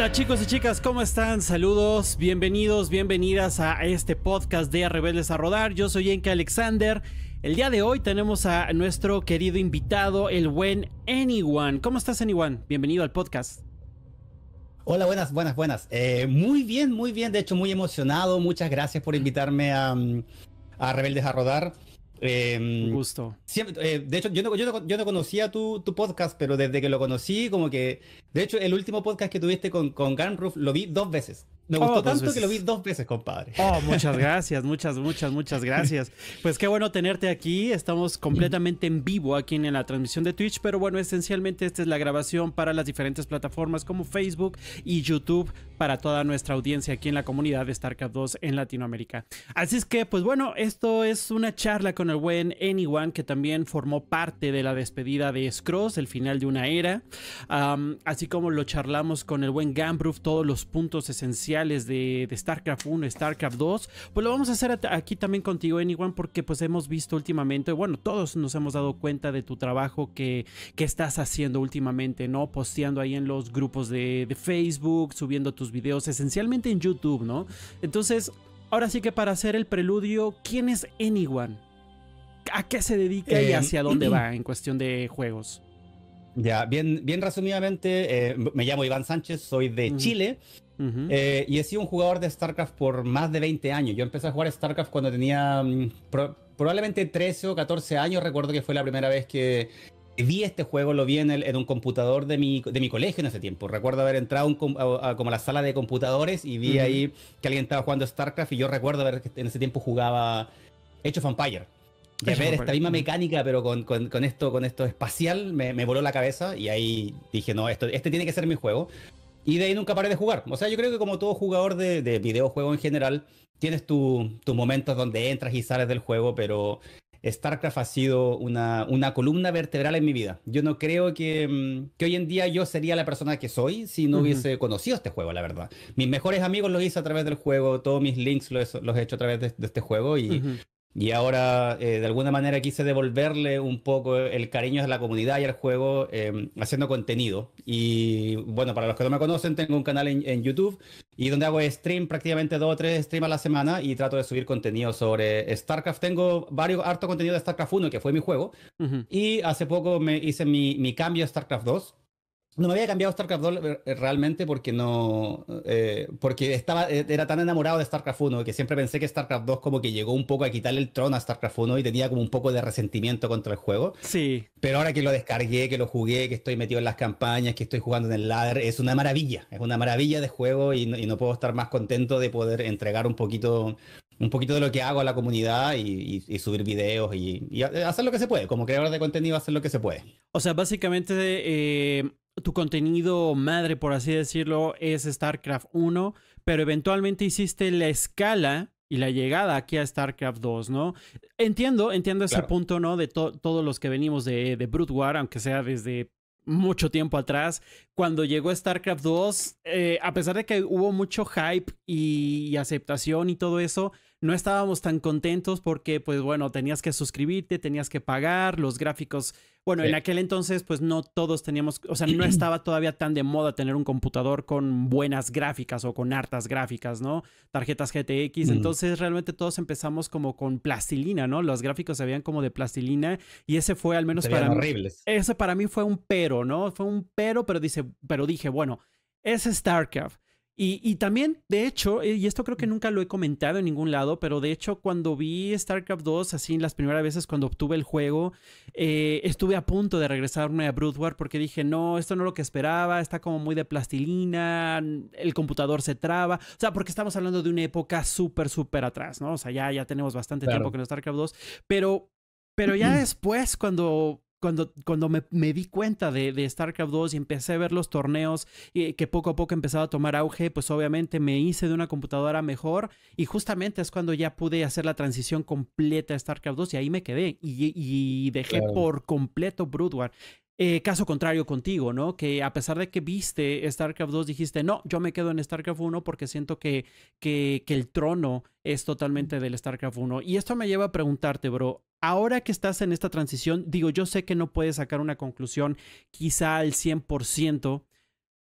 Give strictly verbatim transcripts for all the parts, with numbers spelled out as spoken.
Hola chicos y chicas, ¿cómo están? Saludos, bienvenidos, bienvenidas a este podcast de Rebeldes a Rodar. Yo soy Enke Alexander. El día de hoy tenemos a nuestro querido invitado, el buen Anyone. ¿Cómo estás, Anyone? Bienvenido al podcast. Hola, buenas, buenas, buenas. Eh, muy bien, muy bien. De hecho, muy emocionado. Muchas gracias por invitarme a, a Rebeldes a Rodar. Eh, Un gusto. Siempre, eh, de hecho, yo no, yo no, yo no conocía tu, tu podcast, pero desde que lo conocí, como que... De hecho, el último podcast que tuviste con, con Gunroof lo vi dos veces. Me Oh, gustó dos tanto veces. que lo vi dos veces, compadre. Oh, muchas gracias, muchas, muchas, muchas gracias. Pues qué bueno tenerte aquí. Estamos completamente en vivo aquí en la transmisión de Twitch, pero bueno, esencialmente esta es la grabación para las diferentes plataformas como Facebook y YouTube para toda nuestra audiencia aquí en la comunidad de StarCraft dos en Latinoamérica. Así es que, pues bueno, esto es una charla con el buen Anyone, que también formó parte de la despedida de Scrolls, el final de una era. Um, así como lo charlamos con el buen Gunroof, todos los puntos esenciales De, de StarCraft uno, StarCraft dos, pues lo vamos a hacer aquí también contigo, Anyone, porque pues hemos visto últimamente, bueno, todos nos hemos dado cuenta de tu trabajo que, que estás haciendo últimamente, ¿no? Posteando ahí en los grupos de, de Facebook, subiendo tus videos, esencialmente en YouTube, ¿no? Entonces, ahora sí que para hacer el preludio, ¿quién es Anyone? ¿A qué se dedica eh, y hacia dónde va en cuestión de juegos? Ya, bien, bien resumidamente, eh, me llamo Iván Sánchez, soy de uh-huh. Chile. Uh-huh. eh, y he sido un jugador de StarCraft por más de veinte años. Yo empecé a jugar StarCraft cuando tenía um, pro, probablemente trece o catorce años. Recuerdo que fue la primera vez que vi este juego, lo vi en, el, en un computador de mi, de mi colegio en ese tiempo. Recuerdo haber entrado un, a, a, como a la sala de computadores y vi uh-huh. ahí que alguien estaba jugando StarCraft, y yo recuerdo ver que en ese tiempo jugaba Age of Empires. Y a ver esta misma mecánica, pero con, con, con, esto, con esto espacial, me, me voló la cabeza, y ahí dije, no, esto, este tiene que ser mi juego. Y de ahí nunca paré de jugar. O sea, yo creo que como todo jugador de, de videojuego en general, tienes tus tu momentos donde entras y sales del juego, pero StarCraft ha sido una, una columna vertebral en mi vida. Yo no creo que, que hoy en día yo sería la persona que soy si no uh-huh. hubiese conocido este juego, la verdad. Mis mejores amigos los hice a través del juego, todos mis links los, los he hecho a través de, de este juego, y... Uh-huh. Y ahora, eh, de alguna manera, quise devolverle un poco el cariño a la comunidad y al juego, eh, haciendo contenido. Y bueno, para los que no me conocen, tengo un canal en, en YouTube, y donde hago stream, prácticamente dos o tres streams a la semana, y trato de subir contenido sobre StarCraft. Tengo varios, harto contenido de StarCraft uno, que fue mi juego. Uh-huh. Y hace poco me hice mi, mi cambio a StarCraft dos. No me había cambiado a StarCraft dos realmente porque no eh, porque estaba, era tan enamorado de StarCraft uno que siempre pensé que StarCraft dos como que llegó un poco a quitarle el trono a StarCraft uno, y tenía como un poco de resentimiento contra el juego. Sí. Pero ahora que lo descargué, que lo jugué, que estoy metido en las campañas, que estoy jugando en el ladder, es una maravilla. Es una maravilla de juego, y no, y no puedo estar más contento de poder entregar un poquito... un poquito de lo que hago a la comunidad, y, y, y subir videos y, y hacer lo que se puede. Como creador de contenido, hacer lo que se puede. O sea, básicamente eh, tu contenido madre, por así decirlo, es StarCraft uno, pero eventualmente hiciste la escala y la llegada aquí a StarCraft dos, ¿no? Entiendo, entiendo ese Claro. punto, ¿no? De to todos los que venimos de, de Brood War, aunque sea desde mucho tiempo atrás. Cuando llegó StarCraft dos, eh, a pesar de que hubo mucho hype y, y aceptación y todo eso, no estábamos tan contentos porque, pues bueno, tenías que suscribirte, tenías que pagar, los gráficos... Bueno, sí. En aquel entonces, pues no todos teníamos... O sea, no estaba todavía tan de moda tener un computador con buenas gráficas o con hartas gráficas, ¿no? Tarjetas G T X. Mm. Entonces, realmente todos empezamos como con plastilina, ¿no? Los gráficos se veían como de plastilina, y ese fue al menos se para mí... horribles. Ese para mí fue un pero, ¿no? Fue un pero, pero, dice, pero dije, bueno, es StarCraft. Y, y también, de hecho, y esto creo que nunca lo he comentado en ningún lado, pero de hecho cuando vi StarCraft dos, así las primeras veces cuando obtuve el juego, eh, estuve a punto de regresarme a Brood War porque dije, no, esto no es lo que esperaba, está como muy de plastilina, el computador se traba, o sea, porque estamos hablando de una época súper, súper atrás, ¿no? O sea, ya, ya tenemos bastante claro. tiempo con StarCraft dos, pero, pero ya después cuando... Cuando, cuando me, me di cuenta de, de StarCraft dos y empecé a ver los torneos y que poco a poco empezaba a tomar auge, pues obviamente me hice de una computadora mejor, y justamente es cuando ya pude hacer la transición completa a StarCraft dos, y ahí me quedé y, y dejé claro. por completo Brood War. Eh, caso contrario contigo, ¿no? Que a pesar de que viste StarCraft dos, dijiste, no, yo me quedo en StarCraft uno porque siento que, que, que el trono es totalmente del StarCraft uno. Y esto me lleva a preguntarte, bro, ahora que estás en esta transición, digo, yo sé que no puedes sacar una conclusión quizá al cien por ciento,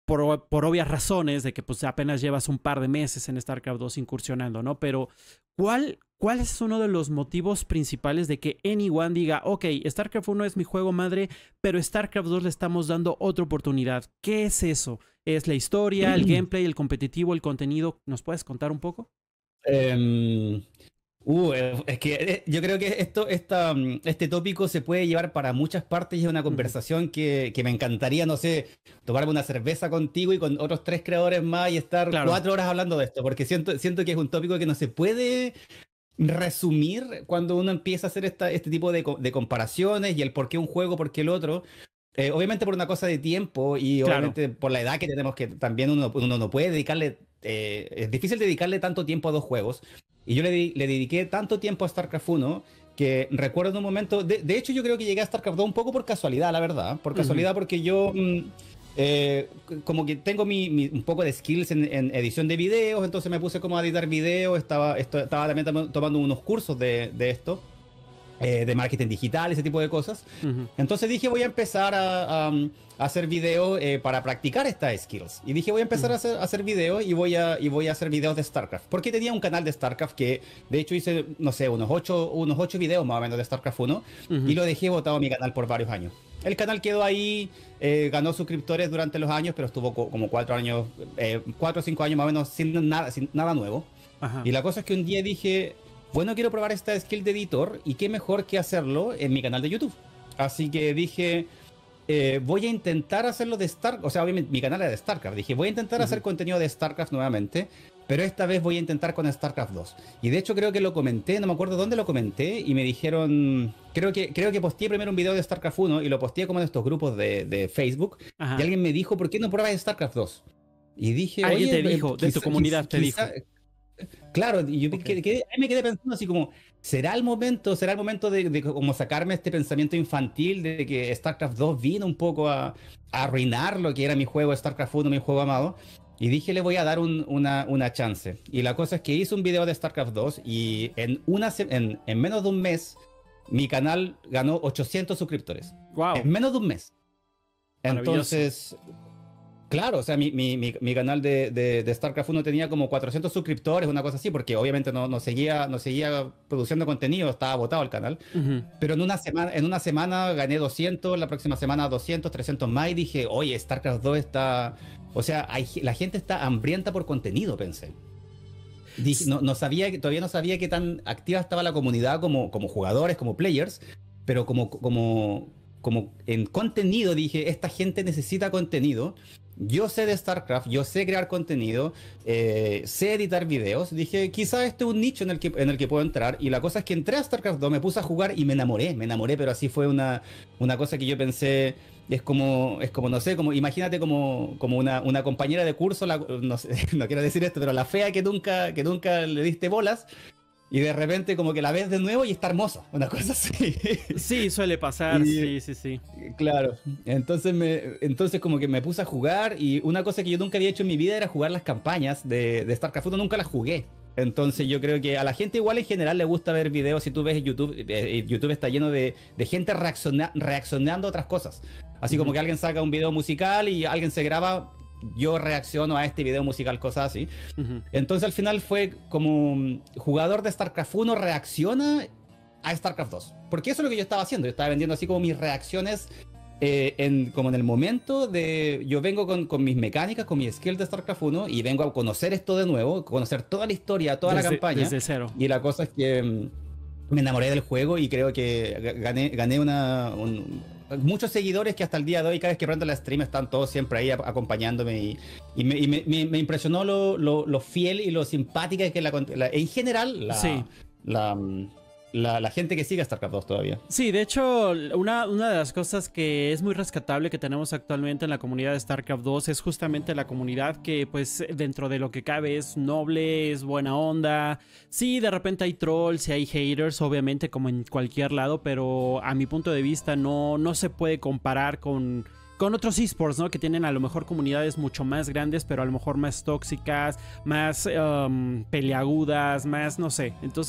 por, por obvias razones de que pues apenas llevas un par de meses en StarCraft dos incursionando, ¿no? Pero ¿cuál, cuál es uno de los motivos principales de que Anyone diga, ok, StarCraft uno es mi juego madre, pero StarCraft dos le estamos dando otra oportunidad? ¿Qué es eso? ¿Es la historia, el gameplay, el competitivo, el contenido? ¿Nos puedes contar un poco? Um... Uh, es que yo creo que esto, esta, este tópico se puede llevar para muchas partes y es una conversación que, que me encantaría, no sé, tomarme una cerveza contigo y con otros tres creadores más y estar claro. cuatro horas hablando de esto, porque siento, siento que es un tópico que no se puede resumir cuando uno empieza a hacer esta, este tipo de, de comparaciones y el por qué un juego, por qué el otro. Eh, obviamente por una cosa de tiempo y claro. obviamente por la edad que tenemos, que también uno, uno no puede dedicarle, eh, es difícil dedicarle tanto tiempo a dos juegos. Y yo le, le dediqué tanto tiempo a StarCraft uno que recuerdo en un momento, de, de hecho yo creo que llegué a StarCraft dos un poco por casualidad, la verdad, por casualidad uh-huh. porque yo mm, eh, como que tengo mi, mi, un poco de skills en, en edición de videos, entonces me puse como a editar videos, estaba, esto, estaba también tomando unos cursos de, de esto. Eh, de marketing digital, ese tipo de cosas. Uh-huh. Entonces dije, voy a empezar a, a, a hacer videos eh, para practicar estas skills. Y dije, voy a empezar uh-huh. a, hacer, a hacer videos y voy a, y voy a hacer videos de StarCraft. Porque tenía un canal de StarCraft que, de hecho, hice, no sé, unos ocho, unos ocho videos más o menos de StarCraft uno. Uh-huh. Y lo dejé botado a mi canal por varios años. El canal quedó ahí, eh, ganó suscriptores durante los años, pero estuvo co- como cuatro años, eh, cuatro o cinco años más o menos sin nada, sin nada nuevo. Uh-huh. Y la cosa es que un día dije, bueno, quiero probar esta skill de editor y qué mejor que hacerlo en mi canal de YouTube. Así que dije, eh, voy a intentar hacerlo de StarCraft. O sea, obviamente mi canal era de StarCraft. Dije, voy a intentar uh-huh. hacer contenido de StarCraft nuevamente, pero esta vez voy a intentar con StarCraft dos. Y de hecho creo que lo comenté, no me acuerdo dónde lo comenté, y me dijeron, creo que, creo que posteé primero un video de StarCraft uno y lo posteé como en estos grupos de, de Facebook. Uh-huh. Y alguien me dijo, ¿por qué no pruebas StarCraft dos? Y dije, alguien oye, te dijo, quizá, de tu comunidad quizá, te dijo. Claro, y yo okay. quedé, quedé, me quedé pensando así como, ¿será el momento, será el momento de, de como sacarme este pensamiento infantil de que StarCraft dos vino un poco a, a arruinar lo que era mi juego StarCraft uno, mi juego amado? Y dije, le voy a dar un, una, una chance. Y la cosa es que hice un video de StarCraft dos y en, una, en, en menos de un mes, mi canal ganó ochocientos suscriptores. Wow. En menos de un mes. Entonces... Claro, o sea, mi, mi, mi, mi canal de, de, de StarCraft uno tenía como cuatrocientos suscriptores, una cosa así, porque obviamente no, no, seguía, no seguía produciendo contenido, estaba botado el canal. Uh-huh. Pero en una, semana, en una semana gané doscientos, la próxima semana doscientos, trescientos más, y dije, oye, StarCraft dos está... O sea, hay, la gente está hambrienta por contenido, pensé. Dije, no, no sabía, todavía no sabía qué tan activa estaba la comunidad como, como jugadores, como players, pero como, como, como en contenido dije, esta gente necesita contenido. Yo sé de StarCraft, yo sé crear contenido, eh, sé editar videos. Dije, quizá este es un nicho en el, que, en el que puedo entrar. Y la cosa es que entré a StarCraft dos, me puse a jugar y me enamoré, me enamoré, pero así fue una, una cosa que yo pensé, es como, es como no sé, como imagínate como, como una, una compañera de curso, la, no sé, no quiero decir esto, pero la fea que nunca, que nunca le diste bolas. Y de repente como que la ves de nuevo y está hermosa, una cosa así. Sí, suele pasar, y, sí, sí, sí. Claro, entonces, me, entonces como que me puse a jugar y una cosa que yo nunca había hecho en mi vida era jugar las campañas de, de StarCraft uno, nunca las jugué. Entonces yo creo que a la gente igual en general le gusta ver videos, si tú ves YouTube, eh, YouTube está lleno de, de gente reacciona, reaccionando a otras cosas. Así como uh-huh. que alguien saca un video musical y alguien se graba... Yo reacciono a este video musical, cosas así. Uh-huh. Entonces al final fue como jugador de StarCraft uno reacciona a StarCraft dos. Porque eso es lo que yo estaba haciendo. Yo estaba vendiendo así como mis reacciones eh, en, como en el momento de... Yo vengo con, con mis mecánicas, con mis skills de StarCraft uno y vengo a conocer esto de nuevo, conocer toda la historia, toda desde, la campaña. Desde cero. Y la cosa es que um, me enamoré del juego y creo que gané, gané una... Un, muchos seguidores que hasta el día de hoy, cada vez que prendo la stream, están todos siempre ahí acompañándome y, y, me, y me, me, me impresionó lo, lo, lo fiel y lo simpática que es la, la, en general la, sí. la, la, la gente que sigue a StarCraft dos todavía. Sí, de hecho, una, una de las cosas que es muy rescatable que tenemos actualmente en la comunidad de StarCraft dos es justamente la comunidad que, pues, dentro de lo que cabe es noble, es buena onda. Sí, de repente hay trolls y hay haters, obviamente, como en cualquier lado, pero a mi punto de vista no, no se puede comparar con... con otros esports, ¿no? Que tienen a lo mejor comunidades mucho más grandes, pero a lo mejor más tóxicas, más um, peleagudas, más, no sé. Entonces,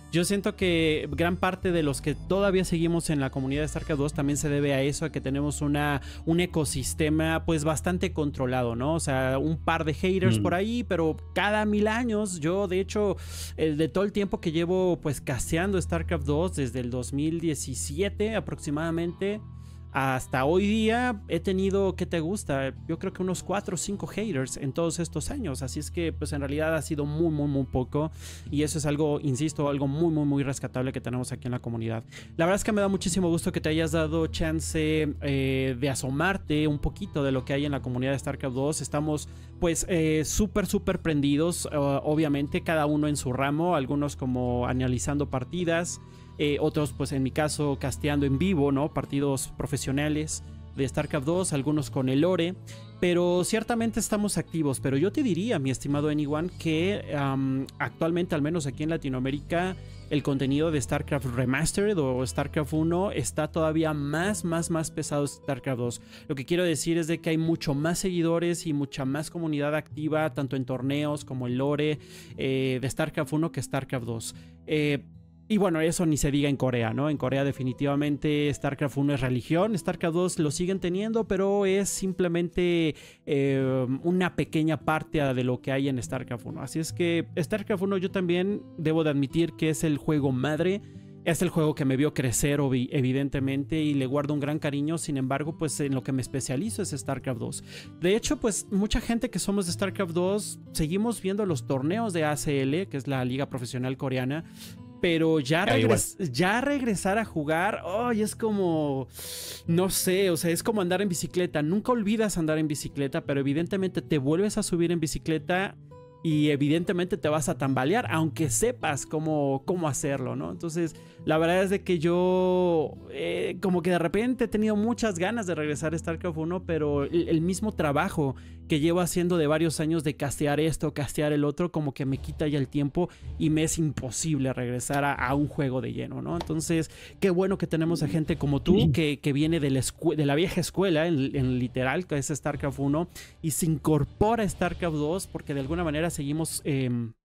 Yo siento que gran parte de los que todavía seguimos en la comunidad de StarCraft dos también se debe a eso, a que tenemos una, un ecosistema pues bastante controlado, ¿no? O sea, un par de haters mm. por ahí, pero cada mil años, yo de hecho, el de todo el tiempo que llevo pues casteando StarCraft dos, desde el dos mil diecisiete aproximadamente, hasta hoy día he tenido, ¿qué te gusta? Yo creo que unos cuatro o cinco haters en todos estos años, así es que pues en realidad ha sido muy muy muy poco y eso es algo, insisto, algo muy muy muy rescatable que tenemos aquí en la comunidad. La verdad es que me da muchísimo gusto que te hayas dado chance eh, de asomarte un poquito de lo que hay en la comunidad de StarCraft dos. Estamos pues eh, súper súper prendidos, uh, obviamente cada uno en su ramo, algunos como analizando partidas, Eh, otros pues en mi caso casteando en vivo, ¿no? Partidos profesionales de StarCraft dos, algunos con el lore, pero ciertamente estamos activos. Pero yo te diría, mi estimado Anyone, que um, actualmente, al menos aquí en Latinoamérica, el contenido de StarCraft Remastered o StarCraft uno está todavía más, más, más pesado que StarCraft dos. Lo que quiero decir es de que hay mucho más seguidores y mucha más comunidad activa, tanto en torneos como en lore eh, de StarCraft uno que StarCraft dos. Eh, Y bueno, eso ni se diga en Corea, ¿no? En Corea definitivamente StarCraft uno es religión, StarCraft dos lo siguen teniendo, pero es simplemente eh, una pequeña parte de lo que hay en StarCraft uno. Así es que StarCraft uno yo también debo de admitir que es el juego madre, es el juego que me vio crecer evidentemente y le guardo un gran cariño. Sin embargo, pues en lo que me especializo es StarCraft dos. De hecho, pues mucha gente que somos de StarCraft dos seguimos viendo los torneos de A C L, que es la liga profesional coreana. Pero ya, regres ya regresar a jugar, oh, es como, no sé, o sea, es como andar en bicicleta. Nunca olvidas andar en bicicleta, pero evidentemente te vuelves a subir en bicicleta y evidentemente te vas a tambalear, aunque sepas cómo, cómo hacerlo, ¿no? Entonces, la verdad es de que yo eh, como que de repente he tenido muchas ganas de regresar a StarCraft uno, pero el, el mismo trabajo que llevo haciendo de varios años de castear esto, castear el otro, como que me quita ya el tiempo y me es imposible regresar a, a un juego de lleno, ¿no? Entonces, qué bueno que tenemos a gente como tú que, que viene de la, de la vieja escuela, en, en literal, que es StarCraft uno, y se incorpora a StarCraft dos porque de alguna manera seguimos eh,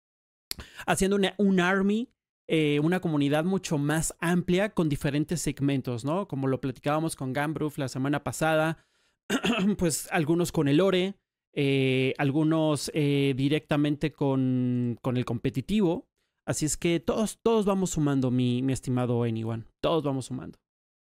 haciendo una, un army, eh, una comunidad mucho más amplia con diferentes segmentos, ¿no? Como lo platicábamos con Gambruf la semana pasada, pues algunos con el lore, eh, algunos eh, directamente con, con el competitivo. Así es que todos, todos vamos sumando, mi, mi estimado Anyone. Todos vamos sumando.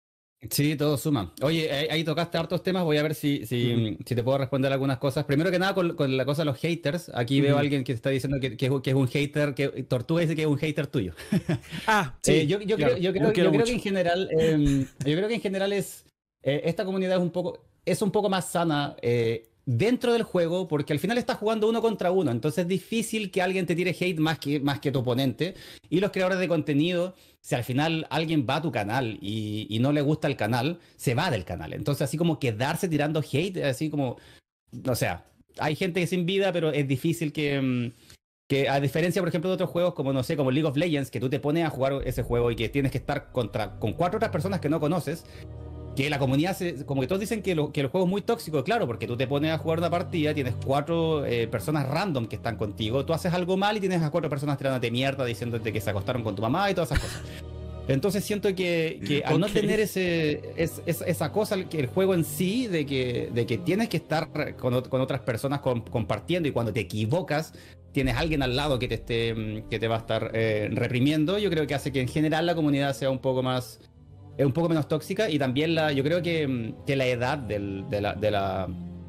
Sí, todo suma. Oye, ahí, ahí tocaste hartos temas, voy a ver si, si, uh-huh. si te puedo responder algunas cosas. Primero que nada, con, con la cosa de los haters, aquí uh-huh. veo a alguien que está diciendo que, que, que es un hater, que Tortuga dice que es un hater tuyo. Ah, sí. eh, yo, yo, claro. creo, yo, creo, yo creo que en general, eh, yo creo que en general es, eh, esta comunidad es un poco, es un poco más sana eh, dentro del juego, porque al final estás jugando uno contra uno, entonces es difícil que alguien te tire hate más que, más que tu oponente. Y los creadores de contenido, si al final alguien va a tu canal y, y no le gusta el canal, se va del canal. Entonces así como quedarse tirando hate, así como, o sea, hay gente sin vida, pero es difícil que, que a diferencia, por ejemplo, de otros juegos como, no sé, como League of Legends, que tú te pones a jugar ese juego y que tienes que estar contra, con cuatro otras personas que no conoces, que la comunidad, se, como que todos dicen que, lo, que el juego es muy tóxico, claro, porque tú te pones a jugar una partida, tienes cuatro eh, personas random que están contigo, tú haces algo mal y tienes a cuatro personas tirándote mierda, diciéndote que se acostaron con tu mamá y todas esas cosas. Entonces siento que, que al okay. no tener ese, es, es, esa cosa, que el juego en sí, de que, de que tienes que estar con, con otras personas con, compartiendo, y cuando te equivocas, tienes alguien al lado que te, esté, que te va a estar eh, reprimiendo, yo creo que hace que en general la comunidad sea un poco más... es un poco menos tóxica. Y también la, yo creo que, que la edad del, de, la, de, la,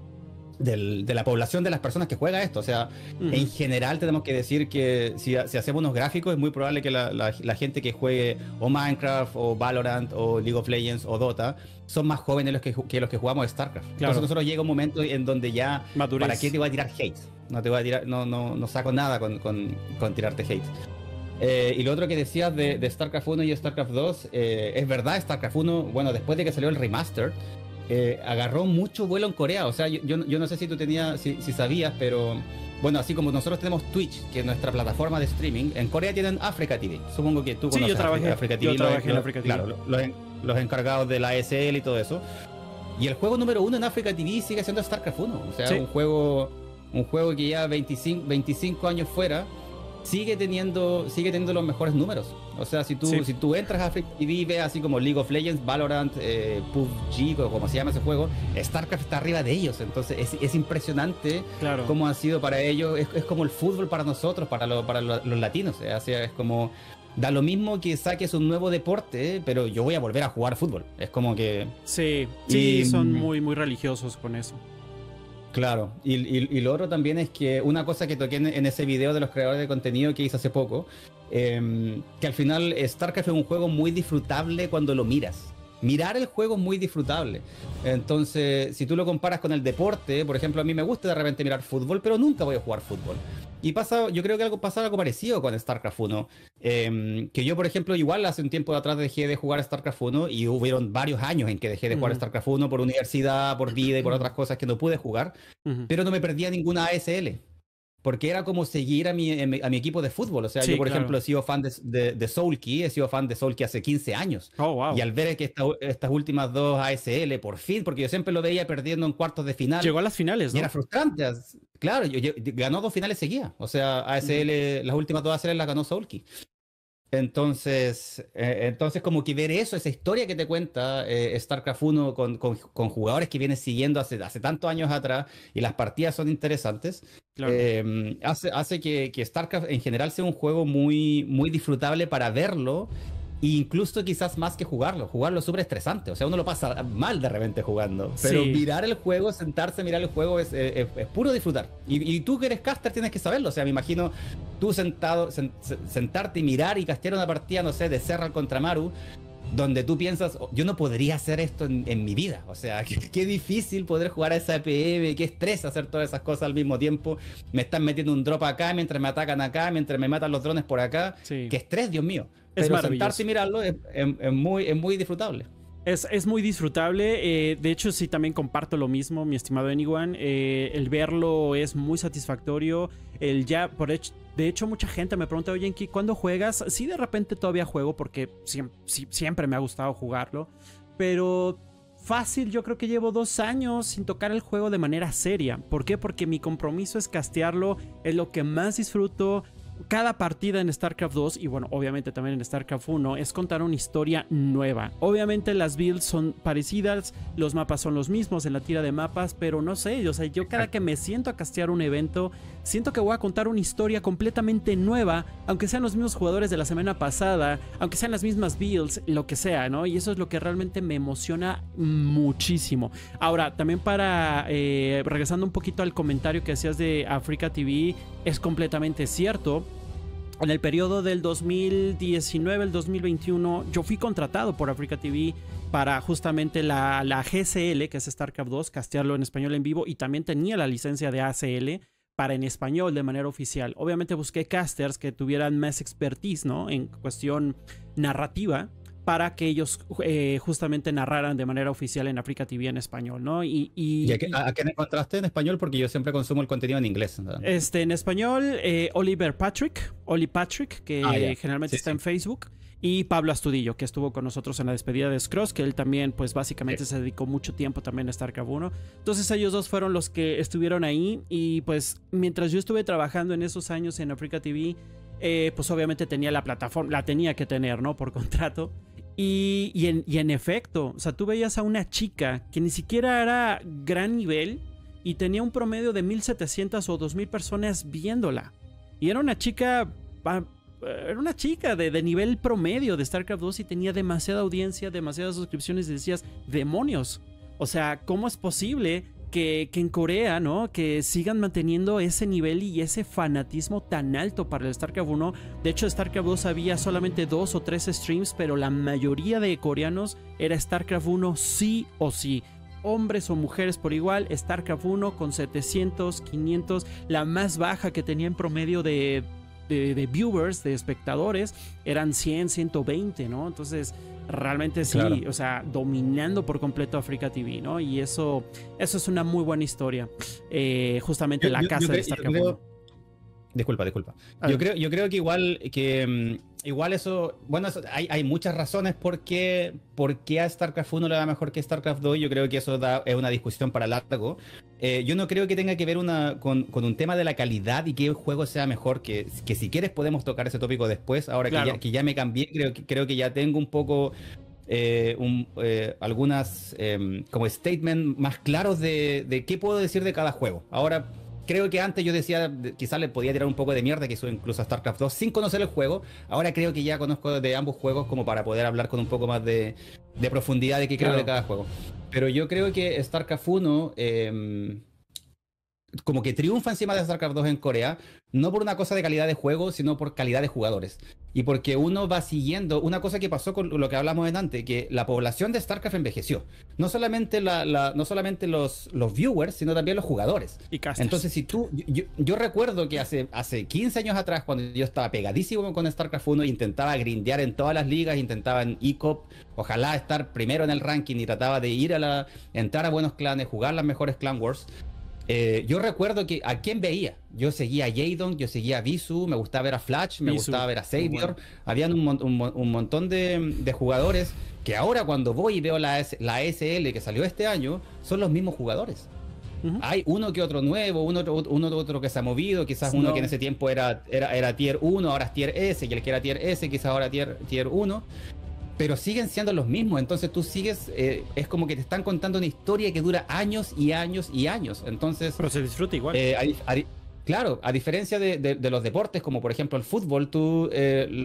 del, de la población de las personas que juega esto, o sea, uh-huh. en general tenemos que decir que si, si hacemos unos gráficos, es muy probable que la, la, la gente que juegue o Minecraft o Valorant o League of Legends o Dota son más jóvenes los que, que los que jugamos StarCraft. Claro. Entonces nosotros llega un momento en donde ya Madurez. ¿Para qué te voy a tirar hate? No te voy a tirar, no, no, no saco nada con, con, con tirarte hate. Eh, y lo otro que decías de, de StarCraft uno y StarCraft dos, eh, es verdad, StarCraft uno, bueno, después de que salió el remaster, eh, agarró mucho vuelo en Corea. O sea, yo, yo, yo no sé si tú tenías, si, si sabías, pero bueno, así como nosotros tenemos Twitch, que es nuestra plataforma de streaming, en Corea tienen Africa T V. Supongo que tú conoces. Sí, yo trabajé, Africa T V. Yo trabajé los, en Africa T V. Claro, los, los encargados de la A S L y todo eso. Y el juego número uno en Africa T V sigue siendo StarCraft uno. O sea, sí. un juego un juego que ya veinticinco, veinticinco años fuera. sigue teniendo, sigue teniendo los mejores números. O sea, si tú, sí. si tú entras a Africa T V y ves así como League of Legends, Valorant, eh, P U B G, como se llama ese juego, StarCraft está arriba de ellos. Entonces es, es impresionante claro. cómo ha sido para ellos. Es, es como el fútbol para nosotros, para, lo, para lo, los latinos. O sea, es como... Da lo mismo que saques un nuevo deporte, pero yo voy a volver a jugar fútbol. Es como que... Sí, sí, y, son muy, muy religiosos con eso. Claro, y, y, y lo otro también es que una cosa que toqué en, en ese video de los creadores de contenido que hice hace poco, eh, que al final StarCraft es un juego muy disfrutable cuando lo miras. Mirar el juego es muy disfrutable. Entonces, si tú lo comparas con el deporte, por ejemplo, a mí me gusta de repente mirar fútbol, pero nunca voy a jugar fútbol. Y pasa, yo creo que algo pasa algo parecido con StarCraft uno. Eh, que yo, por ejemplo, igual hace un tiempo atrás dejé de jugar StarCraft uno y hubieron varios años en que dejé de jugar uh-huh. StarCraft uno por universidad, por vida y por otras cosas que no pude jugar. Uh-huh. Pero no me perdía ninguna A S L. Porque era como seguir a mi, a mi equipo de fútbol. O sea, sí, yo, por claro. ejemplo, he sido fan de, de, de Soulkey, he sido fan de Soulkey hace quince años. Oh, wow. Y al ver que esta, estas últimas dos A S L, por fin, porque yo siempre lo veía perdiendo en cuartos de final. Llegó a las finales, ¿no? Y era frustrante. Claro, yo, yo, ganó dos finales seguidas. O sea, A S L, mm. las últimas dos A S L las ganó Soulkey. Entonces, eh, entonces como que ver eso, esa historia que te cuenta eh, StarCraft uno con, con, con jugadores que vienes siguiendo hace, hace tantos años atrás y las partidas son interesantes, claro. eh, hace, hace que, que StarCraft en general sea un juego muy, muy disfrutable para verlo. E incluso quizás más que jugarlo. Jugarlo es súper estresante. O sea, uno lo pasa mal de repente jugando. Pero sí. mirar el juego, sentarse a mirar el juego es, es, es puro disfrutar. Y, y tú que eres caster tienes que saberlo. O sea, me imagino tú sentado, sen, sentarte y mirar y castear una partida, no sé, de Serral contra Maru, donde tú piensas, oh, yo no podría hacer esto en, en mi vida. O sea, qué, qué difícil poder jugar a esa P M, qué estrés hacer todas esas cosas al mismo tiempo. Me están metiendo un drop acá, mientras me atacan acá, mientras me matan los drones por acá. Sí. Qué estrés, Dios mío. Es Pero maravilloso. Sentarse y mirarlo es, es, es, muy, es muy disfrutable. Es, es muy disfrutable. Eh, de hecho, sí, también comparto lo mismo, mi estimado Anyone. Eh, el verlo es muy satisfactorio. El ya, por hecho, de hecho, mucha gente me pregunta, oye, Enki, ¿cuándo juegas? Sí, de repente todavía juego porque siempre, siempre me ha gustado jugarlo. Pero fácil, yo creo que llevo dos años sin tocar el juego de manera seria. ¿Por qué? Porque mi compromiso es castearlo, es lo que más disfruto. Cada partida en StarCraft dos, y bueno, obviamente también en StarCraft uno, es contar una historia nueva. Obviamente las builds son parecidas, los mapas son los mismos en la tira de mapas, pero no sé, o sea, yo cada que me siento a castear un evento, siento que voy a contar una historia completamente nueva, aunque sean los mismos jugadores de la semana pasada, aunque sean las mismas builds, lo que sea, ¿no? Y eso es lo que realmente me emociona muchísimo. Ahora, también para, eh, regresando un poquito al comentario que hacías de Africa T V, es completamente cierto. En el periodo del dos mil diecinueve al dos mil veintiuno, yo fui contratado por Africa T V para justamente la, la G S L, que es StarCraft dos, castearlo en español en vivo, y también tenía la licencia de A S L para en español de manera oficial. Obviamente busqué casters que tuvieran más expertise, ¿no?, en cuestión narrativa, para que ellos eh, justamente narraran de manera oficial en Africa T V en español, ¿no? Y, y, ¿Y a, qué, a quién encontraste en español? Porque yo siempre consumo el contenido en inglés, ¿no? Este, en español, eh, Oliver Patrick, Oli Patrick, que ah, yeah. generalmente sí, está sí. en Facebook, y Pablo Astudillo, que estuvo con nosotros en la despedida de Scross, que él también, pues básicamente sí. se dedicó mucho tiempo también a StarCraft uno. Entonces ellos dos fueron los que estuvieron ahí, y pues mientras yo estuve trabajando en esos años en Africa T V, eh, pues obviamente tenía la plataforma, la tenía que tener, ¿no?, por contrato. Y, y, en, y en efecto, o sea, tú veías a una chica que ni siquiera era gran nivel y tenía un promedio de mil setecientas o dos mil personas viéndola. Y era una chica, era una chica de, de nivel promedio de StarCraft dos y tenía demasiada audiencia, demasiadas suscripciones y decías, demonios. O sea, ¿cómo es posible que, que en Corea, ¿no?, que sigan manteniendo ese nivel y ese fanatismo tan alto para el StarCraft uno? De hecho, StarCraft dos había solamente dos o tres streams, pero la mayoría de coreanos era StarCraft uno sí o sí. Hombres o mujeres por igual, StarCraft uno con setecientos, quinientos, la más baja que tenía en promedio de, de, de viewers, de espectadores, eran cien, ciento veinte, ¿no? Entonces, realmente sí, claro. o sea, dominando por completo Africa T V, ¿no? Y eso, eso es una muy buena historia. Eh, justamente yo, la yo, casa yo, de StarCraft. Yo creo, Disculpa, disculpa. Yo creo, yo creo que igual que igual eso, bueno, eso, hay, hay muchas razones por qué, por qué a StarCraft uno le va mejor que StarCraft dos. Yo creo que eso da, es una discusión para largo. Eh, yo no creo que tenga que ver una, con, con un tema de la calidad y que el juego sea mejor, que, que si quieres podemos tocar ese tópico después. Ahora claro. que, ya, que ya me cambié, creo, creo que ya tengo un poco... Eh, un, eh, algunas eh, como statements más claros de, de qué puedo decir de cada juego. Ahora, creo que antes yo decía, quizás le podía tirar un poco de mierda, que hizo incluso a StarCraft dos, sin conocer el juego. Ahora creo que ya conozco de ambos juegos como para poder hablar con un poco más de, de profundidad de qué creo claro. de cada juego. Pero yo creo que StarCraft uno... Eh, como que triunfa encima de StarCraft dos en Corea, no por una cosa de calidad de juego, sino por calidad de jugadores. Y porque uno va siguiendo, una cosa que pasó con lo que hablamos en antes, que la población de StarCraft envejeció. No solamente, la, la, no solamente los, los viewers, sino también los jugadores. Y casters. Entonces, si tú, yo, yo recuerdo que hace, hace quince años atrás, cuando yo estaba pegadísimo con StarCraft uno, intentaba grindear en todas las ligas, intentaba en E C O P, ojalá estar primero en el ranking, y trataba de ir a la, entrar a buenos clanes, jugar las mejores Clan Wars. Eh, yo recuerdo que a quién veía. Yo seguía a Jaydon, yo seguía a Visu, me gustaba ver a Flash, me Visu. gustaba ver a Savior. Bueno. Habían un, un, un montón de, de jugadores que ahora cuando voy y veo la, la A S L que salió este año, son los mismos jugadores. Uh-huh. Hay uno que otro nuevo, uno, uno otro que se ha movido, quizás uno no. que en ese tiempo era, era, era tier uno, ahora es tier S, y el que era tier S quizás ahora tier, tier uno. Pero siguen siendo los mismos, entonces tú sigues, eh, es como que te están contando una historia que dura años y años y años, entonces... Pero se disfruta igual. Eh, a, a, claro, a diferencia de, de, de los deportes, como por ejemplo el fútbol, tú, eh,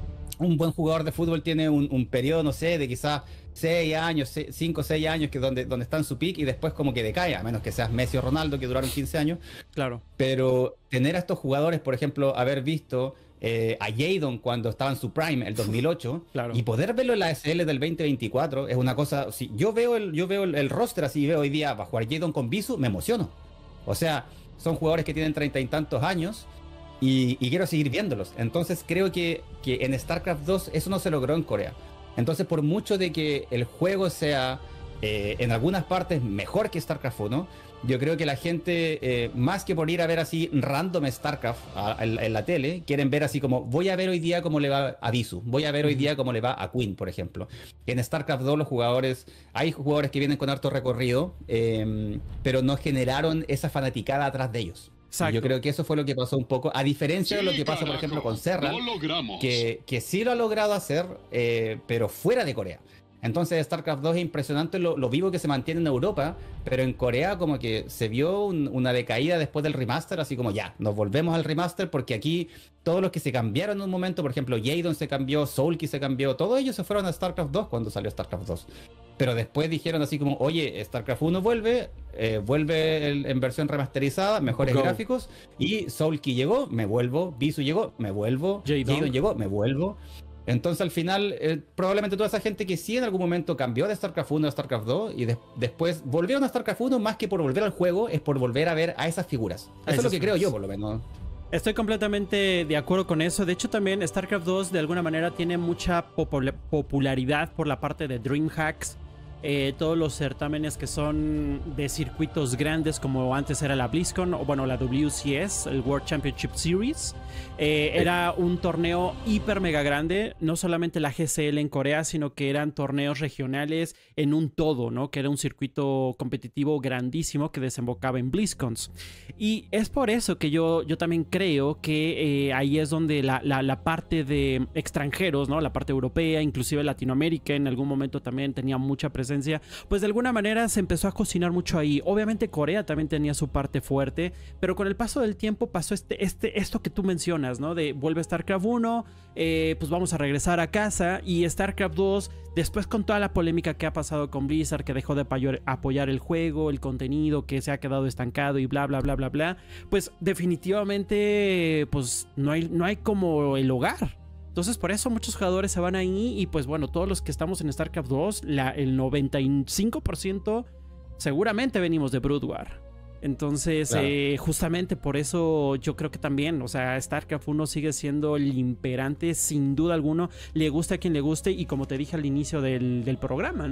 un buen jugador de fútbol tiene un, un periodo, no sé, de quizás seis años, cinco o seis años, que donde, donde está en su peak, y después como que decae, a menos que seas Messi o Ronaldo, que duraron quince años. Claro. Pero tener a estos jugadores, por ejemplo, haber visto... Eh, a Jaydon cuando estaba en su prime el dos mil ocho claro. y poder verlo en la A S L del veinte veinticuatro es una cosa. Si yo veo el, yo veo el, el roster así, veo hoy día para jugar Jaydon con Visu, me emociono. O sea, son jugadores que tienen treinta y tantos años y, y quiero seguir viéndolos. Entonces creo que, que en StarCraft dos eso no se logró en Corea. Entonces, por mucho de que el juego sea eh, en algunas partes mejor que StarCraft uno, yo creo que la gente, eh, más que por ir a ver así random StarCraft a, a, en la tele, quieren ver así como, voy a ver hoy día cómo le va a Visu, voy a ver hoy día cómo le va a Queen, por ejemplo. En StarCraft dos los jugadores, hay jugadores que vienen con harto recorrido, eh, pero no generaron esa fanaticada atrás de ellos. Exacto. Yo creo que eso fue lo que pasó un poco, a diferencia sí, de lo que pasa, por ejemplo, con Serra, que, que sí lo ha logrado hacer, eh, pero fuera de Corea. Entonces StarCraft dos es impresionante lo, lo vivo que se mantiene en Europa, pero en Corea como que se vio un, una decaída después del remaster, así como ya, nos volvemos al remaster, porque aquí todos los que se cambiaron en un momento, por ejemplo Jaydon se cambió, Soulkey se cambió, todos ellos se fueron a StarCraft dos cuando salió StarCraft dos. Pero después dijeron así como, oye, StarCraft uno vuelve, eh, vuelve el, en versión remasterizada, mejores Go. gráficos, y Soulkey llegó, me vuelvo, Visu llegó, me vuelvo, Jaydon llegó, me vuelvo. Entonces al final, eh, probablemente toda esa gente que sí en algún momento cambió de StarCraft uno a StarCraft dos y de después volvieron a StarCraft uno, más que por volver al juego, es por volver a ver a esas figuras. Eso, eso es lo que es. creo yo, por lo menos. Estoy completamente de acuerdo con eso. De hecho, también StarCraft dos de alguna manera tiene mucha popul popularidad por la parte de DreamHacks. Eh, todos los certámenes que son de circuitos grandes, como antes era la BlizzCon, o bueno, la W C S, el World Championship Series, eh, era un torneo hiper mega grande, no solamente la G C L en Corea, sino que eran torneos regionales en un todo, ¿no? Que era un circuito competitivo grandísimo que desembocaba en BlizzCons. Y es por eso que yo, yo también creo que eh, ahí es donde la, la, la parte de extranjeros, ¿no? La parte europea, inclusive Latinoamérica, en algún momento también tenía mucha presencia. Pues de alguna manera se empezó a cocinar mucho ahí. Obviamente Corea también tenía su parte fuerte, pero con el paso del tiempo pasó este, este, esto que tú mencionas, ¿no? De vuelve StarCraft uno, eh, pues vamos a regresar a casa, y StarCraft dos, después con toda la polémica que ha pasado con Blizzard, que dejó de apoyar el juego, el contenido que se ha quedado estancado y bla, bla, bla, bla, bla, pues definitivamente pues no hay, no hay como el hogar. Entonces por eso muchos jugadores se van ahí, y pues bueno, todos los que estamos en StarCraft dos, la, el noventa y cinco por ciento seguramente venimos de Brood War. Entonces claro. eh, justamente por eso yo creo que también, o sea, StarCraft uno sigue siendo el imperante sin duda alguno, le gusta a quien le guste, y como te dije al inicio del, del programa, ¿no?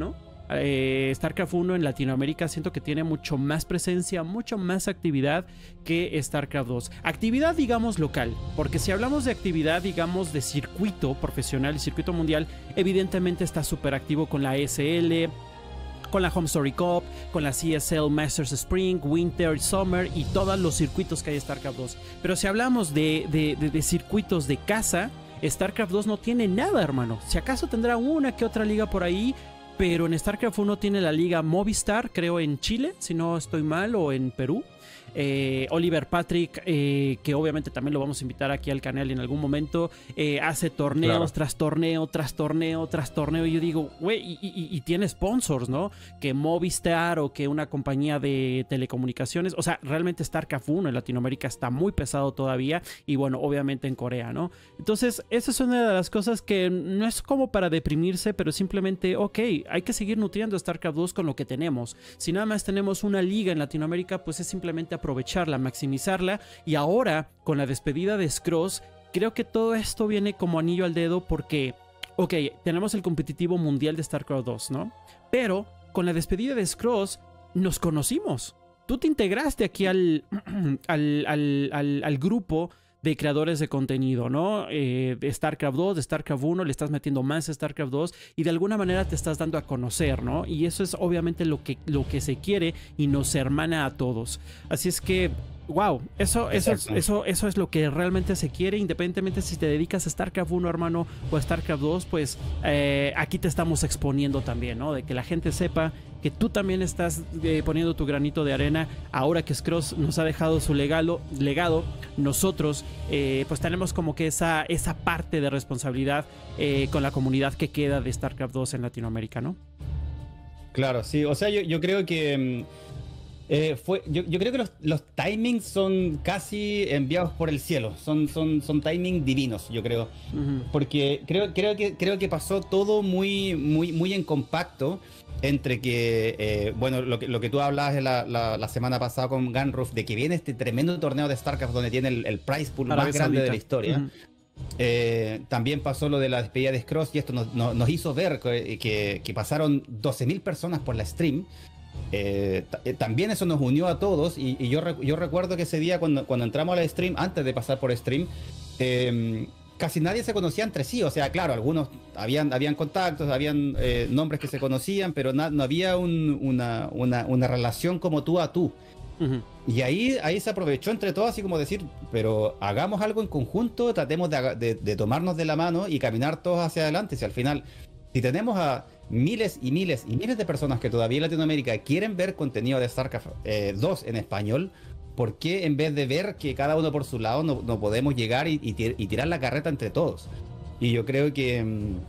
Eh, StarCraft uno en Latinoamérica siento que tiene mucho más presencia, mucho más actividad que StarCraft dos. Actividad, digamos, local, porque si hablamos de actividad, digamos, de circuito profesional y circuito mundial, evidentemente está súper activo con la E S L, con la Home Story Cup, con la C S L Masters Spring, Winter, Summer y todos los circuitos que hay en StarCraft dos. Pero si hablamos de, de, de, de circuitos de casa, StarCraft dos no tiene nada, hermano. Si acaso tendrá una que otra liga por ahí, pero en StarCraft uno tiene la liga Movistar, creo en Chile, si no estoy mal, o en Perú. Eh, Oliver Patrick, eh, que obviamente también lo vamos a invitar aquí al canal en algún momento, eh, hace torneos claro. tras torneo, tras torneo, tras torneo. Y yo digo, güey, y, y, y tiene sponsors, ¿no? Que Movistar o que una compañía de telecomunicaciones. O sea, realmente StarCraft uno en Latinoamérica está muy pesado todavía. Y bueno, obviamente en Corea, ¿no? Entonces, esa es una de las cosas que no es como para deprimirse, pero simplemente, ok, hay que seguir nutriendo StarCraft dos con lo que tenemos. Si nada más tenemos una liga en Latinoamérica, pues es simplemente aprovecharla, maximizarla. Y ahora, con la despedida de Scrozz, creo que todo esto viene como anillo al dedo porque, ok, tenemos el competitivo mundial de StarCraft dos, ¿no? Pero con la despedida de Scrozz nos conocimos. Tú te integraste aquí al, al, al, al, al grupo de creadores de contenido, ¿no? Eh, de StarCraft dos, de StarCraft uno, le estás metiendo más a StarCraft dos y de alguna manera te estás dando a conocer, ¿no? Y eso es obviamente lo que, lo que se quiere y nos hermana a todos. Así es que, wow, eso, eso, eso, eso es lo que realmente se quiere, independientemente si te dedicas a StarCraft uno, hermano, o a StarCraft dos, pues eh, aquí te estamos exponiendo también, ¿no? De que la gente sepa que tú también estás eh, poniendo tu granito de arena. Ahora que Scrozz nos ha dejado su legado, legado nosotros eh, pues tenemos como que esa, esa parte de responsabilidad eh, con la comunidad que queda de StarCraft dos en Latinoamérica, ¿no? Claro, sí, o sea, yo, yo creo que eh, fue, yo, yo creo que los, los timings son casi enviados por el cielo, son, son, son timings divinos, yo creo, uh-huh. porque creo, creo, que, creo que pasó todo muy, muy, muy en compacto. Entre que, eh, bueno, lo que, lo que tú hablabas la, la, la semana pasada con Gunroof, de que viene este tremendo torneo de StarCraft donde tiene el, el prize pool Arabia más grande Saudita. De la historia. Uh-huh. eh, también pasó lo de la despedida de Scrozz y esto nos, nos, nos hizo ver que, que, que pasaron doce mil personas por la stream. Eh, t- también eso nos unió a todos y, y yo, re- yo recuerdo que ese día cuando, cuando entramos a la stream, antes de pasar por stream, eh, casi nadie se conocía entre sí, o sea, claro, algunos habían, habían contactos, habían eh, nombres que se conocían, pero na, no había un, una, una, una relación como tú a tú. Uh-huh. Y ahí, ahí se aprovechó entre todos, así como decir, pero hagamos algo en conjunto, tratemos de, de, de tomarnos de la mano y caminar todos hacia adelante. Si al final, si tenemos a miles y miles y miles de personas que todavía en Latinoamérica quieren ver contenido de StarCraft eh, dos en español, ¿por qué en vez de ver que cada uno por su lado no, no podemos llegar y, y, tir- y tirar la carreta entre todos? Y yo creo que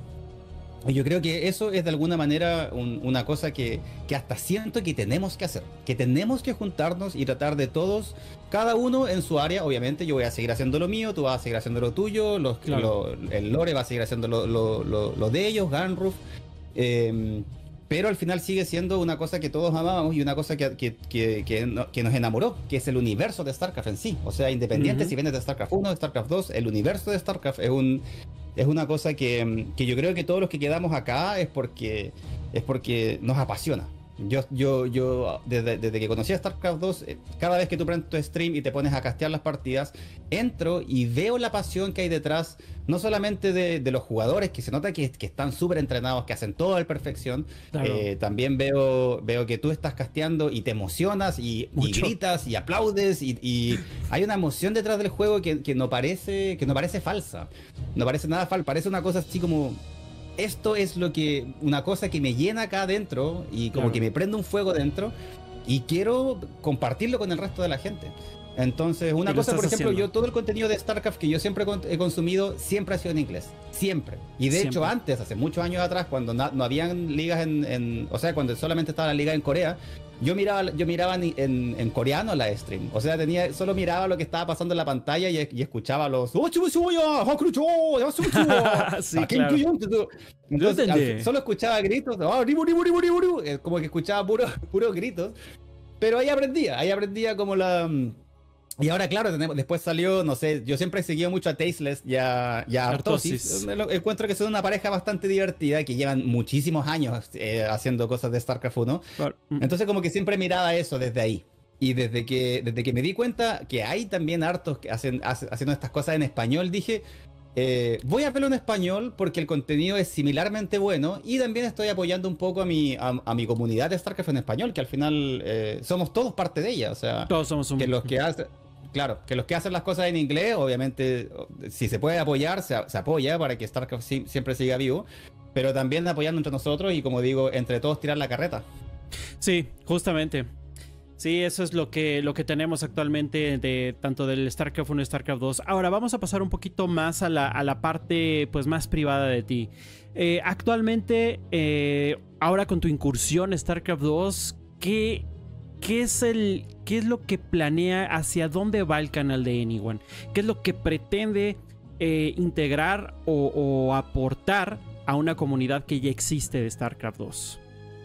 yo creo que eso es de alguna manera un, una cosa que, que hasta siento que tenemos que hacer, que tenemos que juntarnos y tratar de todos, cada uno en su área. Obviamente yo voy a seguir haciendo lo mío, tú vas a seguir haciendo lo tuyo, los, claro. lo, el Lore va a seguir haciendo lo, lo, lo, lo de ellos, Gunroof. Eh, Pero al final sigue siendo una cosa que todos amamos y una cosa que, que, que, que, no, que nos enamoró, que es el universo de StarCraft en sí. O sea, independiente uh-huh. si vienes de StarCraft uno, de StarCraft dos, el universo de StarCraft es, un, es una cosa que, que yo creo que todos los que quedamos acá es porque, es porque nos apasiona. Yo, yo, yo desde, desde que conocí a StarCraft dos, cada vez que tú prendes tu stream y te pones a castear las partidas, entro y veo la pasión que hay detrás, no solamente de, de los jugadores, que se nota que, que están súper entrenados, que hacen todo a la perfección. Claro. Eh, también veo, veo que tú estás casteando y te emocionas y, y gritas y aplaudes y, y hay una emoción detrás del juego que, que, no parece, que no parece falsa, no parece nada falsa, parece una cosa así como... Esto es lo que, una cosa que me llena acá adentro y como claro. que me prende un fuego dentro y quiero compartirlo con el resto de la gente. Entonces, una cosa, por ejemplo, haciendo? yo todo el contenido de StarCraft que yo siempre he consumido siempre ha sido en inglés. Siempre. Y de siempre. hecho antes, hace muchos años atrás, cuando no, no habían ligas en, en... O sea, cuando solamente estaba la liga en Corea, yo miraba, yo miraba en, en, en coreano la stream. O sea, tenía, solo miraba lo que estaba pasando en la pantalla y, y escuchaba los... sí, claro. Entonces, al, solo escuchaba gritos. Como que escuchaba puros puro gritos. Pero ahí aprendía. Ahí aprendía como la... Y ahora, claro, tenemos, después salió, no sé, yo siempre he seguido mucho a Tasteless y a, y a Artosis. Artosis. Encuentro que son una pareja bastante divertida, que llevan muchísimos años eh, haciendo cosas de StarCraft uno. Claro. Entonces como que siempre miraba eso desde ahí. Y desde que, desde que me di cuenta que hay también hartos que hacen, hace- haciendo estas cosas en español, dije, eh, voy a verlo en español porque el contenido es similarmente bueno y también estoy apoyando un poco a mi, a, a mi comunidad de StarCraft en español, que al final eh, somos todos parte de ella. O sea, Todos somos un... que los que hacen... Claro, que los que hacen las cosas en inglés, obviamente, si se puede apoyar, se, se apoya para que StarCraft si- siempre siga vivo, pero también apoyando entre nosotros y, como digo, entre todos tirar la carreta. Sí, justamente. Sí, eso es lo que, lo que tenemos actualmente de tanto del StarCraft uno y StarCraft dos. Ahora vamos a pasar un poquito más a la, a la parte pues más privada de ti. Eh, actualmente, eh, ahora con tu incursión en StarCraft dos, ¿qué, qué es el, qué es lo que planea, hacia dónde va el canal de Anyone? ¿Qué es lo que pretende eh, integrar o, o aportar a una comunidad que ya existe de StarCraft dos?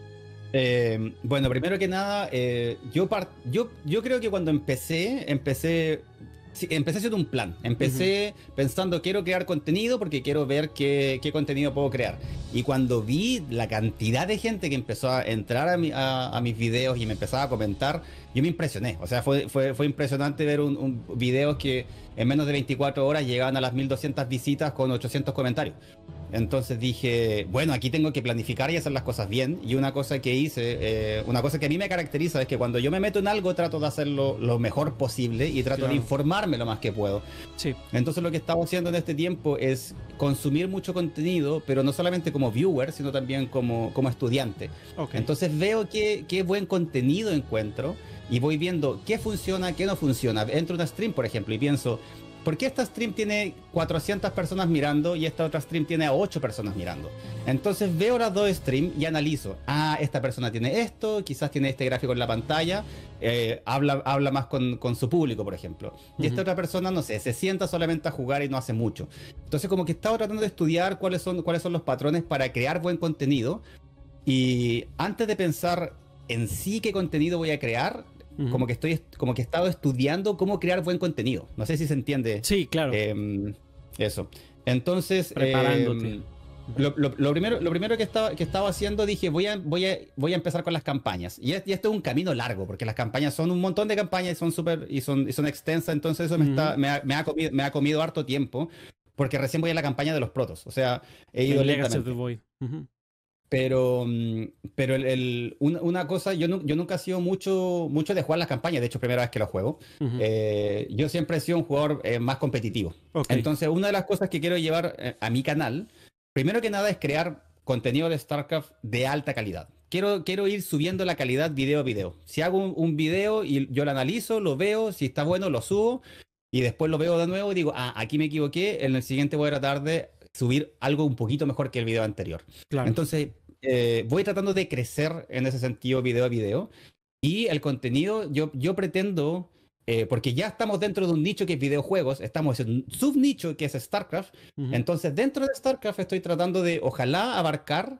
Eh, bueno, primero que nada, eh, yo, par- yo, yo creo que cuando empecé, empecé, sí, empecé haciendo un plan. Empecé pensando, quiero crear contenido porque quiero ver qué, qué contenido puedo crear. Y cuando vi la cantidad de gente que empezó a entrar a, mi- a- a mis videos y me empezaba a comentar, yo me impresioné. O sea, fue, fue, fue impresionante ver un, un videos que en menos de veinticuatro horas llegaban a las mil doscientas visitas con ochocientos comentarios. Entonces dije, bueno, aquí tengo que planificar y hacer las cosas bien. Y una cosa que hice, eh, una cosa que a mí me caracteriza es que cuando yo me meto en algo trato de hacerlo lo mejor posible y trato Claro. de informarme lo más que puedo. Sí. Entonces lo que estaba haciendo en este tiempo es consumir mucho contenido, pero no solamente como viewer, sino también como, como estudiante. Ok. Entonces veo qué, qué buen contenido encuentro y voy viendo qué funciona, qué no funciona. Entro a una stream, por ejemplo, y pienso, ¿por qué esta stream tiene cuatrocientas personas mirando y esta otra stream tiene a ocho personas mirando? Entonces veo las dos streams y analizo. Ah, esta persona tiene esto, quizás tiene este gráfico en la pantalla, eh, habla, habla más con, con su público, por ejemplo. Y Ujú. esta otra persona, no sé, se sienta solamente a jugar y no hace mucho. Entonces como que estaba tratando de estudiar cuáles son, cuáles son los patrones para crear buen contenido. Y antes de pensar en sí qué contenido voy a crear, Ujú. como que estoy, como que he estado estudiando cómo crear buen contenido. No sé si se entiende. Sí, claro. Eh, eso. Entonces, Preparándote. eh, lo, lo- lo primero, lo primero que estaba, que estaba haciendo, dije, voy a, voy a, voy a empezar con las campañas. Y, es- y esto es un camino largo, porque las campañas son un montón de campañas y son súper y son, y son extensas. Entonces eso me, está, Ujú. me, ha, me ha comido, me ha comido harto tiempo, porque recién voy a la campaña de los protos. O sea, he ido El Legacy of lentamente. the Void. Ujú. Pero, mm, pero el, el- una, una cosa, yo, nu- yo nunca he sido mucho, mucho de jugar las campañas, de hecho, primera vez que lo juego. Ujú. Eh, yo siempre he sido un jugador eh, más competitivo. Ok. Entonces, una de las cosas que quiero llevar eh, a mi canal, primero que nada, es crear contenido de StarCraft de alta calidad. Quiero, quiero ir subiendo la calidad video a video. Si hago un, un video y yo lo analizo, lo veo, si está bueno, lo subo, y después lo veo de nuevo y digo, ah, aquí me equivoqué, en el siguiente voy a tratar de subir algo un poquito mejor que el video anterior. Claro. Entonces, eh, voy tratando de crecer en ese sentido video a video. Y el contenido, yo, yo pretendo, eh, porque ya estamos dentro de un nicho que es videojuegos, estamos en un subnicho que es StarCraft. Ujú. Entonces, dentro de StarCraft estoy tratando de, ojalá, abarcar,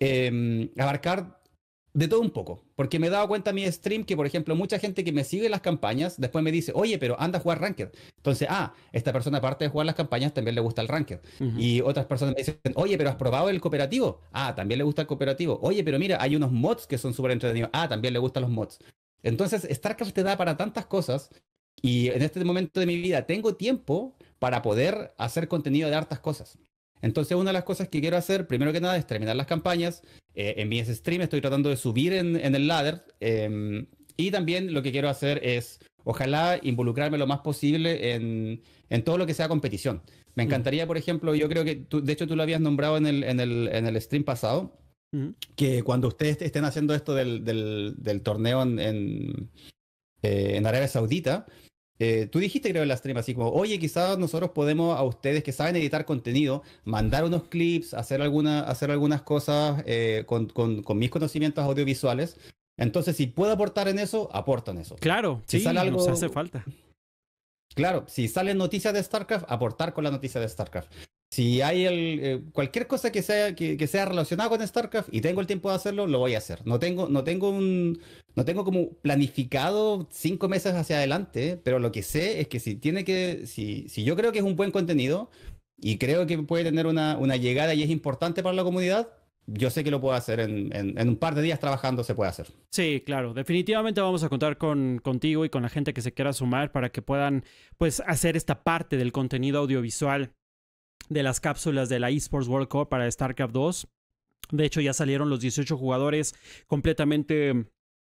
eh, abarcar de todo un poco. Porque me he dado cuenta en mi stream que, por ejemplo, mucha gente que me sigue en las campañas, después me dice, oye, pero anda a jugar Ranked. Entonces, ah, esta persona, aparte de jugar las campañas, también le gusta el Ranked. Ujú. Y otras personas me dicen, oye, pero ¿has probado el cooperativo? Ah, también le gusta el cooperativo. Oye, pero mira, hay unos mods que son súper entretenidos. Ah, también le gustan los mods. Entonces, StarCraft te da para tantas cosas. Y en este momento de mi vida tengo tiempo para poder hacer contenido de hartas cosas. Entonces, una de las cosas que quiero hacer, primero que nada, es terminar las campañas. Eh, en mis streams estoy tratando de subir en, en el ladder. eh, y también lo que quiero hacer es, ojalá, involucrarme lo más posible en, en todo lo que sea competición. Me encantaría, por ejemplo, yo creo que, tú, de hecho, tú lo habías nombrado en el, en el, en el stream pasado, Ujú. que cuando ustedes estén haciendo esto del, del, del torneo en, en, eh, en Arabia Saudita, eh, tú dijiste, creo, en la stream así como, oye, quizás nosotros podemos a ustedes que saben editar contenido, mandar unos clips, hacer, alguna, hacer algunas cosas eh, con, con, con mis conocimientos audiovisuales. Entonces, si puedo aportar en eso, aporto en eso. Claro, Si sí, sale algo- nos hace falta. Claro, si salen noticias de StarCraft, aportar con la noticia de StarCraft. Si hay el, eh, cualquier cosa que sea, que, que sea relacionada con StarCraft y tengo el tiempo de hacerlo, lo voy a hacer. No tengo, no tengo un, no tengo como planificado cinco meses hacia adelante, pero lo que sé es que si tiene que, si, si yo creo que es un buen contenido y creo que puede tener una, una llegada y es importante para la comunidad, yo sé que lo puedo hacer en, en, en un par de días trabajando, se puede hacer. Sí, claro. Definitivamente vamos a contar con, contigo y con la gente que se quiera sumar para que puedan, pues, hacer esta parte del contenido audiovisual de las cápsulas de la eSports World Cup para StarCraft dos. De hecho, ya salieron los dieciocho jugadores completamente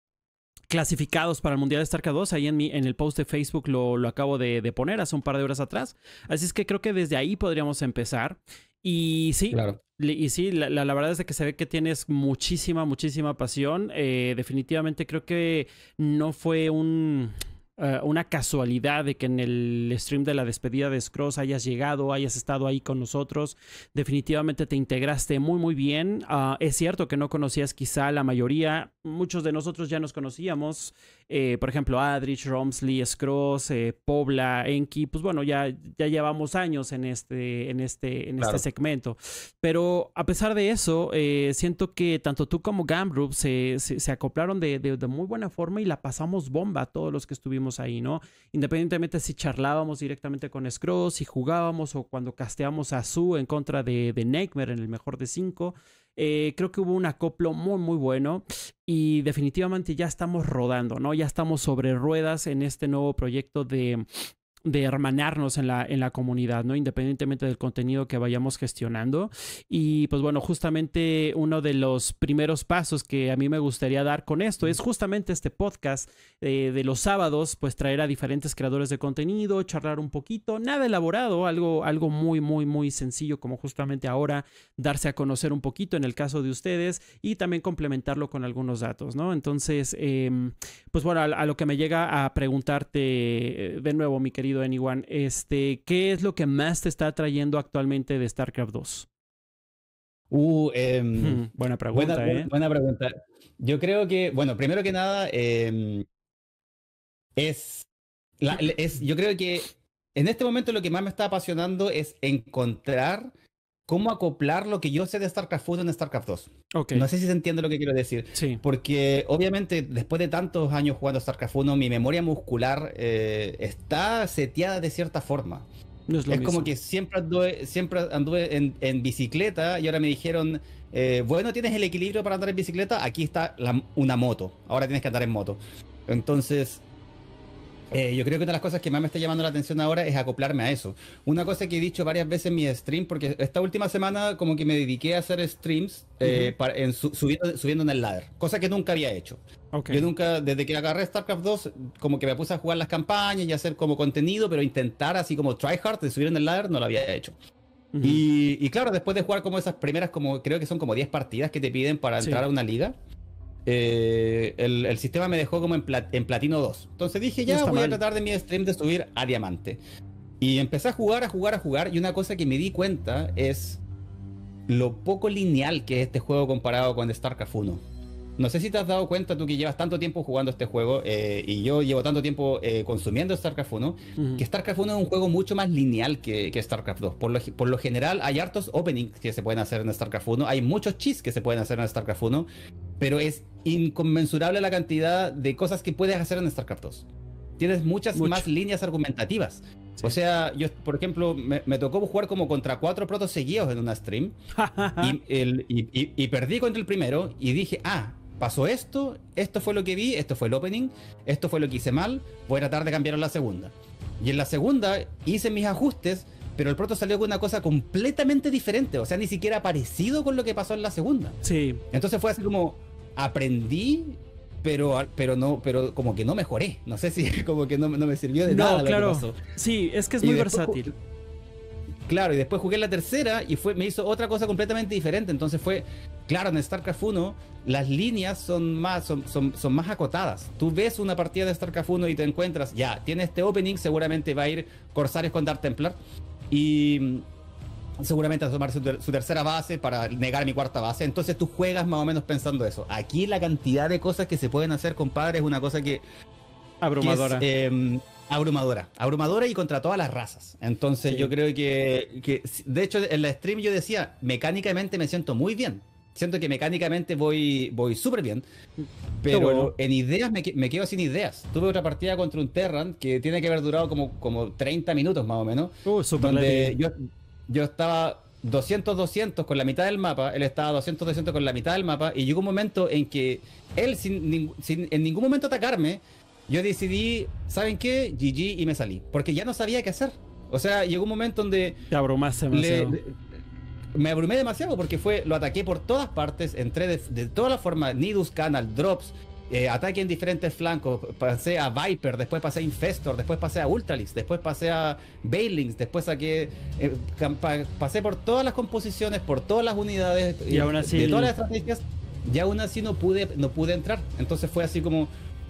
clasificados para el Mundial de StarCraft dos. Ahí en, mi, en el post de Facebook lo, lo acabo de, de poner hace un par de horas atrás. Así es que creo que desde ahí podríamos empezar. Y sí, claro. Y sí, la, la, la verdad es de que se ve que tienes muchísima, muchísima pasión. Eh, definitivamente creo que no fue un... Uh, una casualidad de que en el stream de la despedida de Scrozz hayas llegado, hayas estado ahí con nosotros. Definitivamente te integraste muy muy bien. Uh, es cierto que no conocías quizá la mayoría. Muchos de nosotros ya nos conocíamos. Eh, por ejemplo, Adrich, Romsley, Scrozz, eh, Pobla, Enki. Pues bueno, ya, ya llevamos años en este, en este, en claro. este segmento. Pero a pesar de eso, eh, siento que tanto tú como Gamgroup se, se, se acoplaron de, de, de muy buena forma y la pasamos bomba a todos los que estuvimos ahí, ¿no? Independientemente si charlábamos directamente con Scrozz, si jugábamos o cuando casteamos a Su en contra de, de Nightmare en el mejor de cinco, eh, creo que hubo un acoplo muy muy bueno y definitivamente ya estamos rodando, ¿no? Ya estamos sobre ruedas en este nuevo proyecto de... de hermanarnos en la, en la comunidad, ¿no? Independientemente del contenido que vayamos gestionando. Y pues bueno, justamente uno de los primeros pasos que a mí me gustaría dar con esto es justamente este podcast eh, de los sábados, pues traer a diferentes creadores de contenido, charlar un poquito, nada elaborado, algo, algo muy, muy, muy sencillo como justamente ahora darse a conocer un poquito en el caso de ustedes y también complementarlo con algunos datos, ¿no? Entonces, eh, pues bueno, a, a lo que me llega a preguntarte de nuevo, mi querido Anyone, este, ¿qué es lo que más te está atrayendo actualmente de StarCraft dos? Uh, eh, hmm, buena pregunta, buena, ¿eh? Buena pregunta. Yo creo que, bueno, primero que nada, eh, es, la, es, yo creo que en este momento lo que más me está apasionando es encontrar cómo acoplar lo que yo sé de StarCraft uno en StarCraft dos. Okay. No sé si se entiende lo que quiero decir. Sí. Porque obviamente después de tantos años jugando StarCraft uno, mi memoria muscular eh, está seteada de cierta forma. No es lo es mismo. como que siempre anduve, siempre anduve en, en bicicleta y ahora me dijeron, eh, bueno, tienes el equilibrio para andar en bicicleta, aquí está la, una moto, ahora tienes que andar en moto. Entonces... Eh, yo creo que una de las cosas que más me está llamando la atención ahora es acoplarme a eso. Una cosa que he dicho varias veces en mi stream, porque esta última semana como que me dediqué a hacer streams eh, uh-huh. para, en su, subiendo, subiendo en el ladder, cosa que nunca había hecho. Okay. Yo nunca, desde que agarré StarCraft dos, como que me puse a jugar las campañas y a hacer como contenido, pero intentar así como tryhard de subir en el ladder no lo había hecho. Uh-huh. y, y claro, después de jugar como esas primeras, como creo que son como diez partidas que te piden para entrar sí. a una liga, Eh, el, el sistema me dejó como en, plat, en platino dos. Entonces dije, ya no voy mal. a tratar de mi stream de subir a diamante. Y empecé a jugar, a jugar, a jugar. Y una cosa que me di cuenta es lo poco lineal que es este juego comparado con StarCraft uno. No sé si te has dado cuenta tú que llevas tanto tiempo jugando este juego eh, y yo llevo tanto tiempo eh, consumiendo StarCraft uno, uh-huh. que StarCraft uno es un juego mucho más lineal que, que StarCraft dos. Por lo, por lo general hay hartos openings que se pueden hacer en StarCraft uno, hay muchos cheats que se pueden hacer en StarCraft uno, pero es inconmensurable la cantidad de cosas que puedes hacer en StarCraft dos. Tienes muchas Mucho. más líneas argumentativas. Sí. O sea, yo, por ejemplo, me, me tocó jugar como contra cuatro protos seguidos en una stream y, el, y, y, y perdí contra el primero y dije, ah, pasó esto, esto fue lo que vi, esto fue el opening, esto fue lo que hice mal, voy a tratar de cambiarlo en la segunda. Y en la segunda hice mis ajustes, pero el proto salió con una cosa completamente diferente, o sea, ni siquiera parecido con lo que pasó en la segunda. Sí. Entonces fue así como, aprendí, pero, pero no, pero como que no mejoré. No sé si como que no, no me sirvió de no, nada claro. lo que pasó. Sí, es que es y muy versátil. Claro, y después jugué la tercera y fue, me hizo otra cosa completamente diferente. Entonces fue, claro, en StarCraft uno las líneas son más, son, son, son más acotadas. Tú ves una partida de StarCraft uno y te encuentras, ya, tiene este opening, seguramente va a ir Corsarios con Dark Templar y seguramente a tomar su, ter su tercera base para negar mi cuarta base. Entonces tú juegas más o menos pensando eso. Aquí la cantidad de cosas que se pueden hacer, compadre, es una cosa que... abrumadora. Que es, eh, abrumadora, abrumadora y contra todas las razas. Entonces sí. yo creo que, que, de hecho en la stream yo decía, mecánicamente me siento muy bien. Siento que mecánicamente voy voy súper bien, pero bueno. en ideas me, me quedo sin ideas. Tuve otra partida contra un Terran que tiene que haber durado como, como treinta minutos más o menos, uh, donde yo, yo estaba doscientos doscientos con la mitad del mapa, él estaba doscientos doscientos con la mitad del mapa, y llegó un momento en que él sin, sin en ningún momento atacarme, yo decidí, ¿saben qué? G G y me salí, porque ya no sabía qué hacer. O sea, llegó un momento donde... Te abrumaste demasiado. Le, me abrumé demasiado porque fue, lo ataqué por todas partes, entré de, de todas las formas, Nidus, Canal, Drops, eh, ataque en diferentes flancos, pasé a Viper, después pasé a Infestor, después pasé a Ultralix, después pasé a Bailings, después saqué, eh, pasé por todas las composiciones, por todas las unidades, y aún así... de todas las estrategias, y aún así no pude, no pude entrar. Entonces fue así como...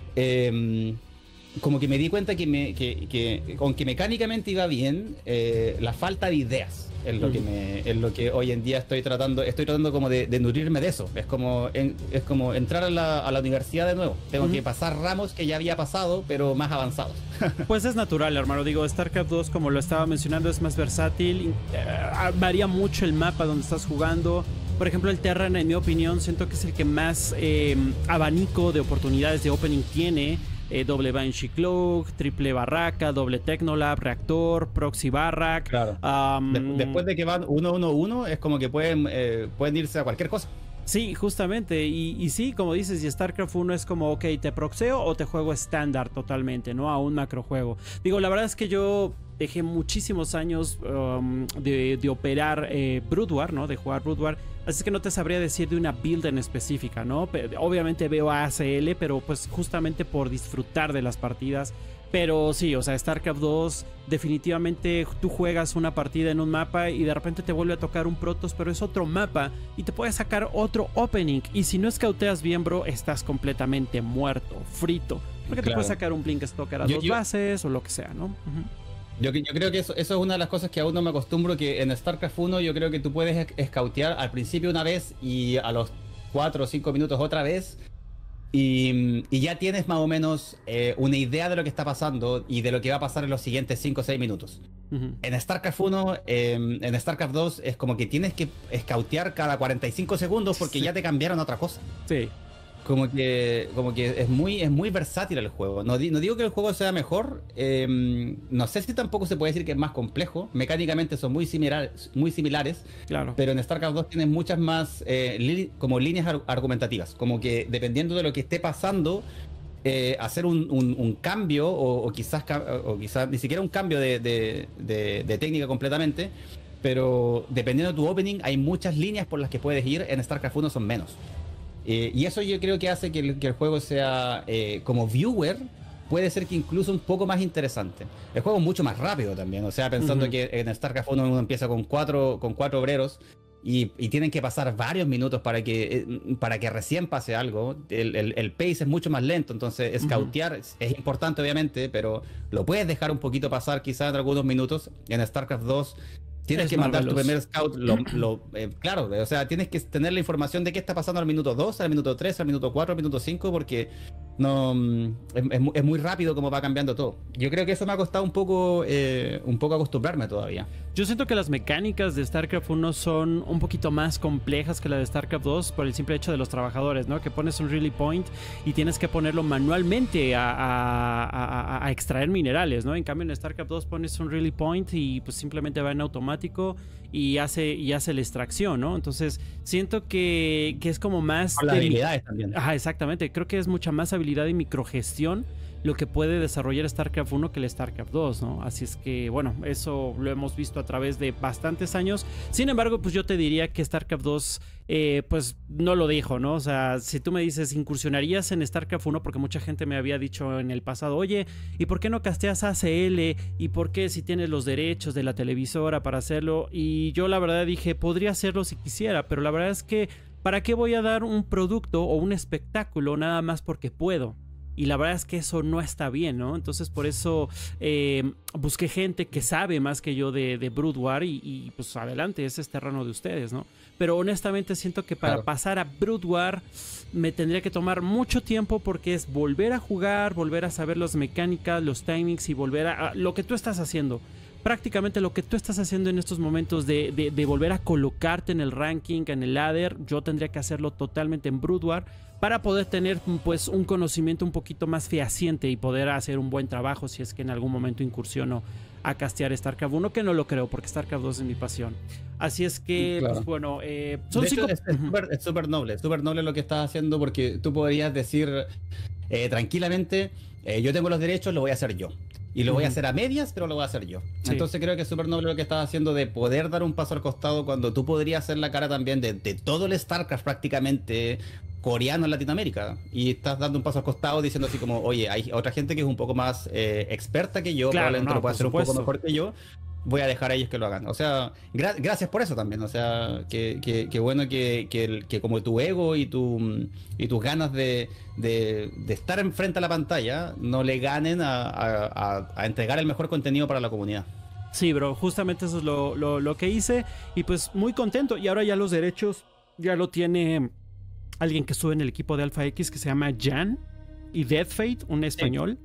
Eh, como que me di cuenta que, me, que, que aunque mecánicamente iba bien, eh, la falta de ideas es lo, mm. que me, es lo que hoy en día estoy tratando, estoy tratando como de, de nutrirme de eso. Es como, en, es como entrar a la, a la universidad de nuevo. Tengo mm. que pasar ramos que ya había pasado, pero más avanzados. Pues es natural, hermano. Digo, StarCraft dos, como lo estaba mencionando, es más versátil. Eh, varía mucho el mapa donde estás jugando. Por ejemplo, el Terran, en mi opinión, siento que es el que más eh, abanico de oportunidades de opening tiene. Eh, doble Banshee Cloak, triple Barraca, doble Technolab, Reactor, Proxy Barrack. Claro. Um, de después de que van uno uno uno, es como que pueden, eh, pueden irse a cualquier cosa. Sí, justamente. Y, y sí, como dices, y StarCraft uno es como, ok, te proxeo o te juego estándar totalmente, ¿no? A un macrojuego. Digo, la verdad es que yo dejé muchísimos años um, de, de operar eh, Brood War, ¿no? De jugar Brood War. Así que no te sabría decir de una build en específica, ¿no? Pero, obviamente veo A C L, pero pues justamente por disfrutar de las partidas. Pero sí, o sea, StarCraft dos, definitivamente tú juegas una partida en un mapa y de repente te vuelve a tocar un Protoss, pero es otro mapa y te puede sacar otro opening. Y si no escauteas bien, bro, estás completamente muerto, frito. Porque claro. te puede sacar un Blink Stalker a yo, dos yo... bases o lo que sea, ¿no? Uh-huh. Yo, yo creo que eso, eso es una de las cosas que aún no me acostumbro, que en StarCraft uno yo creo que tú puedes escautear al principio una vez y a los cuatro o cinco minutos otra vez y, y ya tienes más o menos eh, una idea de lo que está pasando y de lo que va a pasar en los siguientes cinco o seis minutos. Uh-huh. En StarCraft uno, eh, en StarCraft dos es como que tienes que escautear cada cuarenta y cinco segundos porque sí. ya te cambiaron a otra cosa. Sí. Como que, como que es muy, es muy versátil el juego. No, di, no digo que el juego sea mejor. Eh, no sé si tampoco se puede decir que es más complejo. Mecánicamente son muy, similar, muy similares. Claro. Pero en StarCraft dos tienes muchas más eh, li, como líneas ar argumentativas. Como que dependiendo de lo que esté pasando, eh, hacer un, un, un cambio o, o, quizás, o quizás ni siquiera un cambio de, de, de, de técnica completamente. Pero dependiendo de tu opening, hay muchas líneas por las que puedes ir. En StarCraft uno son menos. Eh, y eso yo creo que hace que el, que el juego sea, eh, como viewer, puede ser que incluso un poco más interesante. El juego es mucho más rápido también, o sea, pensando uh-huh. que en StarCraft uno, uno empieza con cuatro, con cuatro obreros y, y tienen que pasar varios minutos para que, eh, para que recién pase algo. El, el, el pace es mucho más lento, entonces scoutear uh-huh. es, es importante obviamente, pero lo puedes dejar un poquito pasar quizás en algunos minutos. En StarCraft dos... Tienes es que mandar tu primer scout, lo, lo, eh, claro, o sea, tienes que tener la información de qué está pasando al minuto dos, al minuto tres, al minuto cuatro, al minuto cinco, porque no es, es, es muy rápido como va cambiando todo. Yo creo que eso me ha costado un poco, eh, un poco acostumbrarme todavía. Yo siento que las mecánicas de StarCraft uno son un poquito más complejas que la de StarCraft dos por el simple hecho de los trabajadores, ¿no? Que pones un Rally Point y tienes que ponerlo manualmente a, a, a, a extraer minerales, ¿no? En cambio en StarCraft dos pones un Rally Point y pues simplemente va en automático y hace, y hace la extracción, ¿no? Entonces siento que, que es como más... Con las habilidades también. Ajá, exactamente. Creo que es mucha más habilidad y microgestión lo que puede desarrollar StarCraft uno que el StarCraft dos, ¿no? Así es que, bueno, eso lo hemos visto a través de bastantes años. Sin embargo, pues yo te diría que StarCraft dos, eh, pues no lo dijo, ¿no? O sea, si tú me dices, ¿incursionarías en StarCraft uno? Porque mucha gente me había dicho en el pasado, oye, ¿y por qué no casteas A C L? ¿Y por qué si tienes los derechos de la televisora para hacerlo? Y yo la verdad dije, podría hacerlo si quisiera, pero la verdad es que, ¿para qué voy a dar un producto o un espectáculo nada más porque puedo? y la verdad es que eso no está bien, ¿no? Entonces por eso eh, busqué gente que sabe más que yo de, de Brood War y, y pues adelante, ese es terreno de ustedes, ¿no? Pero honestamente siento que para Claro. pasar a Brood War me tendría que tomar mucho tiempo porque es volver a jugar, volver a saber las mecánicas, los timings y volver a, a lo que tú estás haciendo. Prácticamente lo que tú estás haciendo en estos momentos de, de, de volver a colocarte en el ranking, en el ladder, yo tendría que hacerlo totalmente en Brood War para poder tener pues un conocimiento un poquito más fehaciente y poder hacer un buen trabajo si es que en algún momento incursiono a castear StarCraft uno, que no lo creo porque StarCraft dos es mi pasión. Así es que, Claro. pues bueno, eh, son De cinco... hecho, es súper es súper noble, es súper noble lo que estás haciendo porque tú podrías decir eh, tranquilamente, eh, yo tengo los derechos, lo voy a hacer yo. Y lo voy a Ujú. hacer a medias, pero lo voy a hacer yo. Sí. Entonces creo que es súper noble lo que estás haciendo de poder dar un paso al costado cuando tú podrías ser la cara también de, de todo el StarCraft prácticamente coreano en Latinoamérica. Y estás dando un paso al costado diciendo así como, oye, hay otra gente que es un poco más eh, experta que yo, Claro, probablemente no, lo pueda por hacer un poco supuesto. mejor que yo. Voy a dejar a ellos que lo hagan. O sea, gra gracias por eso también. O sea, que, que, que bueno que, que, el- que como tu ego y, tu, y tus ganas de, de, de estar enfrente a la pantalla no le ganen a, a, a- a entregar el mejor contenido para la comunidad. Sí, bro, justamente eso es lo, lo, lo que hice y pues muy contento. Y ahora ya los derechos ya lo tiene alguien que estuvo en el equipo de Alpha X que se llama Jan y Death Fate, un español.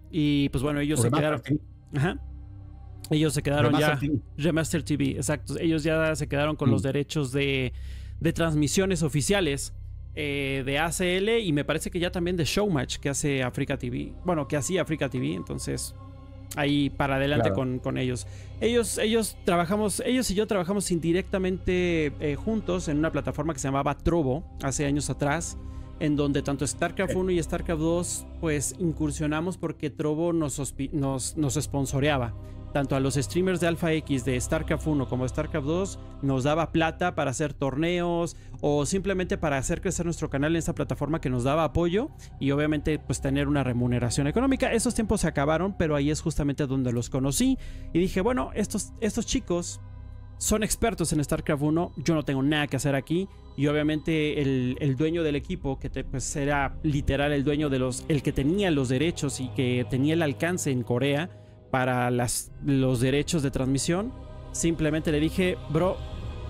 Y pues bueno, ellos se quedaron... Ajá. Ellos se quedaron Remaster ya... T V. Remaster T V, exacto. Ellos ya se quedaron con Mm. los derechos de, de transmisiones oficiales eh, de A C L y me parece que ya también de Showmatch que hace Africa T V. Bueno, que hacía Africa T V, entonces ahí para adelante Claro. con, con ellos. Ellos, ellos trabajamos, ellos y yo trabajamos indirectamente eh, juntos en una plataforma que se llamaba Trovo hace años atrás, en donde tanto StarCraft uno y StarCraft dos pues incursionamos porque Trovo nos, hospi- nos, nos sponsoreaba. Tanto a los streamers de Alpha X de StarCraft uno como StarCraft dos nos daba plata para hacer torneos o simplemente para hacer crecer nuestro canal en esa plataforma que nos daba apoyo y obviamente pues tener una remuneración económica. Esos tiempos se acabaron, pero ahí es justamente donde los conocí y dije, bueno, estos, estos chicos son expertos en StarCraft uno, yo no tengo nada que hacer aquí y obviamente el, el dueño del equipo, que te, pues era literal el dueño de los, el que tenía los derechos y que tenía el alcance en Corea para las, los derechos de transmisión, simplemente le dije, bro,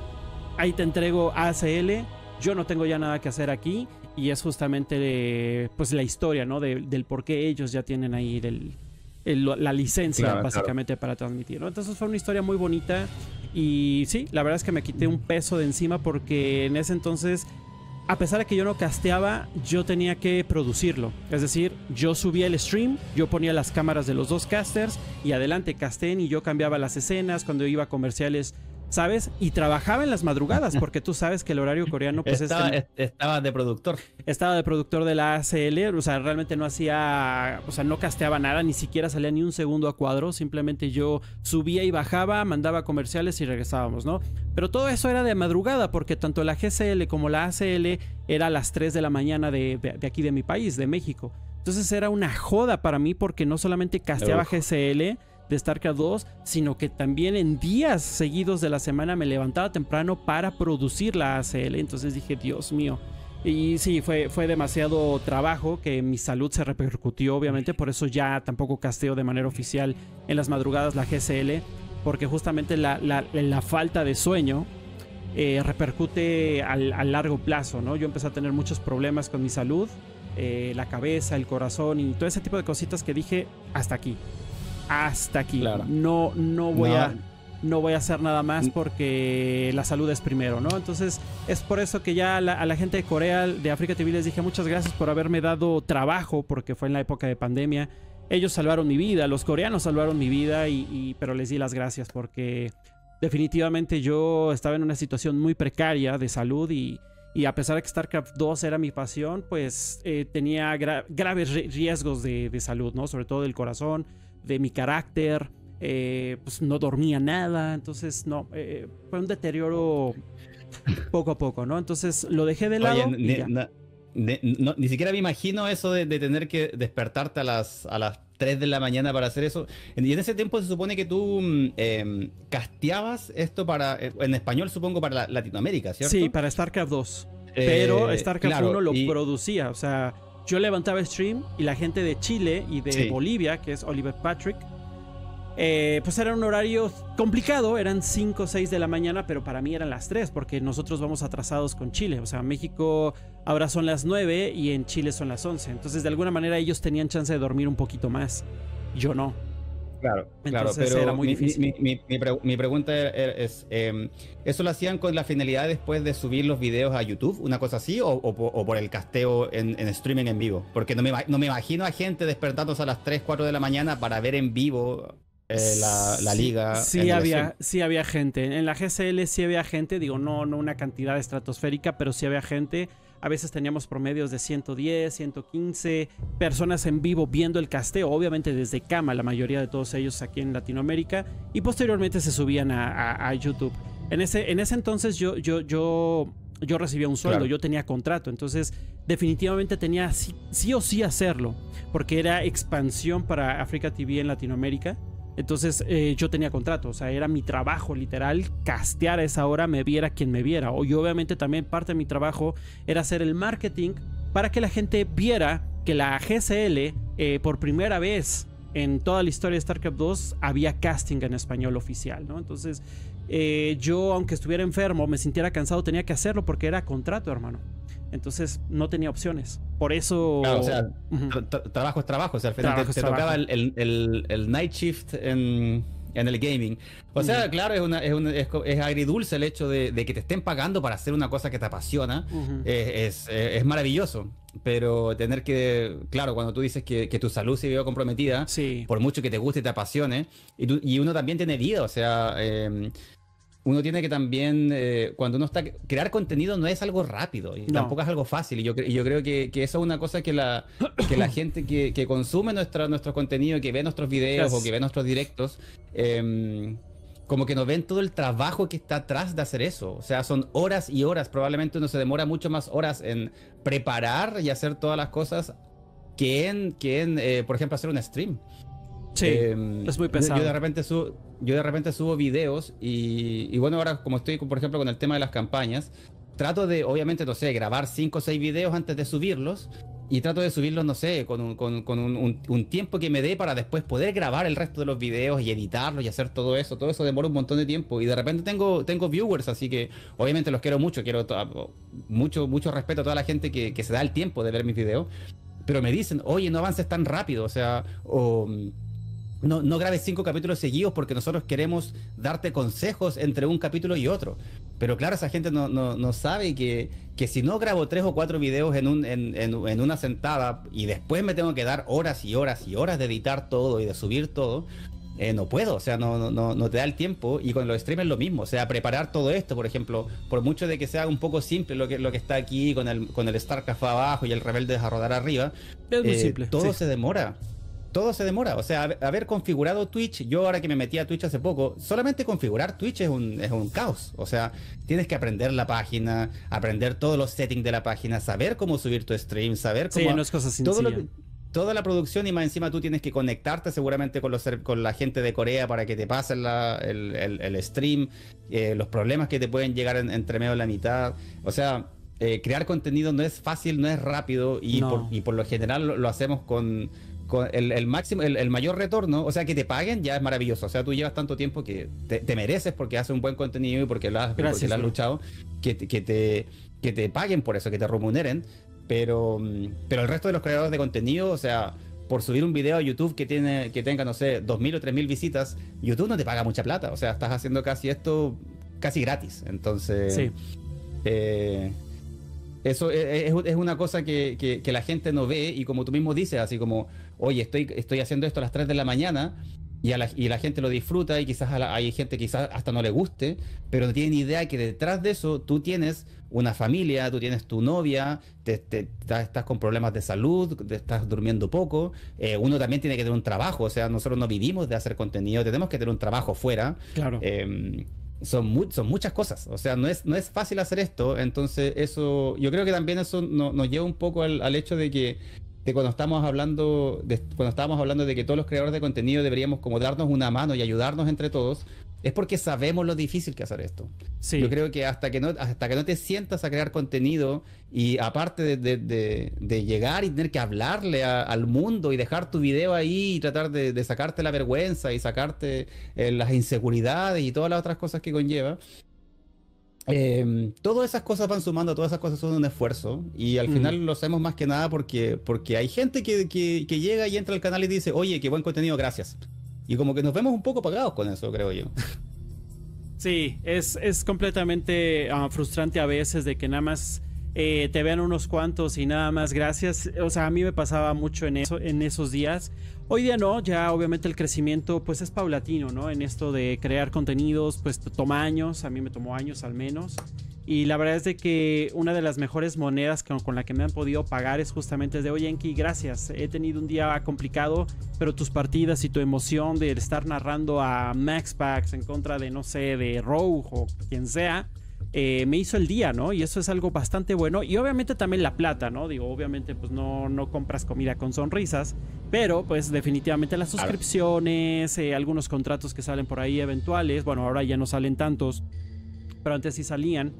ahí te entrego A C L, yo no tengo ya nada que hacer aquí y es justamente eh, pues la historia, ¿no? De, del por qué ellos ya tienen ahí del, el, la licencia Claro, básicamente claro. para transmitir, ¿no? Entonces fue una historia muy bonita y sí, la verdad es que me quité un peso de encima porque en ese entonces, a pesar de que yo no casteaba, yo tenía que producirlo. Es decir, yo subía el stream, yo ponía las cámaras de los dos casters y adelante casteen y yo cambiaba las escenas cuando iba a comerciales, ¿sabes? Y trabajaba en las madrugadas porque tú sabes que el horario coreano pues estaba, es... El... Estaba de productor. Estaba de productor de la A C L, o sea, realmente no hacía, o sea, no casteaba nada, ni siquiera salía ni un segundo a cuadro, simplemente yo subía y bajaba, mandaba comerciales y regresábamos, ¿no? Pero todo eso era de madrugada, porque tanto la G C L como la A C L era a las tres de la mañana de, de, de aquí de mi país, de México. Entonces era una joda para mí porque no solamente casteaba Uf. G C L de StarCraft dos, sino que también en días seguidos de la semana me levantaba temprano para producir la A C L. Entonces dije, Dios mío. Y sí, fue, fue demasiado trabajo que mi salud se repercutió, obviamente. Por eso ya tampoco casteo de manera oficial en las madrugadas la G C L. Porque justamente la, la, la falta de sueño eh, repercute al, a largo plazo, ¿no? Yo empecé a tener muchos problemas con mi salud. Eh, la cabeza, el corazón y todo ese tipo de cositas que dije, hasta aquí. Hasta aquí. Claro. No, no voy no. a... no voy a hacer nada más porque la salud es primero, ¿no? Entonces es por eso que ya a la, a la gente de Corea, de Africa T V les dije muchas gracias por haberme dado trabajo porque fue en la época de pandemia. Ellos salvaron mi vida, los coreanos salvaron mi vida, y, y, pero les di las gracias porque definitivamente yo estaba en una situación muy precaria de salud y, y a pesar de que StarCraft dos era mi pasión, pues eh, tenía gra graves riesgos de, de salud, ¿no? Sobre todo del corazón, de mi carácter. Eh, pues no dormía nada, entonces no, eh, fue un deterioro poco a poco, ¿no? Entonces lo dejé de lado. Oye, ni, no, ni, no, ni siquiera me imagino eso de, de tener que despertarte a las, a las tres de la mañana para hacer eso. Y en ese tiempo se supone que tú eh, casteabas esto para, en español supongo, para la, Latinoamérica, ¿cierto? Sí, para StarCraft dos. Eh, Pero StarCraft claro, uno lo y... producía, o sea... yo levantaba stream y la gente de Chile y de sí. Bolivia, que es Oliver Patrick, eh, pues era un horario complicado, eran cinco o seis de la mañana, pero para mí eran las tres, porque nosotros vamos atrasados con Chile. O sea, México ahora son las nueve y en Chile son las once. Entonces, de alguna manera ellos tenían chance de dormir un poquito más. Yo no. Claro, Entonces, claro, pero era muy mi, difícil. Mi, mi, mi, pre mi pregunta es, eh, ¿eso lo hacían con la finalidad después de subir los videos a YouTube, una cosa así, o, o, o por el casteo en, en streaming en vivo? Porque no me, no me imagino a gente despertándose a las tres, cuatro de la mañana para ver en vivo eh, la, la liga. Sí, sí había, sí había gente. En la G C L sí había gente, digo, no, no una cantidad estratosférica, pero sí había gente. A veces teníamos promedios de ciento diez, ciento quince personas en vivo viendo el casteo, obviamente desde cama, la mayoría de todos ellos aquí en Latinoamérica, y posteriormente se subían a, a, a YouTube. En ese, en ese entonces yo, yo, yo, yo recibía un sueldo, claro. Yo tenía contrato, entonces definitivamente tenía sí, sí o sí hacerlo, porque era expansión para Africa T V en Latinoamérica. Entonces eh, yo tenía contrato, o sea, era mi trabajo literal, castear a esa hora, me viera quien me viera. Y obviamente también parte de mi trabajo era hacer el marketing para que la gente viera que la G C L, eh, por primera vez en toda la historia de StarCraft dos, había casting en español oficial, ¿no? Entonces eh, yo, aunque estuviera enfermo, me sintiera cansado, tenía que hacerlo porque era contrato, hermano. Entonces no tenía opciones. Por eso... Claro, o sea, uh-huh. tra trabajo es trabajo. O sea, al final te, te tocaba el, el, el, el night shift en, en el gaming. O sea, uh-huh. claro, es, una, es, una, es, es agridulce el hecho de, de que te estén pagando para hacer una cosa que te apasiona. Uh-huh. es, es, es maravilloso. Pero tener que... Claro, cuando tú dices que, que tu salud se vio comprometida, sí. por mucho que te guste y te apasione, y, tú, y uno también tiene vida, o sea... Eh, uno tiene que también, eh, cuando uno está... Crear contenido no es algo rápido y no. tampoco es algo fácil. Y yo, y yo creo que, que eso es una cosa que la, que la gente que, que consume nuestra, nuestro contenido, que ve nuestros videos yes. o que ve nuestros directos, eh, como que no ven todo el trabajo que está atrás de hacer eso. O sea, son horas y horas. Probablemente uno se demora mucho más horas en preparar y hacer todas las cosas que en, que en eh, por ejemplo, hacer un stream. Sí, eh, es muy pesado. Yo de repente subo, yo de repente subo videos y, y bueno, ahora como estoy, por ejemplo, con el tema de las campañas, trato de, obviamente, no sé, grabar cinco o seis videos antes de subirlos y trato de subirlos, no sé, con, un, con, con un, un, un tiempo que me dé para después poder grabar el resto de los videos y editarlos y hacer todo eso. Todo eso demora un montón de tiempo y de repente tengo, tengo viewers, así que obviamente los quiero mucho, quiero mucho, mucho respeto a toda la gente que, que se da el tiempo de ver mis videos, pero me dicen, oye, no avances tan rápido, o sea, o... No, no grabes cinco capítulos seguidos porque nosotros queremos darte consejos entre un capítulo y otro. Pero claro, esa gente no, no, no sabe que, que si no grabo tres o cuatro videos en, un, en, en, en una sentada y después me tengo que dar horas y horas y horas de editar todo y de subir todo, eh, no puedo, o sea, no, no, no te da el tiempo. Y con los streamers lo mismo, o sea, preparar todo esto, por ejemplo, por mucho de que sea un poco simple lo que, lo que está aquí con el, con el StarCraft abajo y el Rebeldes a rodar arriba, es muy eh, simple, todo sí. se demora. Todo se demora, o sea, haber configurado Twitch, yo ahora que me metí a Twitch hace poco, solamente configurar Twitch es un, es un caos, o sea, tienes que aprender la página, aprender todos los settings de la página, saber cómo subir tu stream, saber cómo... Sí, no es cosa sencilla. Todo lo que, toda la producción y más encima tú tienes que conectarte seguramente con, los, con la gente de Corea para que te pasen la, el, el, el stream, eh, los problemas que te pueden llegar en, entre medio de la mitad, o sea... Eh, crear contenido no es fácil, no es rápido y, no. por, y por lo general lo, lo hacemos con... Con el, el máximo, el, el mayor retorno, o sea, que te paguen ya es maravilloso. O sea, tú llevas tanto tiempo que te, te mereces porque haces un buen contenido y porque lo has, Gracias, porque lo has luchado, que, que, te, que te paguen por eso, que te remuneren. Pero, pero el resto de los creadores de contenido, o sea, por subir un video a YouTube que, tiene, que tenga, no sé, dos mil o tres mil visitas, YouTube no te paga mucha plata. O sea, estás haciendo casi esto casi gratis. Entonces... Sí. Eh, Eso es, es una cosa que, que, que la gente no ve y como tú mismo dices, así como, oye, estoy, estoy haciendo esto a las tres de la mañana y, a la, y la gente lo disfruta y quizás a la, hay gente que quizás hasta no le guste, pero no tiene ni idea que detrás de eso tú tienes una familia, tú tienes tu novia, te, te, te, estás con problemas de salud, te estás durmiendo poco, eh, uno también tiene que tener un trabajo, o sea, nosotros no vivimos de hacer contenido, tenemos que tener un trabajo fuera. Claro. Eh, Son, muy, son muchas cosas, o sea, no es, no es fácil hacer esto, entonces eso, yo creo que también eso no, nos lleva un poco al, al hecho de que de cuando estamos hablando de, cuando estábamos hablando de que todos los creadores de contenido deberíamos como darnos una mano y ayudarnos entre todos, es porque sabemos lo difícil que es hacer esto. Sí. Yo creo que hasta que no, hasta que no te sientas a crear contenido y aparte de, de, de, de llegar y tener que hablarle a, al mundo y dejar tu video ahí y tratar de, de sacarte la vergüenza y sacarte eh, las inseguridades y todas las otras cosas que conlleva, eh, todas esas cosas van sumando, todas esas cosas son un esfuerzo y al mm. final lo hacemos más que nada porque, porque hay gente que, que, que llega y entra al canal y dice, oye, qué buen contenido, gracias. Y como que nos vemos un poco pagados con eso, creo yo. Sí, es, es completamente uh, frustrante a veces de que nada más eh, te vean unos cuantos y nada más gracias. O sea, a mí me pasaba mucho en eso, en esos días. Hoy día no, ya obviamente el crecimiento pues es paulatino, ¿no? En esto de crear contenidos pues toma años, a mí me tomó años al menos. Y la verdad es de que una de las mejores monedas con, con la que me han podido pagar es justamente de, oye, Enki, gracias. He tenido un día complicado, pero tus partidas y tu emoción de estar narrando a Max Packs en contra de, no sé, de Rogue o quien sea, eh, me hizo el día, ¿no? Y eso es algo bastante bueno. Y obviamente también la plata, ¿no? Digo, obviamente pues no, no compras comida con sonrisas, pero pues definitivamente las suscripciones, eh, algunos contratos que salen por ahí eventuales. Bueno, ahora ya no salen tantos, pero antes sí salían.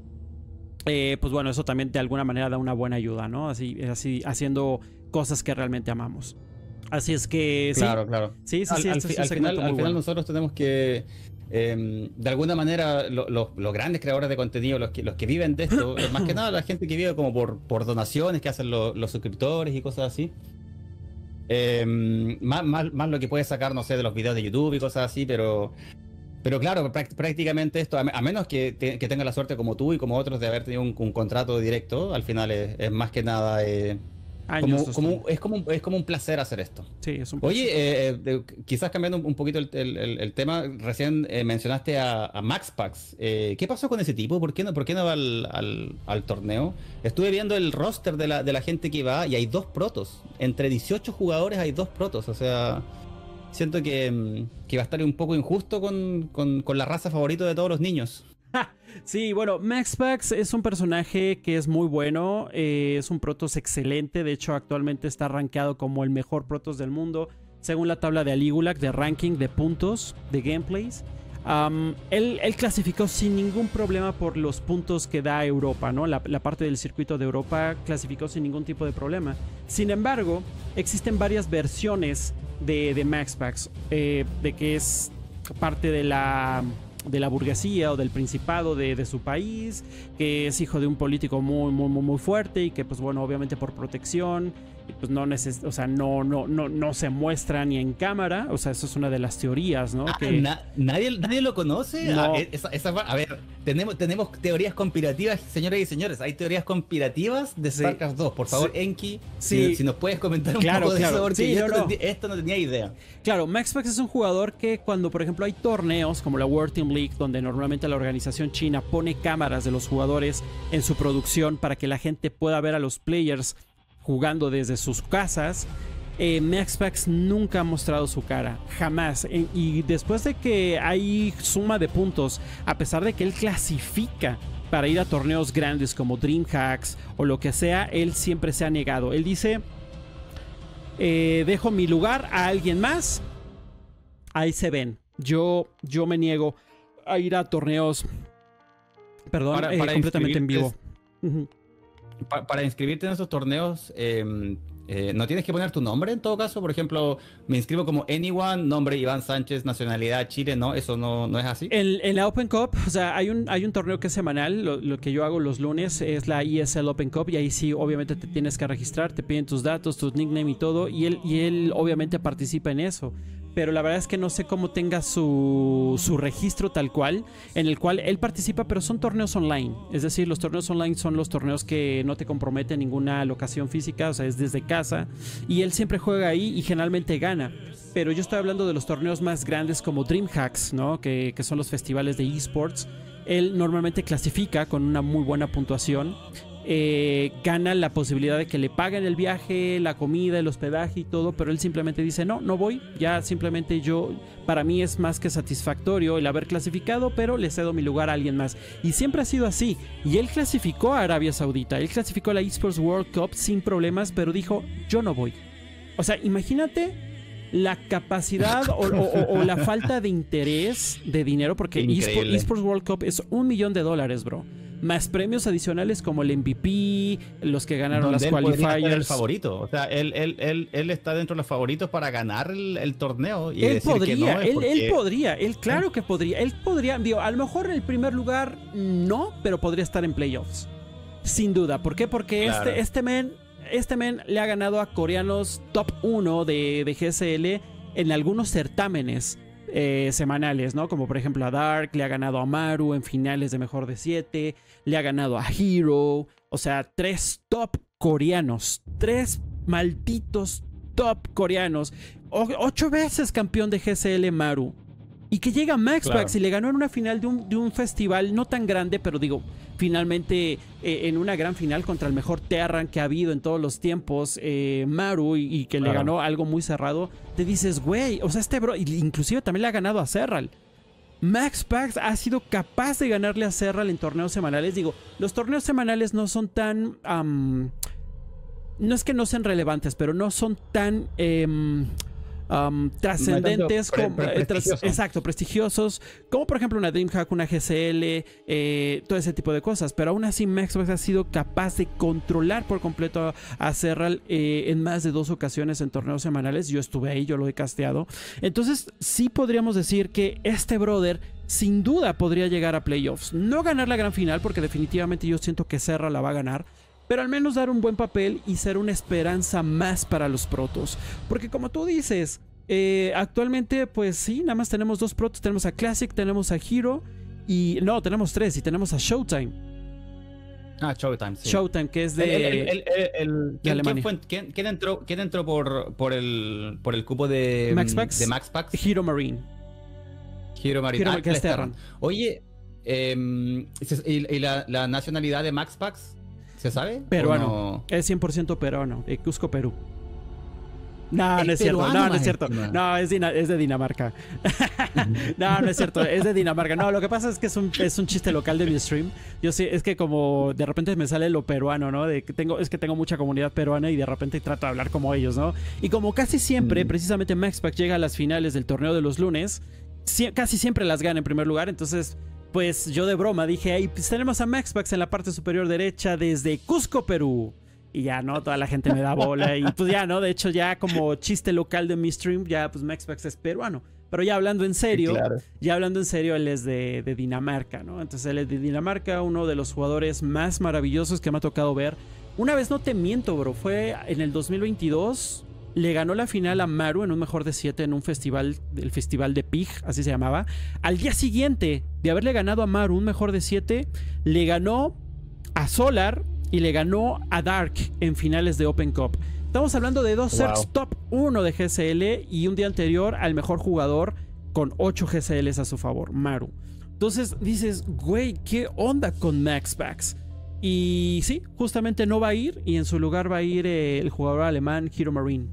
Eh, pues bueno, eso también de alguna manera da una buena ayuda, ¿no? Así, así haciendo cosas que realmente amamos. Así es que sí. Claro, claro. Sí, sí, sí. Al, este al, es al final, al final bueno. nosotros tenemos que, eh, de alguna manera, lo, lo, los grandes creadores de contenido, los que, los que viven de esto, más que nada la gente que vive como por, por donaciones que hacen lo, los suscriptores y cosas así. Eh, más, más, más lo que puedes sacar, no sé, de los videos de YouTube y cosas así, pero... Pero claro, prácticamente esto, a menos que, te, que tenga la suerte como tú y como otros de haber tenido un, un contrato directo, al final es, es más que nada... Eh, como, como, es, como un, es como un placer hacer esto. Sí, es un placer. Oye, eh, eh, quizás cambiando un poquito el, el, el tema, recién eh, mencionaste a, a Max Packs. Eh, ¿Qué pasó con ese tipo? ¿Por qué no, por qué no va al, al, al torneo? Estuve viendo el roster de la, de la gente que va y hay dos protos. Entre dieciocho jugadores hay dos protos, o sea... Siento que, que va a estar un poco injusto con, con, con la raza favorita de todos los niños. Sí, bueno, Max Packs es un personaje que es muy bueno, eh, es un Protoss excelente, de hecho actualmente está rankeado como el mejor Protoss del mundo, según la tabla de Aligulac de ranking de puntos, de gameplays. Um, él, él clasificó sin ningún problema por los puntos que da Europa, ¿no? La, la parte del circuito de Europa clasificó sin ningún tipo de problema. Sin embargo, existen varias versiones de, de Max Packs, eh, de que es parte de la, de la burguesía o del principado de, de su país, que es hijo de un político muy, muy, muy, muy fuerte y que, pues bueno, obviamente por protección, pues no, neces o sea, no, no, no, no se muestra ni en cámara. O sea, eso es una de las teorías, ¿no? Ah, que... na ¿nadie, ¿Nadie lo conoce? No. Ah, esa, esa, a ver, tenemos, tenemos teorías conspirativas, señoras y señores. Hay teorías conspirativas de StarCraft sí. dos. Por favor, sí. Enki, sí. si, si nos puedes comentar un claro, poco claro. de eso, porque sí, yo no, esto, no. esto no tenía idea. Claro, Max Packs es un jugador que cuando, por ejemplo, hay torneos como la World Team League, donde normalmente la organización china pone cámaras de los jugadores en su producción para que la gente pueda ver a los players jugando desde sus casas, eh, Max Packs nunca ha mostrado su cara, jamás. Eh, y después de que hay suma de puntos, a pesar de que él clasifica para ir a torneos grandes como DreamHacks o lo que sea, él siempre se ha negado. Él dice, eh, dejo mi lugar a alguien más, ahí se ven. Yo, yo me niego a ir a torneos, perdón, para, para eh, completamente en vivo. Uh-huh. Para, para inscribirte en esos torneos, eh, eh, ¿no tienes que poner tu nombre en todo caso? Por ejemplo, me inscribo como Anyone, nombre Iván Sánchez, nacionalidad Chile, ¿no? ¿Eso no, no es así? En, en la Open Cup, o sea, hay un, hay un torneo que es semanal, lo, lo que yo hago los lunes es la E S L Open Cup y ahí sí, obviamente te tienes que registrar, te piden tus datos, tu nickname y todo, y él, y él obviamente participa en eso. Pero la verdad es que no sé cómo tenga su, su registro tal cual, en el cual él participa, pero son torneos online. Es decir, los torneos online son los torneos que no te comprometen ninguna locación física, o sea, es desde casa. Y él siempre juega ahí y generalmente gana. Pero yo estoy hablando de los torneos más grandes como DreamHacks, ¿no? Que, que son los festivales de esports. Él normalmente clasifica con una muy buena puntuación. Eh, gana la posibilidad de que le paguen el viaje, la comida, el hospedaje y todo, pero él simplemente dice no, no voy, ya simplemente yo, para mí es más que satisfactorio el haber clasificado, pero le cedo mi lugar a alguien más, y siempre ha sido así. Y él clasificó a Arabia Saudita, él clasificó a la Esports World Cup sin problemas, pero dijo yo no voy. O sea, imagínate la capacidad o, o, o la falta de interés de dinero, porque eSports, eSports World Cup es un millón de dólares, bro. Más premios adicionales como el M V P, los que ganaron las qualifiers. El favorito, o sea, él, él, él, él está dentro de los favoritos para ganar el, el torneo. Y él decir podría, que no es él, porque... él podría, él claro que podría, él podría, digo, a lo mejor en el primer lugar no, pero podría estar en playoffs, sin duda. ¿Por qué? Porque claro. este, este men, este men le ha ganado a coreanos top uno de, de G S L en algunos certámenes. Eh, semanales, ¿no? Como por ejemplo a Dark, le ha ganado a Maru en finales de mejor de siete, le ha ganado a Hero, o sea, tres top coreanos, tres malditos top coreanos, o, ocho veces campeón de G S L Maru, y que llega MaxPax claro. y le ganó en una final de un, de un festival no tan grande, pero digo, finalmente eh, en una gran final contra el mejor Terran que ha habido en todos los tiempos, eh, Maru, y, y que claro. le ganó algo muy cerrado, te dices, güey, o sea, este bro, inclusive también le ha ganado a Serral. MaxPax ha sido capaz de ganarle a Serral en torneos semanales. Digo, los torneos semanales no son tan... Um, no es que no sean relevantes, pero no son tan... Um, Um, trascendentes, pre, pre, pre, tras, exacto, prestigiosos, como por ejemplo una DreamHack, una G C L, eh, todo ese tipo de cosas, pero aún así MaxPax ha sido capaz de controlar por completo a, a Serral eh, en más de dos ocasiones en torneos semanales. Yo estuve ahí, yo lo he casteado, entonces sí podríamos decir que este brother sin duda podría llegar a playoffs, no ganar la gran final porque definitivamente yo siento que Serral la va a ganar, pero al menos dar un buen papel y ser una esperanza más para los protos. Porque como tú dices, eh, actualmente pues sí, nada más tenemos dos protos. Tenemos a Classic, tenemos a Hero y... No, tenemos tres y tenemos a Showtime. Ah, Showtime, sí. Showtime, que es de, el, el, el, el, el, ¿quién, ¿quién, fue, quién, quién entró, quién entró por, por, el, por el cupo de MaxPax? De MaxPax? Hero Marine. Hero Marine. Hero, ah, que es Terran. Oye, eh, ¿y, y la, la nacionalidad de MaxPax? ¿Se sabe? Peruano. No? Es cien por ciento peruano. De Cusco, Perú. No, es no es cierto. peruano, No, no es cierto. No, es, es de Dinamarca. No, no es cierto. Es de Dinamarca. No, lo que pasa es que es un, es un chiste local de mi stream. Yo sí, es que como de repente me sale lo peruano, ¿no? De que tengo, es que tengo mucha comunidad peruana y de repente trato de hablar como ellos, ¿no? Y como casi siempre, mm. precisamente MaxPax llega a las finales del torneo de los lunes, si, casi siempre las gana en primer lugar, entonces... Pues yo de broma dije, ahí pues tenemos a MaxPax en la parte superior derecha desde Cusco, Perú. Y ya, ¿no? Toda la gente me da bola. Y pues ya, ¿no? De hecho, ya como chiste local de mi stream, ya pues MaxPax es peruano. Pero ya hablando en serio, sí, claro. ya hablando en serio, él es de, de Dinamarca, ¿no? Entonces él es de Dinamarca, uno de los jugadores más maravillosos que me ha tocado ver. Una vez no te miento, bro, fue en el dos mil veintidós... Le ganó la final a Maru en un mejor de siete en un festival, el festival de Pig, así se llamaba. Al día siguiente de haberle ganado a Maru un mejor de siete, le ganó a Solar y le ganó a Dark en finales de Open Cup. Estamos hablando de dos wow. Certs top uno de G S L y un día anterior al mejor jugador con ocho G S Ls a su favor, Maru. Entonces dices, güey, ¿qué onda con MaxPax? Y sí, justamente no va a ir y en su lugar va a ir eh, el jugador alemán Hero Marine.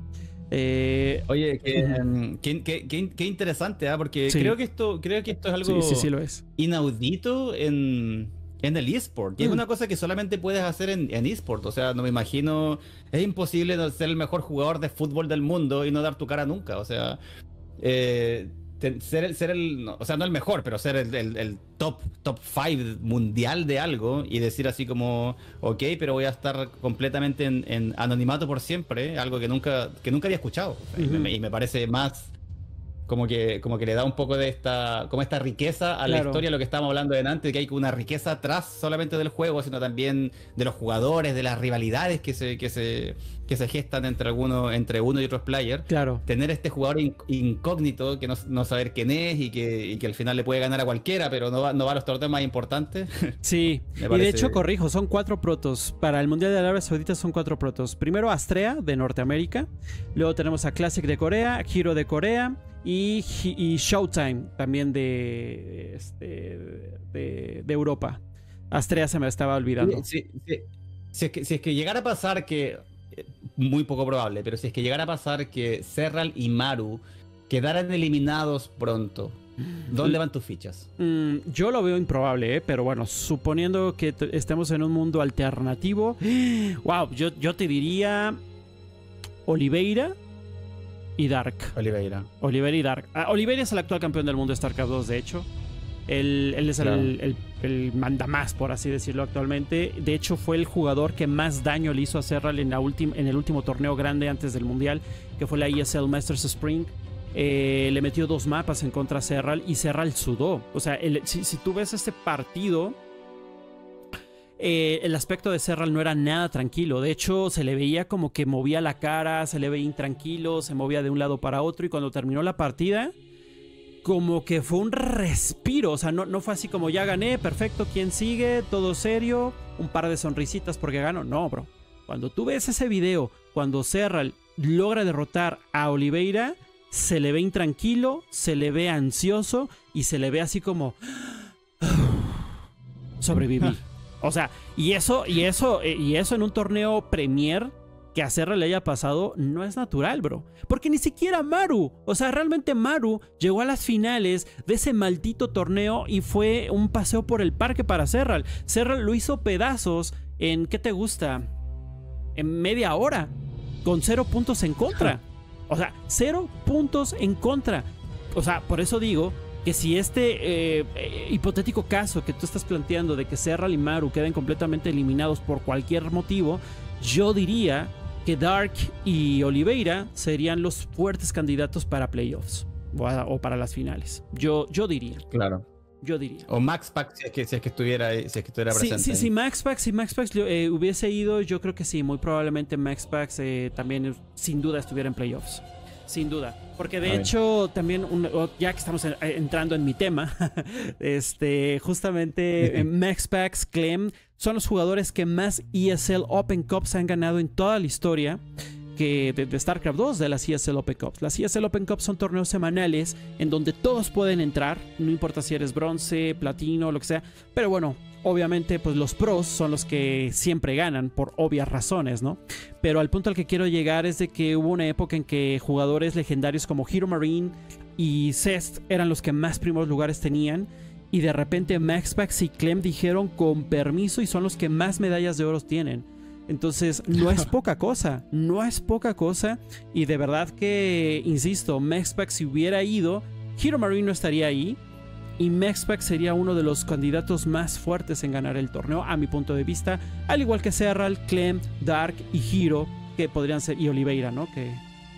Eh, Oye, qué, uh-huh. qué, qué, qué, qué interesante, ¿eh? Porque sí. creo que esto creo que esto es algo sí, sí, sí lo es. inaudito en, en el eSport. Y uh-huh. es una cosa que solamente puedes hacer en, en eSport. O sea, no me imagino... Es imposible ser el mejor jugador de fútbol del mundo y no dar tu cara nunca. O sea... Eh, ser el, ser el, o sea, no el mejor, pero ser el, el, el top top cinco mundial de algo y decir así como, ok, pero voy a estar completamente en, en anonimato por siempre, algo que nunca que nunca había escuchado. O sea, uh-huh. y, me, y me parece más como que como que le da un poco de esta como esta riqueza a la claro. historia, lo que estábamos hablando de antes, que hay una riqueza atrás solamente del juego, sino también de los jugadores, de las rivalidades que se que se que se gestan entre algunos entre uno y otros players. Claro. Tener este jugador in, incógnito que no, no saber quién es y que, y que al final le puede ganar a cualquiera, pero no va, no va a los torneos más importantes. Sí, y parece... de hecho corrijo, son cuatro protos. Para el Mundial de Arabia Saudita son cuatro protos. Primero Astrea de Norteamérica, luego tenemos a Classic de Corea, Hero de Corea y, y Showtime también de, este, de, de Europa. Astrea se me estaba olvidando. Sí, sí, sí. Si, es que, si es que llegara a pasar que muy poco probable, pero si es que llegara a pasar que Serral y Maru quedaran eliminados pronto, ¿dónde van tus fichas? Mm, yo lo veo improbable, ¿eh? Pero bueno, suponiendo que t- estemos en un mundo alternativo, wow, yo, yo te diría Oliveira, y Dark. Oliveira. Oliveira y Dark. Ah, Oliveira es el actual campeón del mundo de StarCraft dos, de hecho. Él, él es claro. el, el, el mandamás, por así decirlo, actualmente. De hecho, fue el jugador que más daño le hizo a Serral en, la en el último torneo grande antes del Mundial, que fue la E S L Masters Spring. Eh, le metió dos mapas en contra a Serral y Serral sudó. O sea, el, si, si tú ves este partido, eh, el aspecto de Serral no era nada tranquilo. De hecho, se le veía como que movía la cara, se le veía intranquilo, se movía de un lado para otro, y cuando terminó la partida, como que fue un respiro. O sea, no, no fue así como ya gané, perfecto, ¿quién sigue? Todo serio, un par de sonrisitas porque ganó. No, bro. Cuando tú ves ese video, cuando Serral logra derrotar a Oliveira, se le ve intranquilo, se le ve ansioso y se le ve así como sobreviví. O sea, y eso, y eso, y eso en un torneo Premier que a Serral le haya pasado no es natural, bro. Porque ni siquiera Maru, o sea, realmente Maru llegó a las finales de ese maldito torneo y fue un paseo por el parque para Serral. Serral lo hizo pedazos en, ¿qué te gusta? En media hora, con cero puntos en contra. O sea, cero puntos en contra. O sea, por eso digo que si este eh, eh, hipotético caso que tú estás planteando de que Serral y Maru queden completamente eliminados por cualquier motivo, yo diría que Dark y Oliveira serían los fuertes candidatos para playoffs o, a, o para las finales. Yo, yo diría. Claro. Yo diría. O MaxPax, si es que, si es que estuviera, si es que estuviera sí, presente. Sí, sí, MaxPax, si MaxPax eh, hubiese ido, yo creo que sí, muy probablemente MaxPax eh, también sin duda estuviera en playoffs. Sin duda. Porque de hecho, también, un, ya que estamos en, entrando en mi tema, este, justamente MaxPax, Clem, son los jugadores que más E S L Open Cups han ganado en toda la historia que de, de StarCraft dos, de las E S L Open Cups. Las E S L Open Cups son torneos semanales en donde todos pueden entrar, no importa si eres bronce, platino, lo que sea. Pero bueno, obviamente pues los pros son los que siempre ganan por obvias razones, ¿no? Pero al punto al que quiero llegar es de que hubo una época en que jugadores legendarios como Hero Marine y Zest eran los que más primeros lugares tenían, y de repente MaxPax y Clem dijeron con permiso y son los que más medallas de oro tienen. Entonces no es poca cosa, no es poca cosa, y de verdad que, insisto, MaxPax si hubiera ido, Hero Marine no estaría ahí, y MaxPax sería uno de los candidatos más fuertes en ganar el torneo, a mi punto de vista, al igual que Serral, Clem, Dark y Hero, que podrían ser, y Oliveira, ¿no? Que,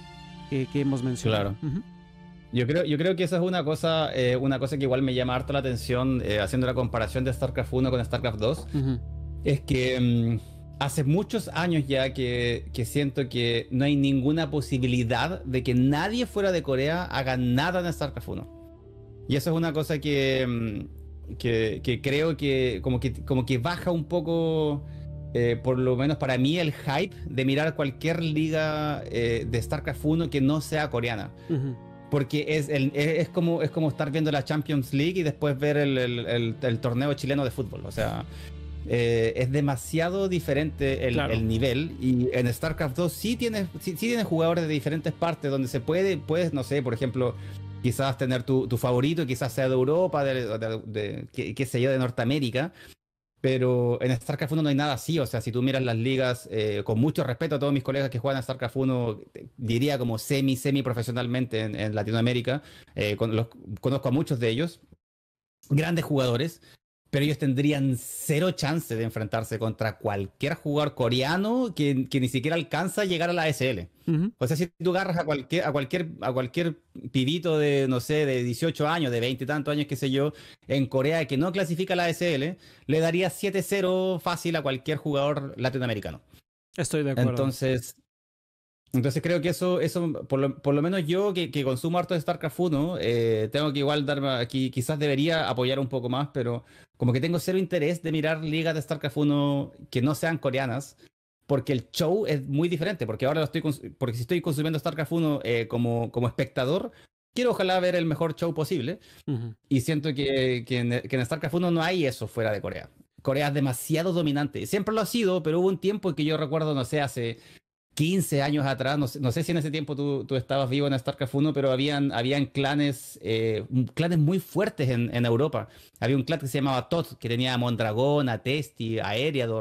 que, que hemos mencionado. Claro. Uh-huh. Yo creo, yo creo que esa es una cosa, eh, una cosa que igual me llama harto la atención, eh, haciendo la comparación de StarCraft uno con StarCraft dos, uh-huh. Es que um, hace muchos años ya que, que siento que no hay ninguna posibilidad de que nadie fuera de Corea haga nada en StarCraft uno. Y eso es una cosa que, que, que creo que como, que como que baja un poco, eh, por lo menos para mí, el hype de mirar cualquier liga eh, de StarCraft uno que no sea coreana. Uh-huh. Porque es, el, es, como, es como estar viendo la Champions League y después ver el, el, el, el torneo chileno de fútbol. O sea, eh, es demasiado diferente el, claro. el nivel. Y en StarCraft dos sí tienes, sí, sí tienes jugadores de diferentes partes donde se puede, puedes, no sé, por ejemplo, quizás tener tu, tu favorito, quizás sea de Europa, de, de, de, de qué sé yo, de Norteamérica. Pero en StarCraft uno no hay nada así. O sea, si tú miras las ligas, eh, con mucho respeto a todos mis colegas que juegan a StarCraft uno, diría como semi, semi profesionalmente en, en Latinoamérica, eh, con los, conozco a muchos de ellos, grandes jugadores, pero ellos tendrían cero chance de enfrentarse contra cualquier jugador coreano que, que ni siquiera alcanza a llegar a la A S L. Uh-huh. O sea, si tú agarras a cualquier, a cualquier, a cualquier pibito de, no sé, de dieciocho años, de veinte y tantos años, qué sé yo, en Corea que no clasifica a la A S L, le daría siete cero fácil a cualquier jugador latinoamericano. Estoy de acuerdo. Entonces, entonces creo que eso, eso por, lo, por lo menos yo que, que consumo harto de StarCraft uno, eh, tengo que igual darme aquí, quizás debería apoyar un poco más, pero como que tengo cero interés de mirar ligas de StarCraft uno que no sean coreanas, porque el show es muy diferente, porque ahora lo estoy, porque si estoy consumiendo StarCraft uno eh, como, como espectador, quiero ojalá ver el mejor show posible, uh-huh. Y siento que, que, en, que en StarCraft uno no hay eso fuera de Corea. Corea es demasiado dominante, siempre lo ha sido, pero hubo un tiempo que yo recuerdo, no sé, hace quince años atrás, no sé, no sé si en ese tiempo tú, tú estabas vivo en StarCraft uno, pero habían, habían clanes, eh, clanes muy fuertes en, en Europa. Había un clan que se llamaba T O T, que tenía a Mondragón, a Testi, a Eriador,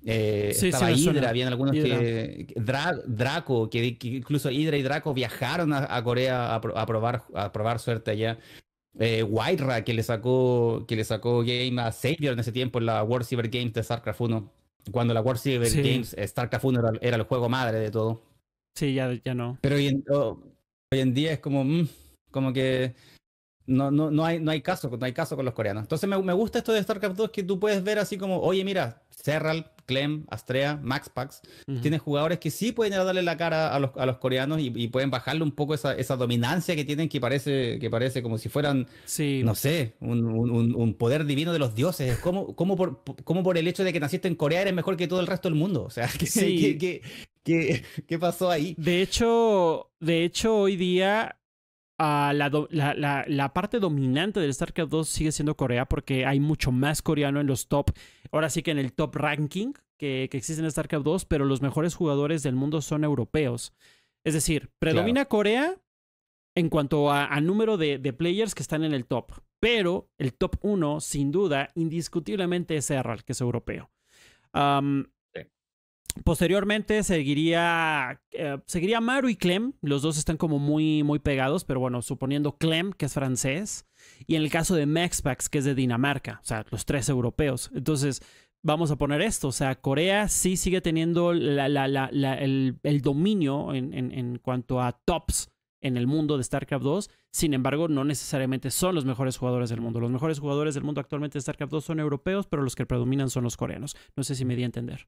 Eh, Sí, estaba sí, Hydra, habían algunos Hydra. que... Dra Draco, que, que incluso Hydra y Draco viajaron a, a Corea a, pro a, probar, a probar suerte allá. Eh, Wyra, que le sacó que le sacó game a Savior en ese tiempo en la World Cyber Games de StarCraft uno. Cuando la World Cyber Sí, Games, eh, StarCraft uno era, era el juego madre de todo. sí, ya, ya no. Pero hoy en, oh, hoy en día es como, mm, como que no, no, no, hay, no hay caso, no hay caso con los coreanos. Entonces me, me gusta esto de StarCraft dos, que tú puedes ver así como, oye, mira, Serral, Clem, Astrea, MaxPax, Ujú. tienes jugadores que sí pueden ir a darle la cara a los, a los coreanos y, y pueden bajarle un poco esa, esa dominancia que tienen, que parece, que parece como si fueran, Sí, no sé, un, un, un poder divino de los dioses. Es como, como, por, como por el hecho de que naciste en Corea eres mejor que todo el resto del mundo. O sea, ¿qué, sí. qué, qué, qué, qué pasó ahí? De hecho, de hecho, hoy día ah, la, do- la, la- la parte dominante del StarCraft dos sigue siendo Corea porque hay mucho más coreano en los top. Ahora sí que en el top ranking que, que existe en StarCraft dos, pero los mejores jugadores del mundo son europeos. Es decir, predomina Corea en cuanto a, a número de, de players que están en el top. Pero el top uno, sin duda, indiscutiblemente es Serral, que es europeo. Um, Sí. Posteriormente seguiría, eh, seguiría Maru y Clem. Los dos están como muy, muy pegados, pero bueno, suponiendo Clem, que es francés, y en el caso de MaxPax, que es de Dinamarca, o sea, los tres europeos. Entonces, vamos a poner esto, o sea, Corea sí sigue teniendo la, la, la, la, el, el, dominio en, en, en cuanto a tops en el mundo de StarCraft dos. Sin embargo, no necesariamente son los mejores jugadores del mundo. Los mejores jugadores del mundo actualmente de StarCraft dos son europeos, pero los que predominan son los coreanos. No sé si me di a entender.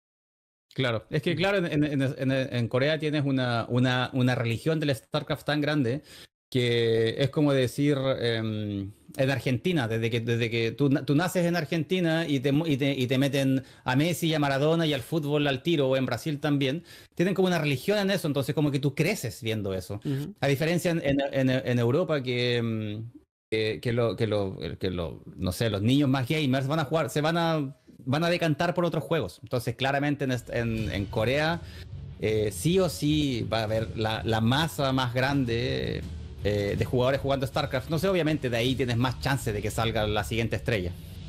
Claro, es que claro, en, en, en, en Corea tienes una, una, una religión del StarCraft tan grande que es como decir eh, en Argentina, desde que, desde que tú, tú naces en Argentina y te, y, te, y te meten a Messi y a Maradona y al fútbol al tiro, o en Brasil también, tienen como una religión en eso, entonces como que tú creces viendo eso. Uh-huh. A diferencia en, en, en, en Europa que, que, que, lo, que, lo, que lo, no sé, los niños más gamers van a jugar, se van a... van a decantar por otros juegos. Entonces, claramente en, en, en Corea, eh, sí o sí va a haber la, la masa más grande eh, de jugadores jugando StarCraft. No sé, obviamente de ahí tienes más chance de que salga la siguiente estrella.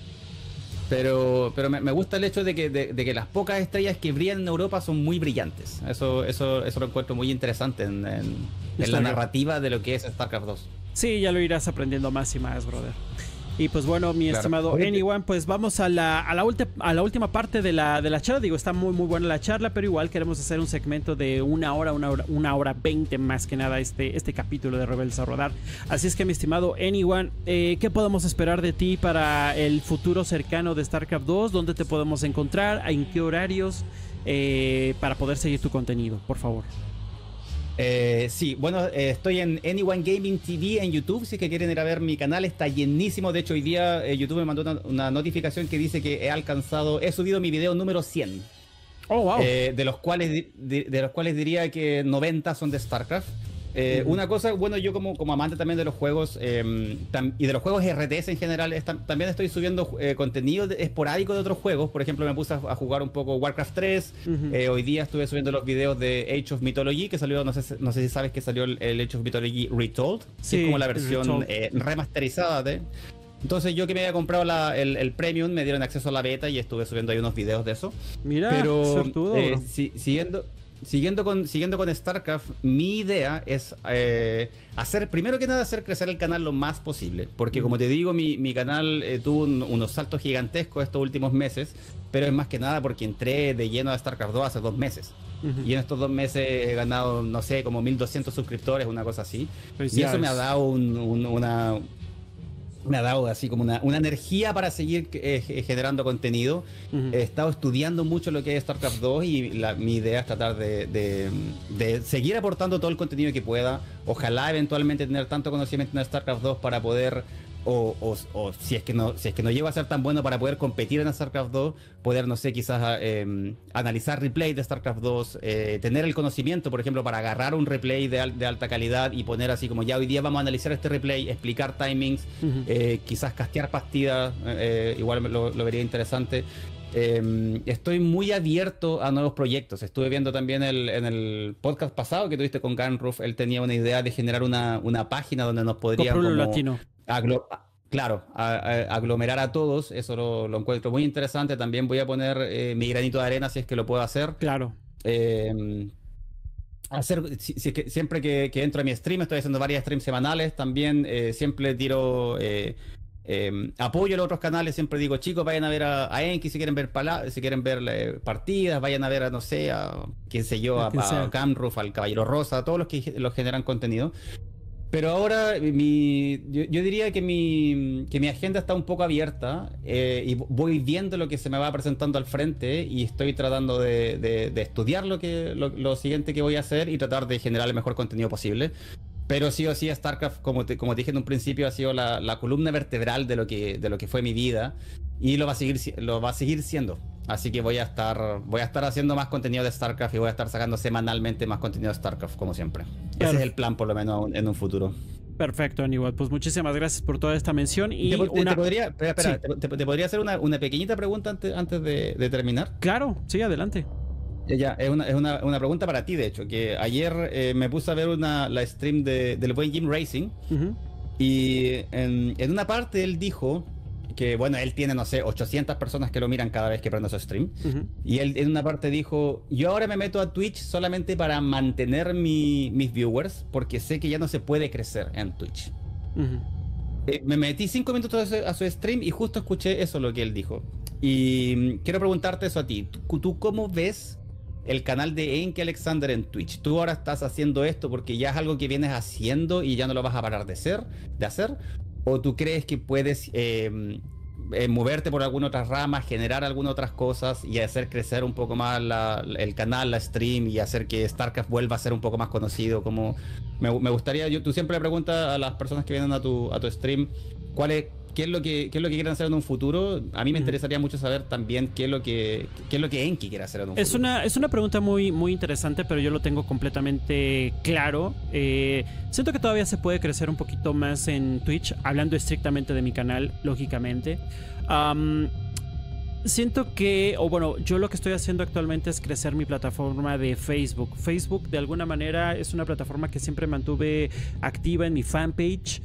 Pero, pero me, me gusta el hecho de que, de, de que las pocas estrellas que brillan en Europa son muy brillantes. Eso, eso, eso lo encuentro muy interesante en, en, en la narrativa de lo que es StarCraft dos. Sí, ya lo irás aprendiendo más y más, brother. Y pues bueno, mi claro. estimado Oye, Anyone, pues vamos a la, a la, ulti a la última parte de la, de la charla. Digo, está muy muy buena la charla, pero igual queremos hacer un segmento de una hora, una hora, una hora veinte más que nada este, este capítulo de Rebeldes a Rodar. Así es que mi estimado Anyone, eh, ¿qué podemos esperar de ti para el futuro cercano de StarCraft dos? ¿Dónde te podemos encontrar? ¿En qué horarios? Eh, para poder seguir tu contenido, por favor. Eh, sí, bueno, eh, estoy en Anyone Gaming T V en YouTube. Si es que quieren ir a ver mi canal, está llenísimo. De hecho, hoy día eh, YouTube me mandó una, una notificación que dice que he alcanzado, he subido mi video número cien. Oh, wow. Eh, de, los cuales, de, de los cuales diría que noventa son de StarCraft. Eh, uh-huh. Una cosa, bueno, yo como, como amante también de los juegos eh, tam, y de los juegos R T S en general, está, también estoy subiendo eh, contenido de, esporádico de otros juegos. Por ejemplo, me puse a, a jugar un poco Warcraft tres. Uh-huh. eh, hoy día estuve subiendo los videos de Age of Mythology, que salió, no sé, no sé si sabes que salió el, el Age of Mythology Retold, sí, que es como la versión eh, remasterizada de... Entonces yo que me había comprado la, el, el Premium, me dieron acceso a la beta y estuve subiendo ahí unos videos de eso. Mira, pero sortudo, eh, si, siguiendo... Siguiendo con, siguiendo con StarCraft, mi idea es eh, hacer, primero que nada, hacer crecer el canal lo más posible. Porque como te digo, mi, mi canal eh, tuvo un, unos saltos gigantescos estos últimos meses, pero es más que nada porque entré de lleno a StarCraft dos hace dos meses. Uh-huh. Y en estos dos meses he ganado, no sé, como mil doscientos suscriptores, una cosa así. Y eso me ha dado un, un, una... me ha dado así como una, una energía para seguir eh, generando contenido. Uh-huh. He estado estudiando mucho lo que es StarCraft dos y la, mi idea es tratar de, de, de seguir aportando todo el contenido que pueda. Ojalá eventualmente tener tanto conocimiento en StarCraft dos para poder, o, o, o si es que no si es que no llego a ser tan bueno para poder competir en StarCraft dos, poder, no sé, quizás eh, analizar replay de StarCraft dos, eh, tener el conocimiento, por ejemplo, para agarrar un replay de, al, de alta calidad y poner así como ya hoy día vamos a analizar este replay, explicar timings, uh-huh. eh, quizás castear partidas, eh, igual lo, lo vería interesante. Eh, estoy muy abierto a nuevos proyectos. Estuve viendo también el, en el podcast pasado que tuviste con Gunroof, él tenía una idea de generar una, una página donde nos podría como, latino. Aglo- claro, a, a, aglomerar a todos, eso lo, lo encuentro muy interesante. También voy a poner eh, mi granito de arena si es que lo puedo hacer. Claro. Eh, hacer si, si, que, siempre que, que entro a mi stream, estoy haciendo varias streams semanales, también eh, siempre tiro eh, eh, apoyo a los otros canales, siempre digo, chicos, vayan a ver a, a Enki si quieren ver pala si quieren ver eh, partidas, vayan a ver a, no sé, a quién sé yo, a, a Camruf, al Caballero Rosa, a todos los que los generan contenido. Pero ahora mi, yo, yo diría que mi, que mi agenda está un poco abierta eh, y voy viendo lo que se me va presentando al frente y estoy tratando de, de, de estudiar lo, que, lo, lo siguiente que voy a hacer y tratar de generar el mejor contenido posible. Pero sí o sí, StarCraft, como te, como te dije en un principio, ha sido la, la columna vertebral de lo, que, de lo que fue mi vida y lo va a seguir, lo va a seguir siendo. Así que voy a estar voy a estar haciendo más contenido de StarCraft y voy a estar sacando semanalmente más contenido de StarCraft, como siempre. Ese es el plan, por lo menos, en un futuro. Perfecto, Aníbal. Pues muchísimas gracias por toda esta mención. Y te, te, una... te podría, espera, espera, sí. te, te, te podría hacer una, una pequeñita pregunta antes, antes de, de terminar. Claro, sí, adelante. Ya, es una, es una, una pregunta para ti, de hecho, que ayer eh, me puse a ver una, la stream de, del buen Jim Racing uh-huh. y en, en una parte él dijo que, bueno, él tiene, no sé, ochocientas personas que lo miran cada vez que prende su stream. Uh-huh. Y él en una parte dijo, yo ahora me meto a Twitch solamente para mantener mi, mis viewers, porque sé que ya no se puede crecer en Twitch. Uh-huh. eh, me metí cinco minutos a su, a su stream y justo escuché eso, lo que él dijo. Y quiero preguntarte eso a ti. ¿Tú, tú cómo ves el canal de Enki Alexander en Twitch? ¿Tú ahora estás haciendo esto porque ya es algo que vienes haciendo y ya no lo vas a parar de hacer? De hacer? ¿O tú crees que puedes eh, eh, moverte por alguna otra rama, generar algunas otras cosas y hacer crecer un poco más la, el canal, la stream y hacer que StarCraft vuelva a ser un poco más conocido? Como me, me gustaría, yo, tú siempre le preguntas a las personas que vienen a tu, a tu stream cuál es, qué es lo que qué es lo que quieren hacer en un futuro. A mí me mm. interesaría mucho saber también qué es lo que qué es lo que Enki quiere hacer en un es futuro. Una, es una pregunta muy, muy interesante, pero yo lo tengo completamente claro. Eh, siento que todavía se puede crecer un poquito más en Twitch, hablando estrictamente de mi canal, lógicamente. Um, siento que, o bueno, yo lo que estoy haciendo actualmente es crecer mi plataforma de Facebook. Facebook, de alguna manera, es una plataforma que siempre mantuve activa en mi fanpage.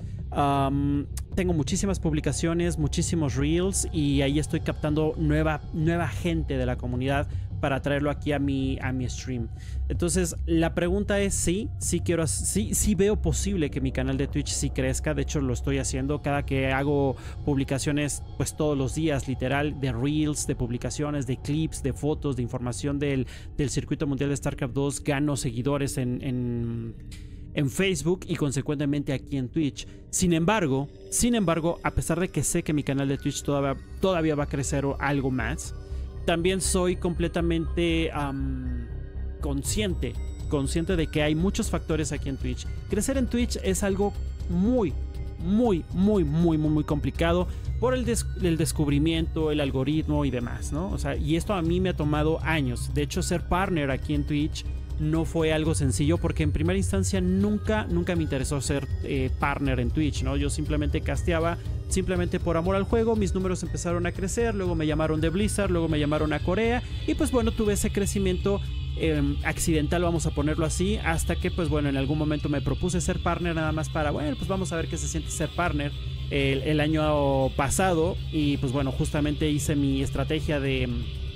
Um, tengo muchísimas publicaciones, muchísimos reels y ahí estoy captando nueva, nueva gente de la comunidad para traerlo aquí a mi, a mi stream. Entonces la pregunta es sí, sí quiero, sí, sí veo posible que mi canal de Twitch sí crezca. De hecho lo estoy haciendo cada que hago publicaciones, pues todos los días, literal, de reels, de publicaciones, de clips, de fotos, de información del, del circuito mundial de StarCraft dos. Gano seguidores en, en en Facebook y consecuentemente aquí en Twitch. Sin embargo, sin embargo, a pesar de que sé que mi canal de Twitch todavía, todavía va a crecer algo más, también soy completamente um, consciente, consciente de que hay muchos factores aquí en Twitch. Crecer en Twitch es algo muy, muy, muy, muy, muy, muy complicado por el, des el descubrimiento, el algoritmo y demás, ¿no? O sea, y esto a mí me ha tomado años. De hecho, ser partner aquí en Twitch no fue algo sencillo porque en primera instancia nunca, nunca me interesó ser eh, partner en Twitch, ¿no? Yo simplemente casteaba simplemente por amor al juego, mis números empezaron a crecer, luego me llamaron de Blizzard, luego me llamaron a Corea y pues bueno, tuve ese crecimiento eh, accidental, vamos a ponerlo así, hasta que pues bueno, en algún momento me propuse ser partner nada más para, bueno, pues vamos a ver qué se siente ser partner el, el año pasado y pues bueno, justamente hice mi estrategia de,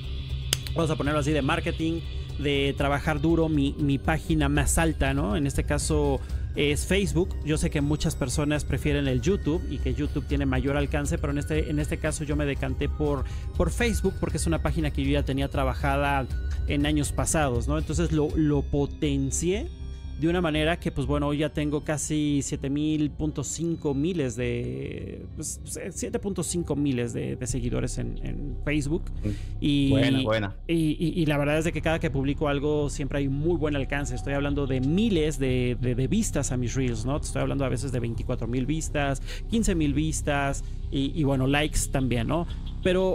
vamos a ponerlo así, de marketing, de trabajar duro mi, mi página más alta, ¿no? En este caso es Facebook. Yo sé que muchas personas prefieren el YouTube y que YouTube tiene mayor alcance, pero en este, en este caso yo me decanté por, por Facebook porque es una página que yo ya tenía trabajada en años pasados, ¿no? Entonces lo, lo potencié de una manera que, pues bueno, hoy ya tengo casi siete mil punto cinco miles de... Pues, siete punto cinco miles de, de seguidores en, en Facebook. Y, buena, buena. Y, y, y la verdad es de que cada que publico algo siempre hay muy buen alcance. Estoy hablando de miles de, de, de vistas a mis reels, ¿no? Estoy hablando a veces de veinticuatro mil vistas, quince mil vistas y, y bueno, likes también, ¿no? Pero...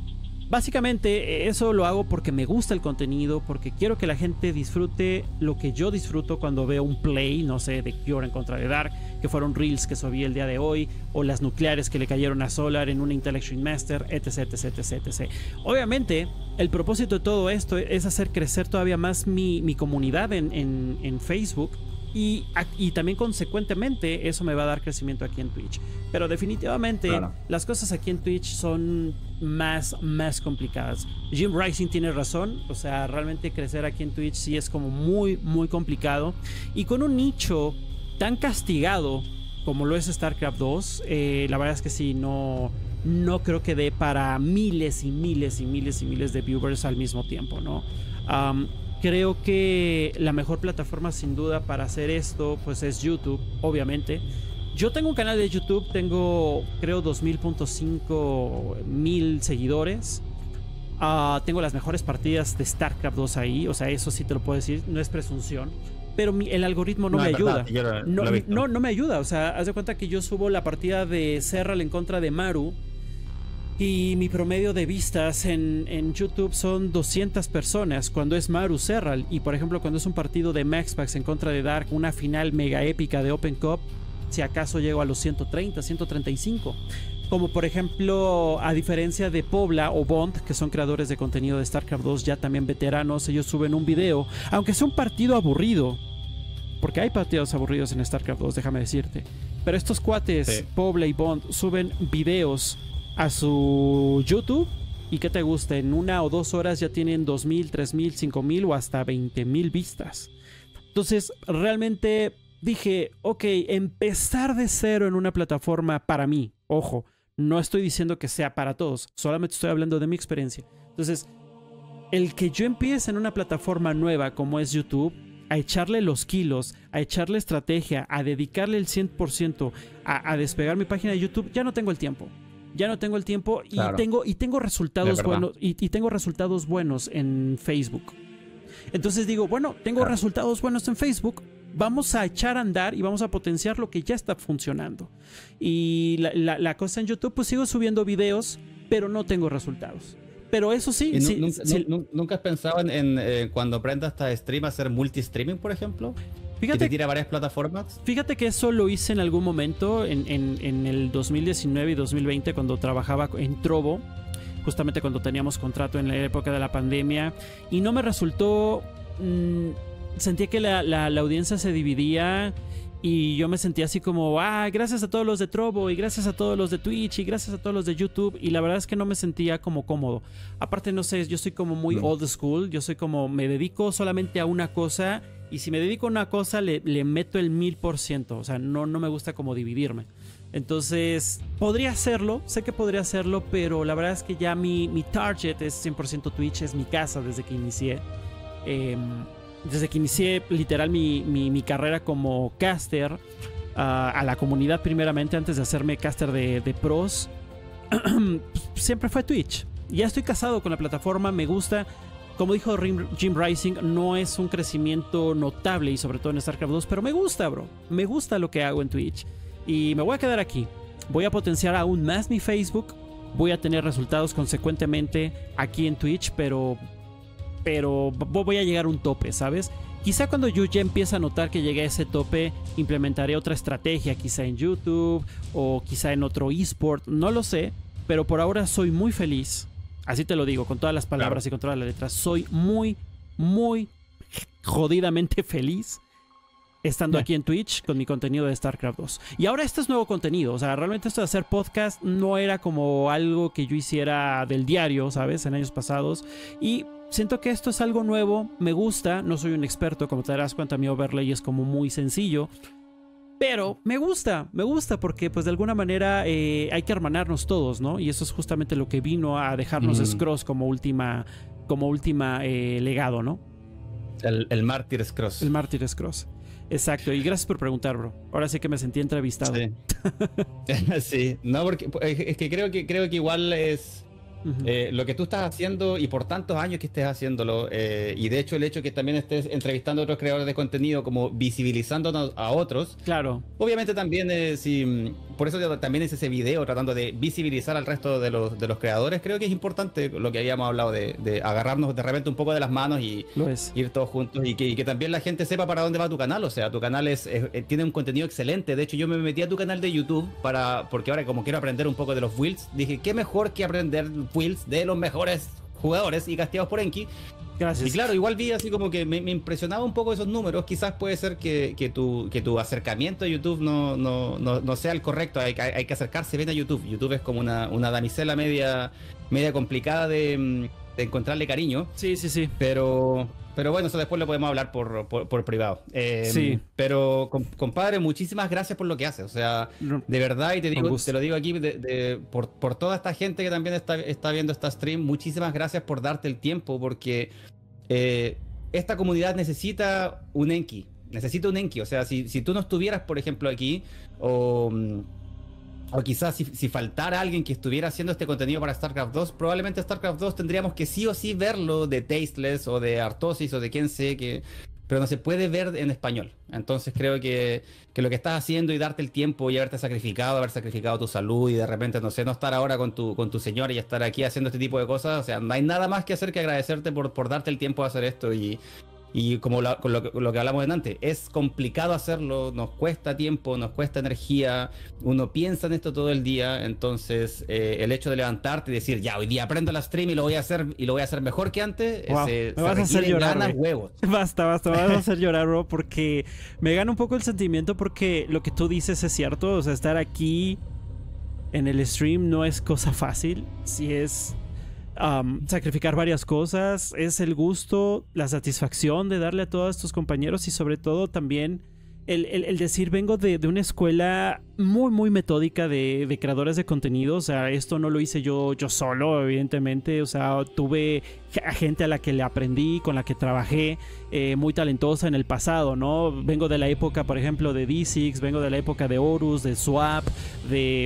básicamente eso lo hago porque me gusta el contenido, porque quiero que la gente disfrute lo que yo disfruto cuando veo un play, no sé, de Cure en contra de Dark, que fueron reels que subí el día de hoy, o las nucleares que le cayeron a Solar en una Intel Extreme Master, etc, etc, etc, etc. Obviamente, el propósito de todo esto es hacer crecer todavía más mi, mi comunidad en, en, en Facebook, Y, y también consecuentemente eso me va a dar crecimiento aquí en Twitch. Pero definitivamente claro, las cosas aquí en Twitch son más, más complicadas. Jim Rising tiene razón. O sea, realmente crecer aquí en Twitch sí es como muy, muy complicado. Y con un nicho tan castigado como lo es StarCraft dos, eh, la verdad es que sí, no, no creo que dé para miles y miles y miles y miles de viewers al mismo tiempo, ¿no? Um, Creo que la mejor plataforma sin duda para hacer esto pues es YouTube, obviamente. Yo tengo un canal de YouTube, tengo creo dos mil punto cinco mil seguidores. Uh, tengo las mejores partidas de StarCraft dos ahí, o sea, eso sí te lo puedo decir, no es presunción. Pero mi, el algoritmo no, no me ayuda. Verdad, lo, no, lo no, no me ayuda, o sea, haz de cuenta que yo subo la partida de Serral en contra de Maru. Y mi promedio de vistas en, en YouTube son doscientas personas cuando es Maru Serral. Y por ejemplo cuando es un partido de Maxpax en contra de Dark, una final mega épica de Open Cup, si acaso llego a los ciento treinta, ciento treinta y cinco. Como por ejemplo, a diferencia de Pobla o Bond, que son creadores de contenido de StarCraft dos, ya también veteranos, ellos suben un video, aunque sea un partido aburrido, porque hay partidos aburridos en StarCraft dos, déjame decirte. Pero estos cuates, sí. Pobla y Bond, suben videos a su YouTube y que te gusta, en una o dos horas ya tienen dos mil, tres mil, cinco mil o hasta veinte mil vistas. Entonces realmente dije, ok, empezar de cero en una plataforma para mí, ojo, no estoy diciendo que sea para todos, solamente estoy hablando de mi experiencia. Entonces el que yo empiece en una plataforma nueva como es YouTube, a echarle los kilos, a echarle estrategia, a dedicarle el cien por ciento a, a despegar mi página de YouTube, ya no tengo el tiempo. Ya no tengo el tiempo y, claro. tengo, y tengo resultados buenos y, y tengo resultados buenos en Facebook. Entonces digo, bueno, tengo claro. resultados buenos en Facebook, vamos a echar a andar y vamos a potenciar lo que ya está funcionando. Y la, la, la cosa en YouTube, pues sigo subiendo videos, pero no tengo resultados. Pero eso sí, sí, nunca, sí. ¿Nunca has pensado en, en eh, cuando aprendas esta stream hacer multi-streaming, por ejemplo? Fíjate, ¿que te tira varias plataformas? Fíjate que eso lo hice en algún momento en, en, en el dos mil diecinueve y dos mil veinte cuando trabajaba en Trovo, justamente cuando teníamos contrato en la época de la pandemia, y no me resultó, mmm, sentía que la, la, la audiencia se dividía y yo me sentía así como, ah, gracias a todos los de Trovo y gracias a todos los de Twitch y gracias a todos los de YouTube, y la verdad es que no me sentía como cómodo. Aparte, no sé, yo soy como muy no. old school, yo soy como, me dedico solamente a una cosa. Y si me dedico a una cosa, le, le meto el mil por ciento. O sea, no, no me gusta como dividirme. Entonces, podría hacerlo. Sé que podría hacerlo, pero la verdad es que ya mi, mi target es cien por ciento Twitch. Es mi casa desde que inicié. Eh, desde que inicié, literal, mi, mi, mi carrera como caster. Uh, a la comunidad primeramente, antes de hacerme caster de, de pros. Siempre fue Twitch. Ya estoy casado con la plataforma. Me gusta. Como dijo Jim Rising, no es un crecimiento notable y sobre todo en StarCraft dos, pero me gusta, bro. Me gusta lo que hago en Twitch. Y me voy a quedar aquí. Voy a potenciar aún más mi Facebook. Voy a tener resultados consecuentemente aquí en Twitch, pero, pero voy a llegar a un tope, ¿sabes? Quizá cuando yo ya empiece a notar que llegué a ese tope, implementaré otra estrategia, quizá en YouTube o quizá en otro eSport, no lo sé. Pero por ahora soy muy feliz. Así te lo digo, con todas las palabras claro. y con todas las letras. Soy muy, muy jodidamente feliz estando aquí en Twitch con mi contenido de StarCraft dos. Y ahora este es nuevo contenido. O sea, realmente esto de hacer podcast no era como algo que yo hiciera del diario, ¿sabes? En años pasados. Y siento que esto es algo nuevo. Me gusta. No soy un experto. Como te darás cuenta, mi overlay es como muy sencillo. Pero me gusta, me gusta porque pues de alguna manera eh, hay que hermanarnos todos, ¿no? Y eso es justamente lo que vino a dejarnos mm. Scross como última, como última eh, legado, ¿no? El, el Mártir Scross. El Mártir Scross. Exacto, y gracias por preguntar, bro. Ahora sí que me sentí entrevistado. Sí, sí. No, porque es que creo que, creo que igual es... Uh-huh. eh, lo que tú estás haciendo y por tantos años que estés haciéndolo eh, y de hecho el hecho que también estés entrevistando a otros creadores de contenido, como visibilizando a otros, claro, obviamente también eh, si, por eso también es ese video tratando de visibilizar al resto de los, de los creadores. Creo que es importante lo que habíamos hablado de, de agarrarnos de repente un poco de las manos y ir todos juntos y que, y que también la gente sepa para dónde va tu canal. O sea, tu canal es, es, tiene un contenido excelente. De hecho, yo me metí a tu canal de YouTube para, porque ahora como quiero aprender un poco de los builds, dije, qué mejor que aprender builds de los mejores jugadores y casteados por Enki. Gracias. Y claro, igual vi así como que me, me impresionaba un poco esos números. Quizás puede ser que, que, tu, que tu acercamiento a YouTube no, no, no, no sea el correcto. Hay, hay, hay que acercarse bien a YouTube. YouTube es como una, una damisela media, media complicada de, de encontrarle cariño. Sí, sí, sí. Pero, pero bueno, eso después lo podemos hablar por, por, por privado. Eh, sí. Pero, com, compadre, muchísimas gracias por lo que haces. O sea, de verdad, y te, digo, te lo digo aquí de, de, por, por toda esta gente que también está, está viendo esta stream, muchísimas gracias por darte el tiempo, porque eh, esta comunidad necesita un Enki. Necesita un Enki. O sea, si, si tú no estuvieras, por ejemplo, aquí, o... O quizás si, si faltara alguien que estuviera haciendo este contenido para StarCraft dos, probablemente StarCraft dos tendríamos que sí o sí verlo de Tasteless o de Artosis o de quien sé, que, pero no se puede ver en español. Entonces creo que, que lo que estás haciendo y darte el tiempo y haberte sacrificado, haber sacrificado tu salud y de repente, no sé, no estar ahora con tu, con tu señora y estar aquí haciendo este tipo de cosas, o sea, no hay nada más que hacer que agradecerte por, por darte el tiempo de hacer esto. Y Y como lo, con lo, lo que hablamos antes, es complicado hacerlo, nos cuesta tiempo, nos cuesta energía, uno piensa en esto todo el día, entonces eh, el hecho de levantarte y decir, ya, hoy día aprendo la stream y lo voy a hacer y lo voy a hacer mejor que antes, wow. ese, me vas a hacer llorar, ganas, huevos. Basta, basta, me vas a hacer llorar, bro, porque me gana un poco el sentimiento, porque lo que tú dices es cierto, o sea, estar aquí en el stream no es cosa fácil, si es... Um, sacrificar varias cosas, es el gusto, la satisfacción de darle a todos tus compañeros y sobre todo también el, el, el decir vengo de, de una escuela muy muy metódica de, de creadores de contenido. O sea, esto no lo hice yo, yo solo, evidentemente. O sea, tuve gente a la que le aprendí, con la que trabajé, eh, muy talentosa en el pasado, ¿no? Vengo de la época, por ejemplo, de D seis, vengo de la época de Horus, de Swap, de...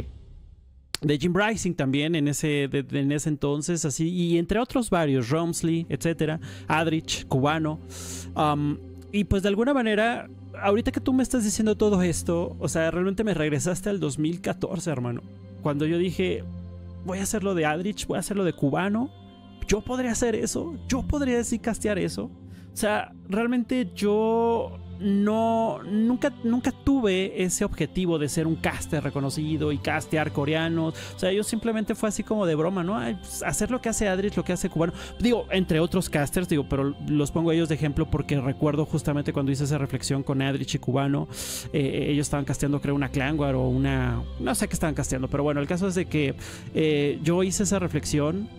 de Jim Rising también en ese, de, de, en ese entonces, así, y entre otros varios, Romsley, etcétera, Adrich, Cubano. Um, y pues de alguna manera, ahorita que tú me estás diciendo todo esto, o sea, realmente me regresaste al dos mil catorce, hermano. Cuando yo dije, voy a hacer lo de Adrich, voy a hacer lo de Cubano. Yo podría hacer eso, yo podría decir castear eso. O sea, realmente yo... No, nunca, nunca tuve ese objetivo de ser un caster reconocido y castear coreanos. O sea, yo simplemente fue así como de broma, ¿no? Ay, pues, hacer lo que hace Adrich, lo que hace Cubano. Digo, entre otros casters, digo, pero los pongo a ellos de ejemplo porque recuerdo justamente cuando hice esa reflexión con Adrich y Cubano. Eh, ellos estaban casteando, creo, una Clan War o una... No sé qué estaban casteando, pero bueno, el caso es de que eh, yo hice esa reflexión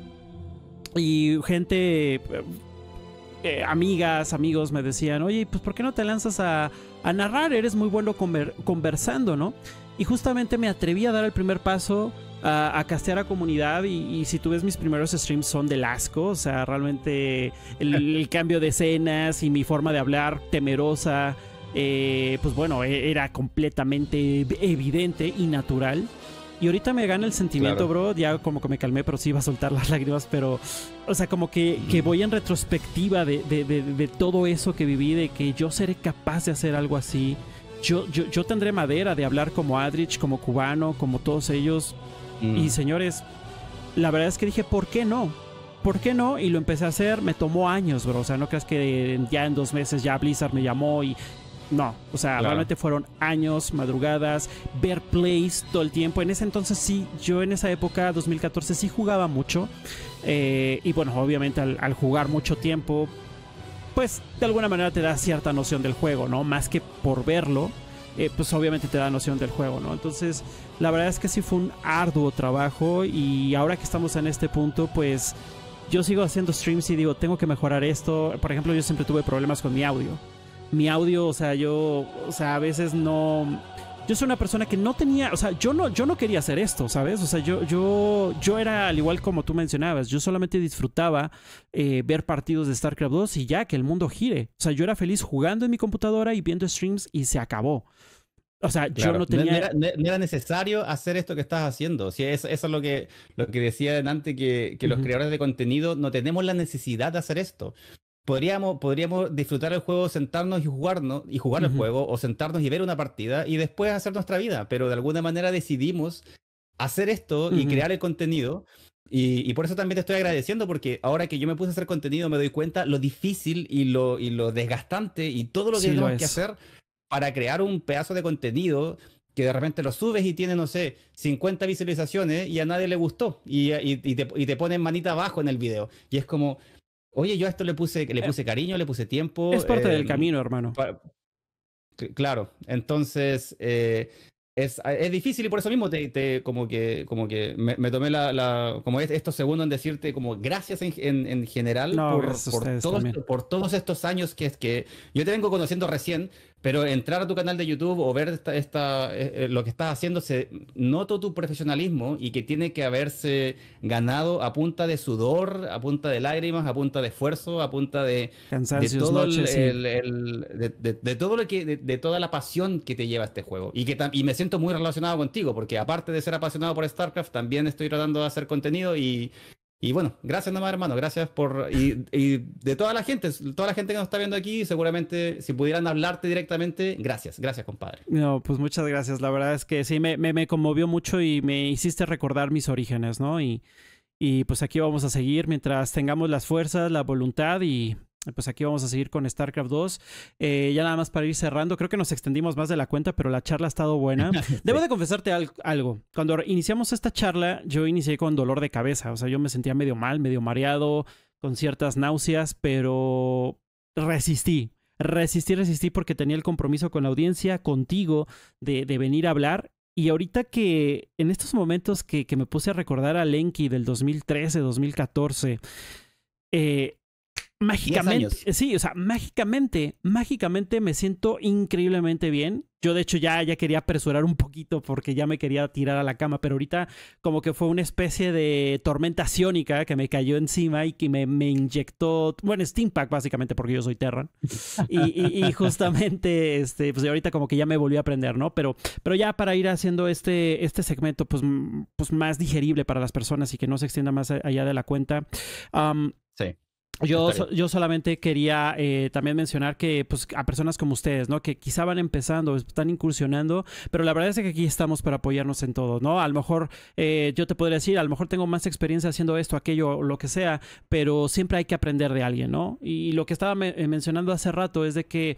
y gente... Eh, amigas, amigos me decían, oye, pues ¿por qué no te lanzas a, a narrar? Eres muy bueno conver conversando, ¿no? Y justamente me atreví a dar el primer paso a, a castear a comunidad y, y si tú ves mis primeros streams son del asco, o sea, realmente el, el cambio de escenas y mi forma de hablar temerosa, eh, pues bueno, era completamente evidente y natural. Y ahorita me gana el sentimiento, claro, bro, ya como que me calmé, pero sí iba a soltar las lágrimas, pero, o sea, como que, que voy en retrospectiva de, de, de, de todo eso que viví, de que yo seré capaz de hacer algo así. Yo, yo, yo tendré madera de hablar como Adrich, como Cubano, como todos ellos. Mm. Y señores, la verdad es que dije, ¿por qué no? ¿Por qué no? Y lo empecé a hacer, me tomó años, bro, o sea, no creas que ya en dos meses ya Blizzard me llamó y... No, o sea, claro, realmente fueron años, madrugadas, ver plays todo el tiempo. En ese entonces sí, yo en esa época, dos mil catorce, sí jugaba mucho. Eh, y bueno, obviamente al, al jugar mucho tiempo, pues de alguna manera te da cierta noción del juego, ¿no? Más que por verlo, eh, pues obviamente te da noción del juego, ¿no? Entonces, la verdad es que sí fue un arduo trabajo y ahora que estamos en este punto, pues yo sigo haciendo streams y digo, tengo que mejorar esto. Por ejemplo, yo siempre tuve problemas con mi audio. Mi audio, o sea, yo, o sea, a veces no... Yo soy una persona que no tenía, o sea, yo no, yo no quería hacer esto, ¿sabes? O sea, yo, yo, yo era al igual como tú mencionabas, yo solamente disfrutaba eh, ver partidos de StarCraft dos y ya, que el mundo gire. O sea, yo era feliz jugando en mi computadora y viendo streams y se acabó. O sea, claro, yo no tenía... No era, no era necesario hacer esto que estás haciendo. O sea, eso, eso es lo que, lo que decía antes, que, que los uh-huh. creadores de contenido no tenemos la necesidad de hacer esto. Podríamos, podríamos disfrutar el juego, sentarnos y jugarnos y jugar uh-huh. el juego, o sentarnos y ver una partida y después hacer nuestra vida, pero de alguna manera decidimos hacer esto uh-huh. y crear el contenido. Y, y por eso también te estoy agradeciendo, porque ahora que yo me puse a hacer contenido me doy cuenta lo difícil y lo, y lo desgastante y todo lo que sí tenemos que hacer para crear un pedazo de contenido que de repente lo subes y tiene, no sé, cincuenta visualizaciones y a nadie le gustó. Y, y, y, te, y te ponen manita abajo en el video. Y es como, oye, yo a esto le puse, le puse cariño, le puse tiempo. Es parte eh, del camino, hermano. Pa, claro, entonces eh, es, es difícil y por eso mismo te, te como que, como que me, me tomé la, la, como estos segundos en decirte como gracias en, en, en general no, por, por, todo esto, por todos estos años que es que yo te vengo conociendo recién, pero entrar a tu canal de YouTube o ver esta, esta, eh, lo que estás haciendo, se, noto tu profesionalismo y que tiene que haberse ganado a punta de sudor, a punta de lágrimas, a punta de esfuerzo, a punta de, de todo noches, el, el, sí. el de, de, de todo lo que de, de toda la pasión que te lleva este juego y que y me siento muy relacionado contigo porque aparte de ser apasionado por StarCraft también estoy tratando de hacer contenido y Y bueno, gracias nomás, hermano, gracias por... Y, y de toda la gente, toda la gente que nos está viendo aquí, seguramente si pudieran hablarte directamente, gracias, gracias, compadre. No, pues muchas gracias, la verdad es que sí, me, me, me conmovió mucho y me hiciste recordar mis orígenes, ¿no? Y, y pues aquí vamos a seguir mientras tengamos las fuerzas, la voluntad y... Pues aquí vamos a seguir con StarCraft dos. Eh, ya nada más para ir cerrando, creo que nos extendimos más de la cuenta, pero la charla ha estado buena. Sí. Debo de confesarte al algo. Cuando iniciamos esta charla, yo inicié con dolor de cabeza. O sea, yo me sentía medio mal, medio mareado, con ciertas náuseas, pero resistí. Resistí, resistí porque tenía el compromiso con la audiencia, contigo, de, de venir a hablar. Y ahorita que en estos momentos que, que me puse a recordar a Lenki del dos mil trece, dos mil catorce, eh, mágicamente, sí, o sea, mágicamente, mágicamente me siento increíblemente bien. Yo de hecho ya, ya quería apresurar un poquito porque ya me quería tirar a la cama, pero ahorita como que fue una especie de tormenta ciónica que me cayó encima y que me, me inyectó, bueno, Steampack básicamente porque yo soy Terran. Y, y, y justamente, este, pues ahorita como que ya me volví a aprender, ¿no? Pero, pero ya para ir haciendo este, este segmento pues, pues más digerible para las personas y que no se extienda más allá de la cuenta. Um, sí. Yo, yo solamente quería eh, también mencionar que pues, a personas como ustedes, ¿no? Que quizá van empezando, están incursionando, pero la verdad es que aquí estamos para apoyarnos en todo, ¿no? A lo mejor eh, yo te podría decir, a lo mejor tengo más experiencia haciendo esto, aquello, lo que sea, pero siempre hay que aprender de alguien, ¿no? Y lo que estaba me mencionando hace rato es de que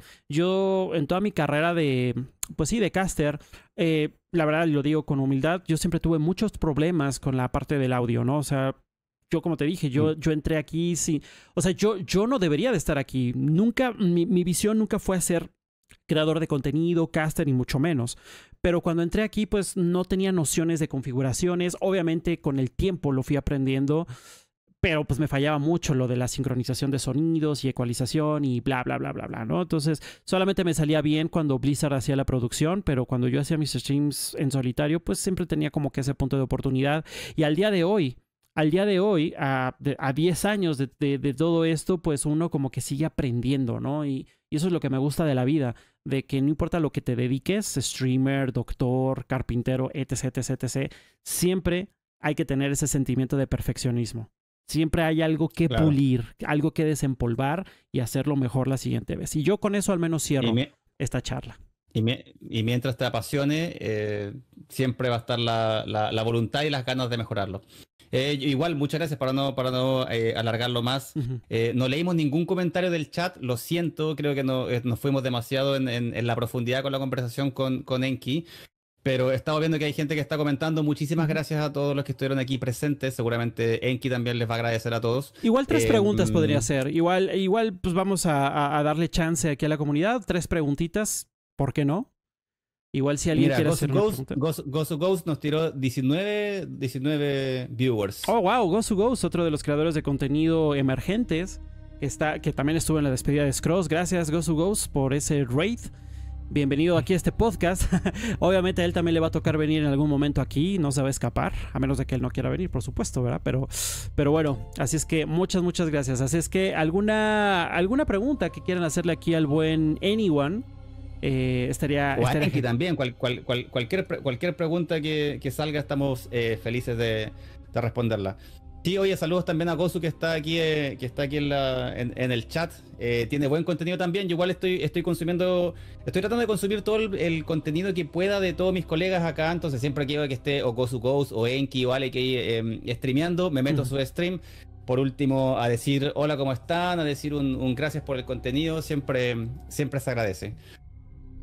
yo en toda mi carrera de, pues sí, de caster, eh, la verdad lo digo con humildad, yo siempre tuve muchos problemas con la parte del audio, ¿no? O sea, yo, como te dije, yo, yo entré aquí sin... O sea, yo, yo no debería de estar aquí. Nunca, mi, mi visión nunca fue ser creador de contenido, caster, ni mucho menos. Pero cuando entré aquí, pues no tenía nociones de configuraciones. Obviamente, con el tiempo lo fui aprendiendo. Pero pues me fallaba mucho lo de la sincronización de sonidos y ecualización y bla, bla, bla, bla, bla, ¿no? Entonces, solamente me salía bien cuando Blizzard hacía la producción, pero cuando yo hacía mis streams en solitario, pues siempre tenía como que ese punto de oportunidad. Y al día de hoy... Al día de hoy, a, a diez años de, de, de todo esto, pues uno como que sigue aprendiendo, ¿no? Y, y eso es lo que me gusta de la vida, de que no importa lo que te dediques, streamer, doctor, carpintero, etc, etc, etc, siempre hay que tener ese sentimiento de perfeccionismo. Siempre hay algo que claro. pulir, algo que desempolvar y hacerlo mejor la siguiente vez. Y yo con eso al menos cierro me... esta charla. Y, me, y mientras te apasione, eh, siempre va a estar la, la, la voluntad y las ganas de mejorarlo. Eh, igual, muchas gracias para no, para no eh, alargarlo más. Uh-huh. eh, no leímos ningún comentario del chat, lo siento, creo que no, eh, nos fuimos demasiado en, en, en la profundidad con la conversación con, con Enki, pero he estado viendo que hay gente que está comentando. Muchísimas uh-huh. gracias a todos los que estuvieron aquí presentes. Seguramente Enki también les va a agradecer a todos. Igual tres eh, preguntas podría ser. Igual, igual pues vamos a, a, a darle chance aquí a la comunidad. Tres preguntitas, ¿por qué no? Igual si alguien Mira, quiere Gosu hacer Ghost, una Ghost, Ghost, Ghost nos tiró diecinueve, diecinueve viewers. Oh, wow, Gosu Ghost, otro de los creadores de contenido emergentes, que, está, que también estuvo en la despedida de Scrolls. Gracias, Gosu Ghost, por ese raid. Bienvenido aquí a este podcast. Obviamente a él también le va a tocar venir en algún momento aquí, no se va a escapar, a menos de que él no quiera venir, por supuesto, ¿verdad? Pero, pero bueno, así es que muchas, muchas gracias. Así es que alguna, alguna pregunta que quieran hacerle aquí al buen Anyone, Eh, estaría, o estaría... Enki también, cual, cual, cual, cualquier, cualquier pregunta que, que salga estamos eh, felices de, de responderla. Sí, oye, saludos también a Gosu que está aquí, eh, que está aquí en, la, en, en el chat. Eh, tiene buen contenido también. Yo igual estoy, estoy consumiendo, estoy tratando de consumir todo el, el contenido que pueda de todos mis colegas acá. Entonces siempre quiero que esté o Gosu Ghost o Enki o Ale que eh, streameando, me meto a su stream. Por último, a decir hola, ¿cómo están? A decir un, un gracias por el contenido. Siempre, siempre se agradece.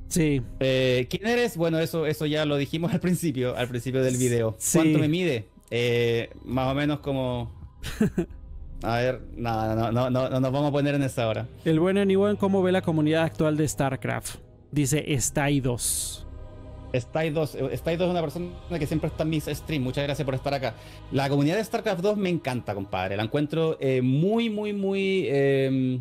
Sí. Eh, ¿quién eres? Bueno, eso, eso ya lo dijimos al principio, al principio del video. Sí. ¿Cuánto me mide? Eh, más o menos como... A ver, no, no, no, no, no nos vamos a poner en esa hora. El buen Anyone, ¿cómo ve la comunidad actual de StarCraft? Dice Stay dos. Stay dos, Stay dos es una persona que siempre está en mis streams. Muchas gracias por estar acá. La comunidad de StarCraft dos me encanta, compadre. La encuentro eh, muy, muy, muy eh,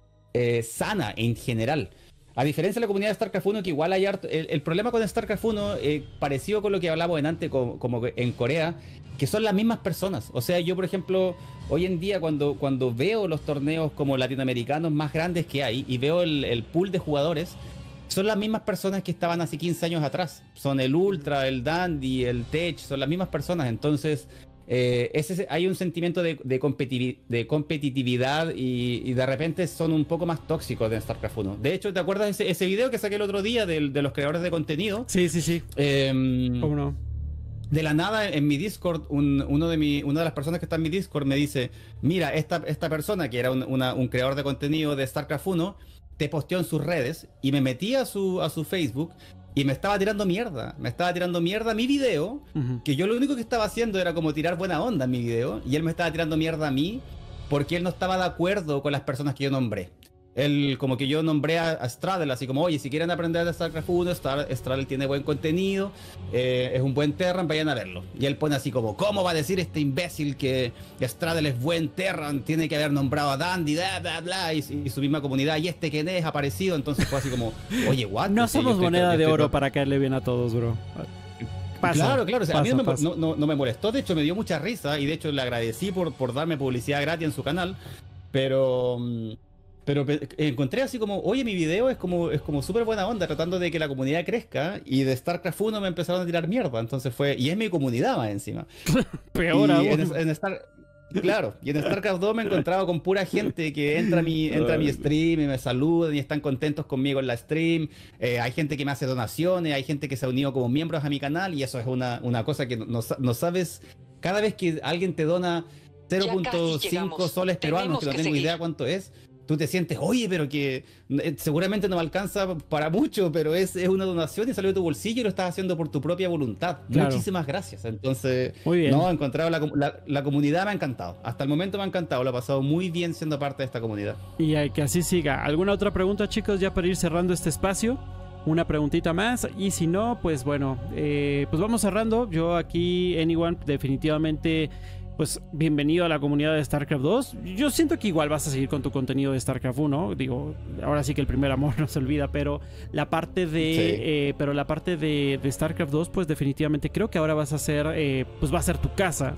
eh, sana en general. A diferencia de la comunidad de StarCraft uno, que igual hay harto... El, el problema con StarCraft uno, eh, parecido con lo que hablamos en antes, como, como en Corea, que son las mismas personas. O sea, yo, por ejemplo, hoy en día cuando, cuando veo los torneos como latinoamericanos más grandes que hay y veo el, el pool de jugadores, son las mismas personas que estaban hace quince años atrás. Son el Ultra, el Dandy, el Tech, son las mismas personas. Entonces, eh, ese, hay un sentimiento de, de, competitiv de competitividad y, y de repente son un poco más tóxicos de StarCraft uno. De hecho, ¿te acuerdas de ese, ese video que saqué el otro día de, de los creadores de contenido? Sí, sí, sí. Eh, ¿Cómo no? De la nada, en mi Discord, un, uno de mi, una de las personas que está en mi Discord me dice, mira, esta, esta persona, que era un, una, un creador de contenido de StarCraft uno, te posteó en sus redes, y me metí a su, a su Facebook y me estaba tirando mierda. Me estaba tirando mierda a mi video, uh-huh. que yo lo único que estaba haciendo era como tirar buena onda en mi video, y él me estaba tirando mierda a mí porque él no estaba de acuerdo con las personas que yo nombré. Él, como que yo nombré a, a Stradel, así como, oye, si quieren aprender de StarCraft uno, Stradel tiene buen contenido, eh, es un buen Terran, vayan a verlo. Y él pone así como, ¿cómo va a decir este imbécil que Stradel es buen Terran? Tiene que haber nombrado a Dandy, bla, bla, bla, y, y su misma comunidad, y este que es aparecido. Entonces fue así como, oye, what? No somos estoy, moneda estoy, de oro estoy... para caerle bien a todos, bro. Pasa, claro, claro, o sea, pasa, a mí no me, no, no, no me molestó, de hecho me dio mucha risa, y de hecho le agradecí por, por darme publicidad gratis en su canal, pero... Pero encontré así como, oye, mi video es como es como súper buena onda, tratando de que la comunidad crezca, y de StarCraft uno me empezaron a tirar mierda, entonces fue, y es mi comunidad más encima. Peor aún. En, en Star, claro, y en StarCraft dos me he encontrado con pura gente que entra a mi, entra a mi stream y me saludan y están contentos conmigo en la stream. Eh, hay gente que me hace donaciones, hay gente que se ha unido como miembros a mi canal, y eso es una, una cosa que no, no sabes, cada vez que alguien te dona cero punto cinco soles peruanos, que no tengo idea cuánto es, tú te sientes, oye, pero que eh, seguramente no me alcanza para mucho, pero es, es una donación y salió de tu bolsillo y lo estás haciendo por tu propia voluntad. Claro. Muchísimas gracias. Entonces, muy bien. No, he encontrado la, la, la comunidad, me ha encantado. Hasta el momento me ha encantado, lo he pasado muy bien siendo parte de esta comunidad. Y hay que así siga. ¿Alguna otra pregunta, chicos, ya para ir cerrando este espacio? Una preguntita más, y si no, pues bueno, eh, pues vamos cerrando. Yo aquí, Anyone, definitivamente... Pues bienvenido a la comunidad de StarCraft dos. Yo siento que igual vas a seguir con tu contenido de StarCraft uno. Digo, ahora sí que el primer amor no se olvida, pero la parte de, sí. eh, pero la parte de, de StarCraft dos, pues definitivamente creo que ahora vas a hacer, eh, pues va a ser tu casa.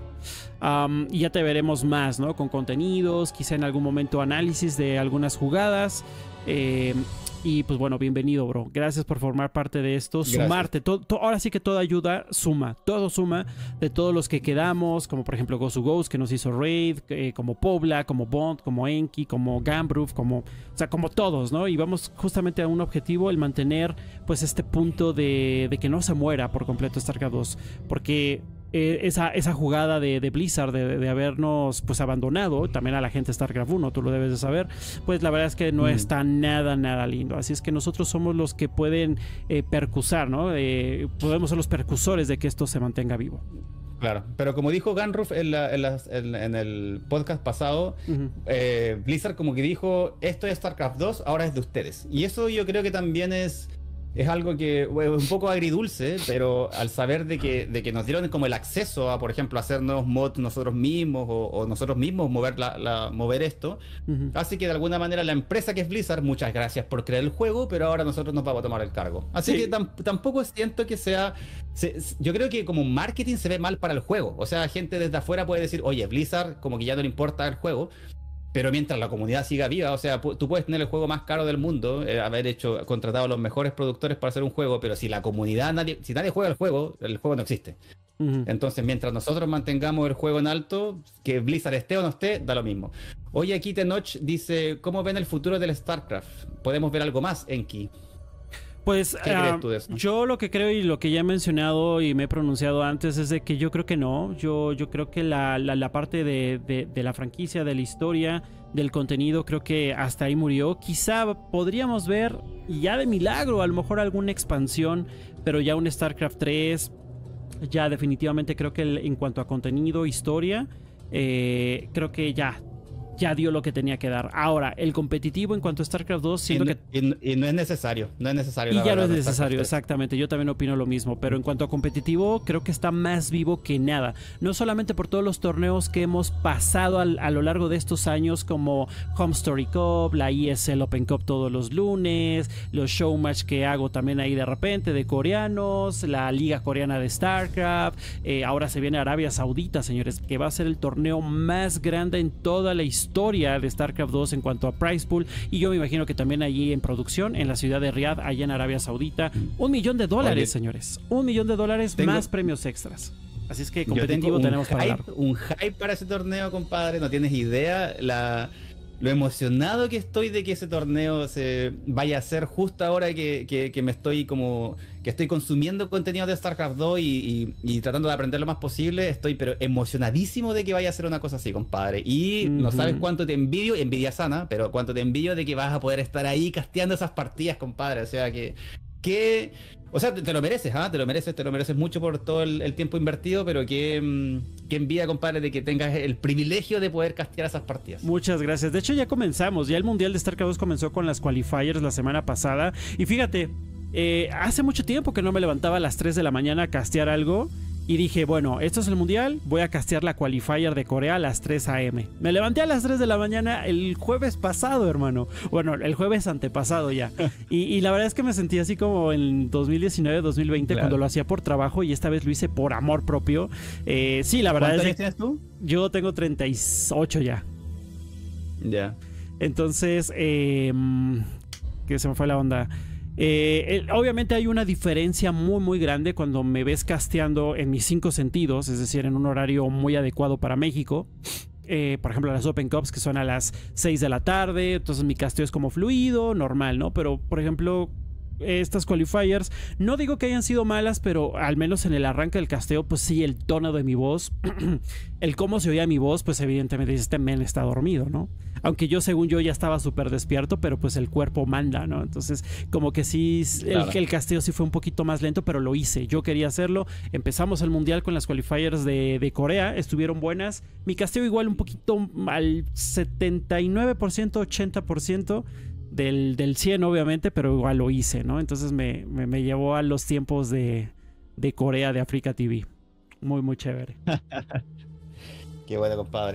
Um, y ya te veremos más, ¿no? Con contenidos, quizá en algún momento análisis de algunas jugadas. Eh, Y pues bueno, bienvenido, bro. Gracias por formar parte de esto. Gracias. Sumarte. To, to, ahora sí que toda ayuda suma. Todo suma de todos los que quedamos. Como por ejemplo Gozu Ghost, que nos hizo Raid. Eh, como Pobla, como Bond, como Enki, como Gambroof, como... O sea, como todos, ¿no? Y vamos justamente a un objetivo, el mantener pues este punto de, de que no se muera por completo StarCraft dos. Porque... Eh, esa, esa jugada de, de Blizzard de, de habernos pues abandonado también a la gente de StarCraft uno, tú lo debes de saber, pues la verdad es que no mm. está nada, nada lindo. Así es que nosotros somos los que pueden eh, percusar, ¿no? Eh, podemos ser los percusores de que esto se mantenga vivo. Claro, pero como dijo Ganruf en, la, en, las, en, en el podcast pasado, uh-huh. eh, Blizzard como que dijo, esto es StarCraft dos, ahora es de ustedes. Y eso yo creo que también es... Es algo que es un poco agridulce, pero al saber de que, de que nos dieron como el acceso a, por ejemplo, hacer nuevos mods nosotros mismos o, o nosotros mismos mover, la, la, mover esto, uh-huh. Así que de alguna manera la empresa que es Blizzard, muchas gracias por crear el juego, pero ahora nosotros nos vamos a tomar el cargo. Así sí. que tam, tampoco siento que sea... Se, yo creo que como marketing se ve mal para el juego. O sea, gente desde afuera puede decir, oye, Blizzard como que ya no le importa el juego. Pero mientras la comunidad siga viva, o sea, tú puedes tener el juego más caro del mundo, eh, haber hecho, contratado a los mejores productores para hacer un juego, pero si la comunidad, nadie, si nadie juega el juego, el juego no existe. Uh-huh. Entonces, mientras nosotros mantengamos el juego en alto, que Blizzard esté o no esté, da lo mismo. Oye, aquí Tenoch dice, ¿cómo ven el futuro del StarCraft? ¿Podemos ver algo más, Enki? Pues ¿Qué uh, crees tú de eso? Yo lo que creo y lo que ya he mencionado y me he pronunciado antes es de que yo creo que no. Yo, yo creo que la, la, la parte de, de, de la franquicia, de la historia, del contenido, creo que hasta ahí murió. Quizá podríamos ver ya de milagro a lo mejor alguna expansión, pero ya un StarCraft tres, ya definitivamente creo que el, en cuanto a contenido, historia, eh, creo que ya... ya dio lo que tenía que dar. Ahora, el competitivo en cuanto a StarCraft dos, siento y, que... Y, y no es necesario, no es necesario. Y ya verdad, no es necesario, exactamente. Yo también opino lo mismo. Pero en cuanto a competitivo, creo que está más vivo que nada. No solamente por todos los torneos que hemos pasado al, a lo largo de estos años, como Home Story Cup, la E S L Open Cup todos los lunes, los showmatch que hago también ahí de repente de coreanos, la liga coreana de StarCraft. Eh, ahora se viene Arabia Saudita, señores, que va a ser el torneo más grande en toda la historia historia de StarCraft dos en cuanto a prize pool, y yo me imagino que también allí en producción en la ciudad de Riyadh, allá en Arabia Saudita, un millón de dólares. Oye, señores, un millón de dólares tengo, más premios extras, así es que competitivo tenemos hype, para hablar. Un hype para ese torneo, compadre, no tienes idea la lo emocionado que estoy de que ese torneo se vaya a ser justo ahora que, que, que me estoy como que estoy consumiendo contenido de StarCraft dos y, y, y tratando de aprender lo más posible. Estoy pero emocionadísimo de que vaya a ser una cosa así, compadre. Y uh-huh. no sabes cuánto te envidio, envidia sana, pero cuánto te envidio de que vas a poder estar ahí casteando esas partidas, compadre. O sea que que o sea, te, te lo mereces, ¿ah? ¿eh? Te lo mereces, te lo mereces mucho por todo el, el tiempo invertido, pero qué, qué envidia, compadre, de que tengas el privilegio de poder castear esas partidas. Muchas gracias. De hecho, ya comenzamos. Ya el Mundial de StarCraft dos comenzó con las qualifiers la semana pasada. Y fíjate, eh, hace mucho tiempo que no me levantaba a las tres de la mañana a castear algo. Y dije, bueno, esto es el mundial, voy a castear la qualifier de Corea a las tres a eme Me levanté a las tres de la mañana el jueves pasado, hermano. Bueno, el jueves antepasado ya. Y, y la verdad es que me sentí así como en dos mil diecinueve, dos mil veinte, claro, cuando lo hacía por trabajo, y esta vez lo hice por amor propio. Eh, sí, la verdad es que... tienes tú? Yo tengo treinta y ocho ya. Ya. Yeah. Entonces, eh, que se me fue la onda. Eh, obviamente hay una diferencia muy muy grande cuando me ves casteando en mis cinco sentidos, es decir, en un horario muy adecuado para México. Eh, por ejemplo, las Open Cups que son a las seis de la tarde, entonces mi casteo es como fluido, normal, ¿no? Pero, por ejemplo, estas qualifiers, no digo que hayan sido malas, pero al menos en el arranque del casteo, pues sí, el tono de mi voz, el cómo se oía mi voz, pues evidentemente este men está dormido, ¿no? Aunque yo, según yo, ya estaba súper despierto, pero pues el cuerpo manda, ¿no? Entonces, como que sí, claro, el, el casteo sí fue un poquito más lento, pero lo hice. Yo quería hacerlo. Empezamos el mundial con las qualifiers de, de Corea, estuvieron buenas. Mi casteo igual un poquito al setenta y nueve por ciento, ochenta por ciento. Del, del cien, obviamente, pero igual lo hice, ¿no? Entonces me, me, me llevó a los tiempos de, de Corea, de Africa T V. Muy, muy chévere. Qué bueno, compadre.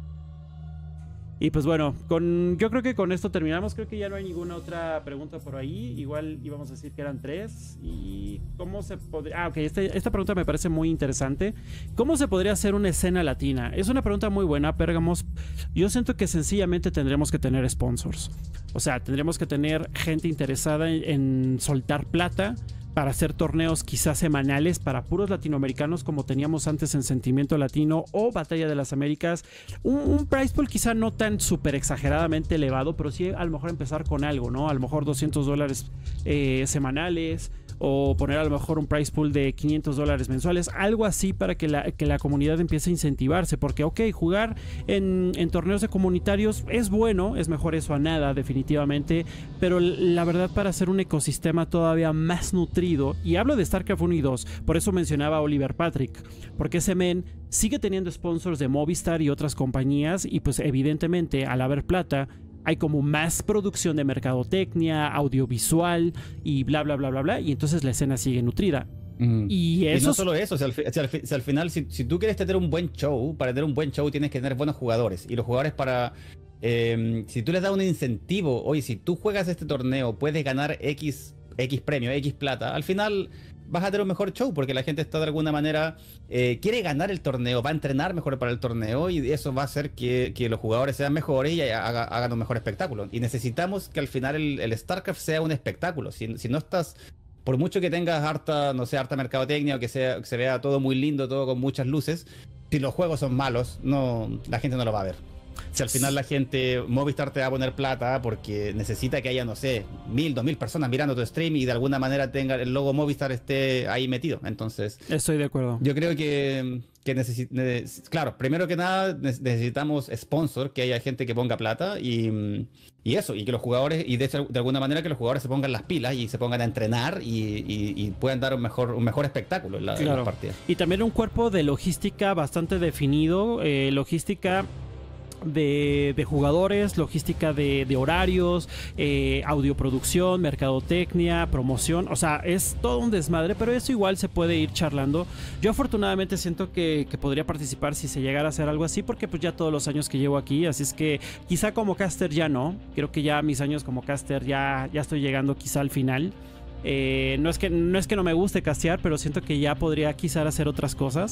Y pues bueno, con, yo creo que con esto terminamos. Creo que ya no hay ninguna otra pregunta por ahí. Igual íbamos a decir que eran tres. ¿Y cómo se podría...? Ah, ok, este, esta pregunta me parece muy interesante. ¿Cómo se podría hacer una escena latina? Es una pregunta muy buena, Pérgamos. Yo siento que sencillamente tendremos que tener sponsors. O sea, tendremos que tener gente interesada en, en soltar plata para hacer torneos quizás semanales para puros latinoamericanos, como teníamos antes en Sentimiento Latino o Batalla de las Américas. Un, un price pool quizá no tan súper exageradamente elevado, pero sí a lo mejor empezar con algo, ¿no? A lo mejor doscientos dólares eh, semanales, o poner a lo mejor un price pool de quinientos dólares mensuales, algo así para que la, que la comunidad empiece a incentivarse, porque ok, jugar en, en torneos de comunitarios es bueno, es mejor eso a nada definitivamente, pero la verdad, para hacer un ecosistema todavía más nutrido, y hablo de StarCraft uno y dos, por eso mencionaba a Oliver Patrick, porque ese men sigue teniendo sponsors de Movistar y otras compañías, y pues evidentemente al haber plata hay como más producción de mercadotecnia, audiovisual y bla, bla, bla, bla, bla. Y entonces la escena sigue nutrida. Mm. Y, eso... y no solo eso, o sea, al, si al, si al final, si, si tú quieres tener un buen show, para tener un buen show tienes que tener buenos jugadores. Y los jugadores para... Eh, si tú les das un incentivo, oye, si tú juegas este torneo, puedes ganar X, X premio, X plata, al final... vas a tener un mejor show porque la gente está de alguna manera eh, quiere ganar el torneo, va a entrenar mejor para el torneo, y eso va a hacer que, que los jugadores sean mejores y haga, hagan un mejor espectáculo. Y necesitamos que al final el, el StarCraft sea un espectáculo. Si, si no estás, por mucho que tengas harta, no sé, harta mercadotecnia, o que, sea, que se vea todo muy lindo, todo con muchas luces, si los juegos son malos, no, la gente no lo va a ver. Si al final la gente, Movistar te va a poner plata porque necesita que haya, no sé, mil, dos mil personas mirando tu stream y de alguna manera tenga el logo Movistar esté ahí metido. Entonces, estoy de acuerdo. Yo creo que, que necesi neces claro, primero que nada necesitamos sponsor, que haya gente que ponga plata y, y eso, y que los jugadores, y de, hecho, de alguna manera que los jugadores se pongan las pilas y se pongan a entrenar y, y, y puedan dar un mejor, un mejor espectáculo en la, claro. en las partidas. Y también un cuerpo de logística bastante definido, eh, logística De, de jugadores, logística de, de horarios, eh, audioproducción, mercadotecnia, promoción, o sea, es todo un desmadre, pero eso igual se puede ir charlando. Yo afortunadamente siento que, que podría participar si se llegara a hacer algo así, porque pues ya todos los años que llevo aquí, así es que quizá como caster ya no, creo que ya mis años como caster ya, ya estoy llegando quizá al final. Eh, no, es que, no es que no me guste castear, pero siento que ya podría quizá hacer otras cosas,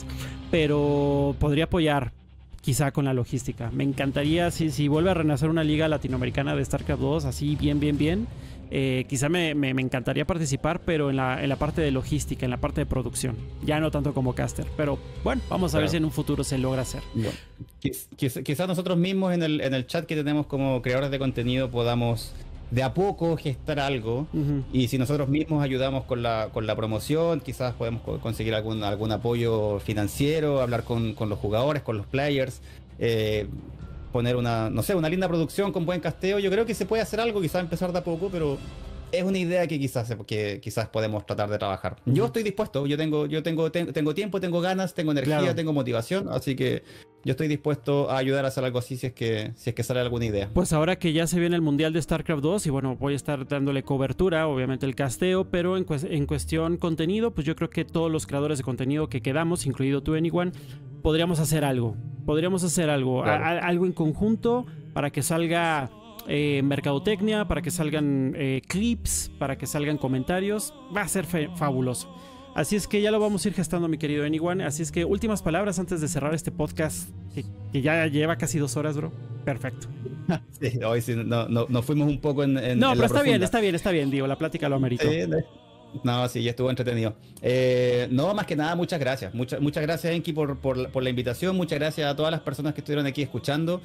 pero podría apoyar quizá con la logística. Me encantaría, si, si vuelve a renacer una liga latinoamericana de StarCraft dos, así bien, bien, bien, eh, quizá me, me, me encantaría participar, pero en la, en la parte de logística, en la parte de producción. Ya no tanto como caster, pero bueno, vamos a claro. ver si en un futuro se logra hacer. No. Quizá, quizá nosotros mismos en el, en el chat que tenemos como creadores de contenido podamos de a poco gestar algo, uh-huh. y si nosotros mismos ayudamos con la, con la promoción, quizás podemos conseguir algún, algún apoyo financiero, hablar con, con los jugadores, con los players, eh, poner una, no sé, una linda producción con buen casteo. Yo creo que se puede hacer algo, quizás empezar de a poco, pero es una idea que quizás, que quizás podemos tratar de trabajar. Uh-huh. Yo estoy dispuesto, yo tengo, yo tengo, tengo, tengo tiempo, tengo ganas, tengo energía, claro. tengo motivación, así que yo estoy dispuesto a ayudar a hacer algo así si es que, si es que sale alguna idea. Pues ahora que ya se viene el Mundial de StarCraft dos y bueno, voy a estar dándole cobertura, obviamente el casteo, pero en, cu en cuestión contenido, pues yo creo que todos los creadores de contenido que quedamos, incluido tú, Anyone, podríamos hacer algo. Podríamos hacer algo, claro. a, a, algo en conjunto para que salga eh, mercadotecnia, para que salgan eh, clips, para que salgan comentarios. Va a ser fabuloso. Así es que ya lo vamos a ir gestando, mi querido Anyone. Así es que últimas palabras antes de cerrar este podcast, que, que ya lleva casi dos horas, bro. Perfecto. Sí, hoy sí, no, no, nos fuimos un poco en, en No, en pero la está profunda. bien, está bien, está bien, digo, la plática lo ameritó. Sí, no, sí, ya estuvo entretenido. Eh, no, más que nada, muchas gracias. Muchas, muchas gracias, Enki, por, por, por la invitación. Muchas gracias a todas las personas que estuvieron aquí escuchando.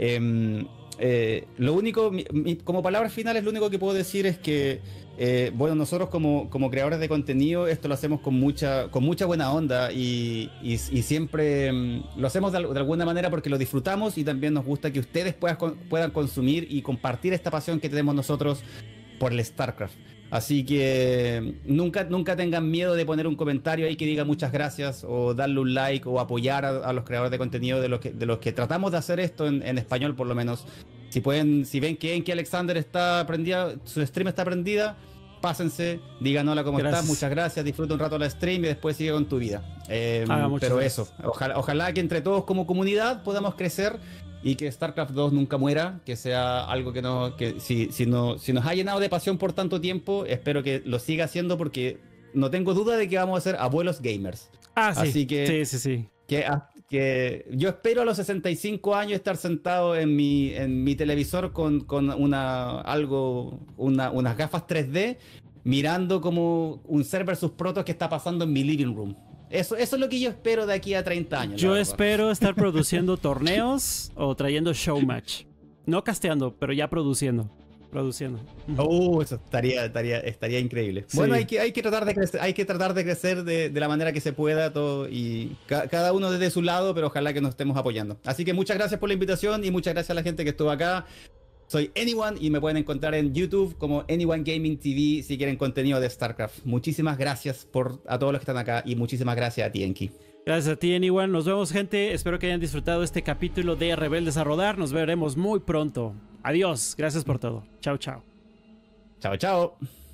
Eh, eh, lo único, mi, mi, como palabras finales, lo único que puedo decir es que Eh, bueno, nosotros como, como creadores de contenido esto lo hacemos con mucha, con mucha buena onda y, y, y siempre um, lo hacemos de, de alguna manera porque lo disfrutamos y también nos gusta que ustedes puedan, puedan consumir y compartir esta pasión que tenemos nosotros por el StarCraft. Así que nunca, nunca tengan miedo de poner un comentario ahí que diga muchas gracias o darle un like o apoyar a, a los creadores de contenido de los que, de los que tratamos de hacer esto en, en español por lo menos. Si pueden, si ven que Enki Alexander está prendida, su stream está prendida, pásense, digan hola, ¿cómo gracias. estás? Muchas gracias, disfruta un rato la stream y después sigue con tu vida. Eh, ah, pero gracias. eso, ojalá, ojalá que entre todos como comunidad podamos crecer y que StarCraft dos nunca muera, que sea algo que, no, que si, si, no, si nos ha llenado de pasión por tanto tiempo, espero que lo siga haciendo porque no tengo duda de que vamos a ser abuelos gamers. Ah, sí, Así que, sí, sí, sí. Que, que yo espero a los sesenta y cinco años estar sentado en mi, en mi televisor con, con una, algo, una, unas gafas tres D mirando como un Zerg versus Protoss que está pasando en mi living room. Eso, eso es lo que yo espero de aquí a treinta años. Yo espero estar produciendo torneos o trayendo showmatch. No casteando, pero ya produciendo. Produciendo. Oh, eso estaría, estaría, estaría increíble. Sí. Bueno, hay que, hay que tratar de crecer, hay que tratar de crecer de, de la manera que se pueda todo y ca cada uno desde su lado, pero ojalá que nos estemos apoyando. Así que muchas gracias por la invitación y muchas gracias a la gente que estuvo acá. Soy Anyone y me pueden encontrar en YouTube como Anyone Gaming T V si quieren contenido de StarCraft. Muchísimas gracias por, a todos los que están acá y muchísimas gracias a ti, Enki. Gracias a ti, Anyone. Nos vemos, gente. Espero que hayan disfrutado este capítulo de Rebeldes a Rodar. Nos veremos muy pronto. Adiós. Gracias por todo. Chao, chao. Chao, chao.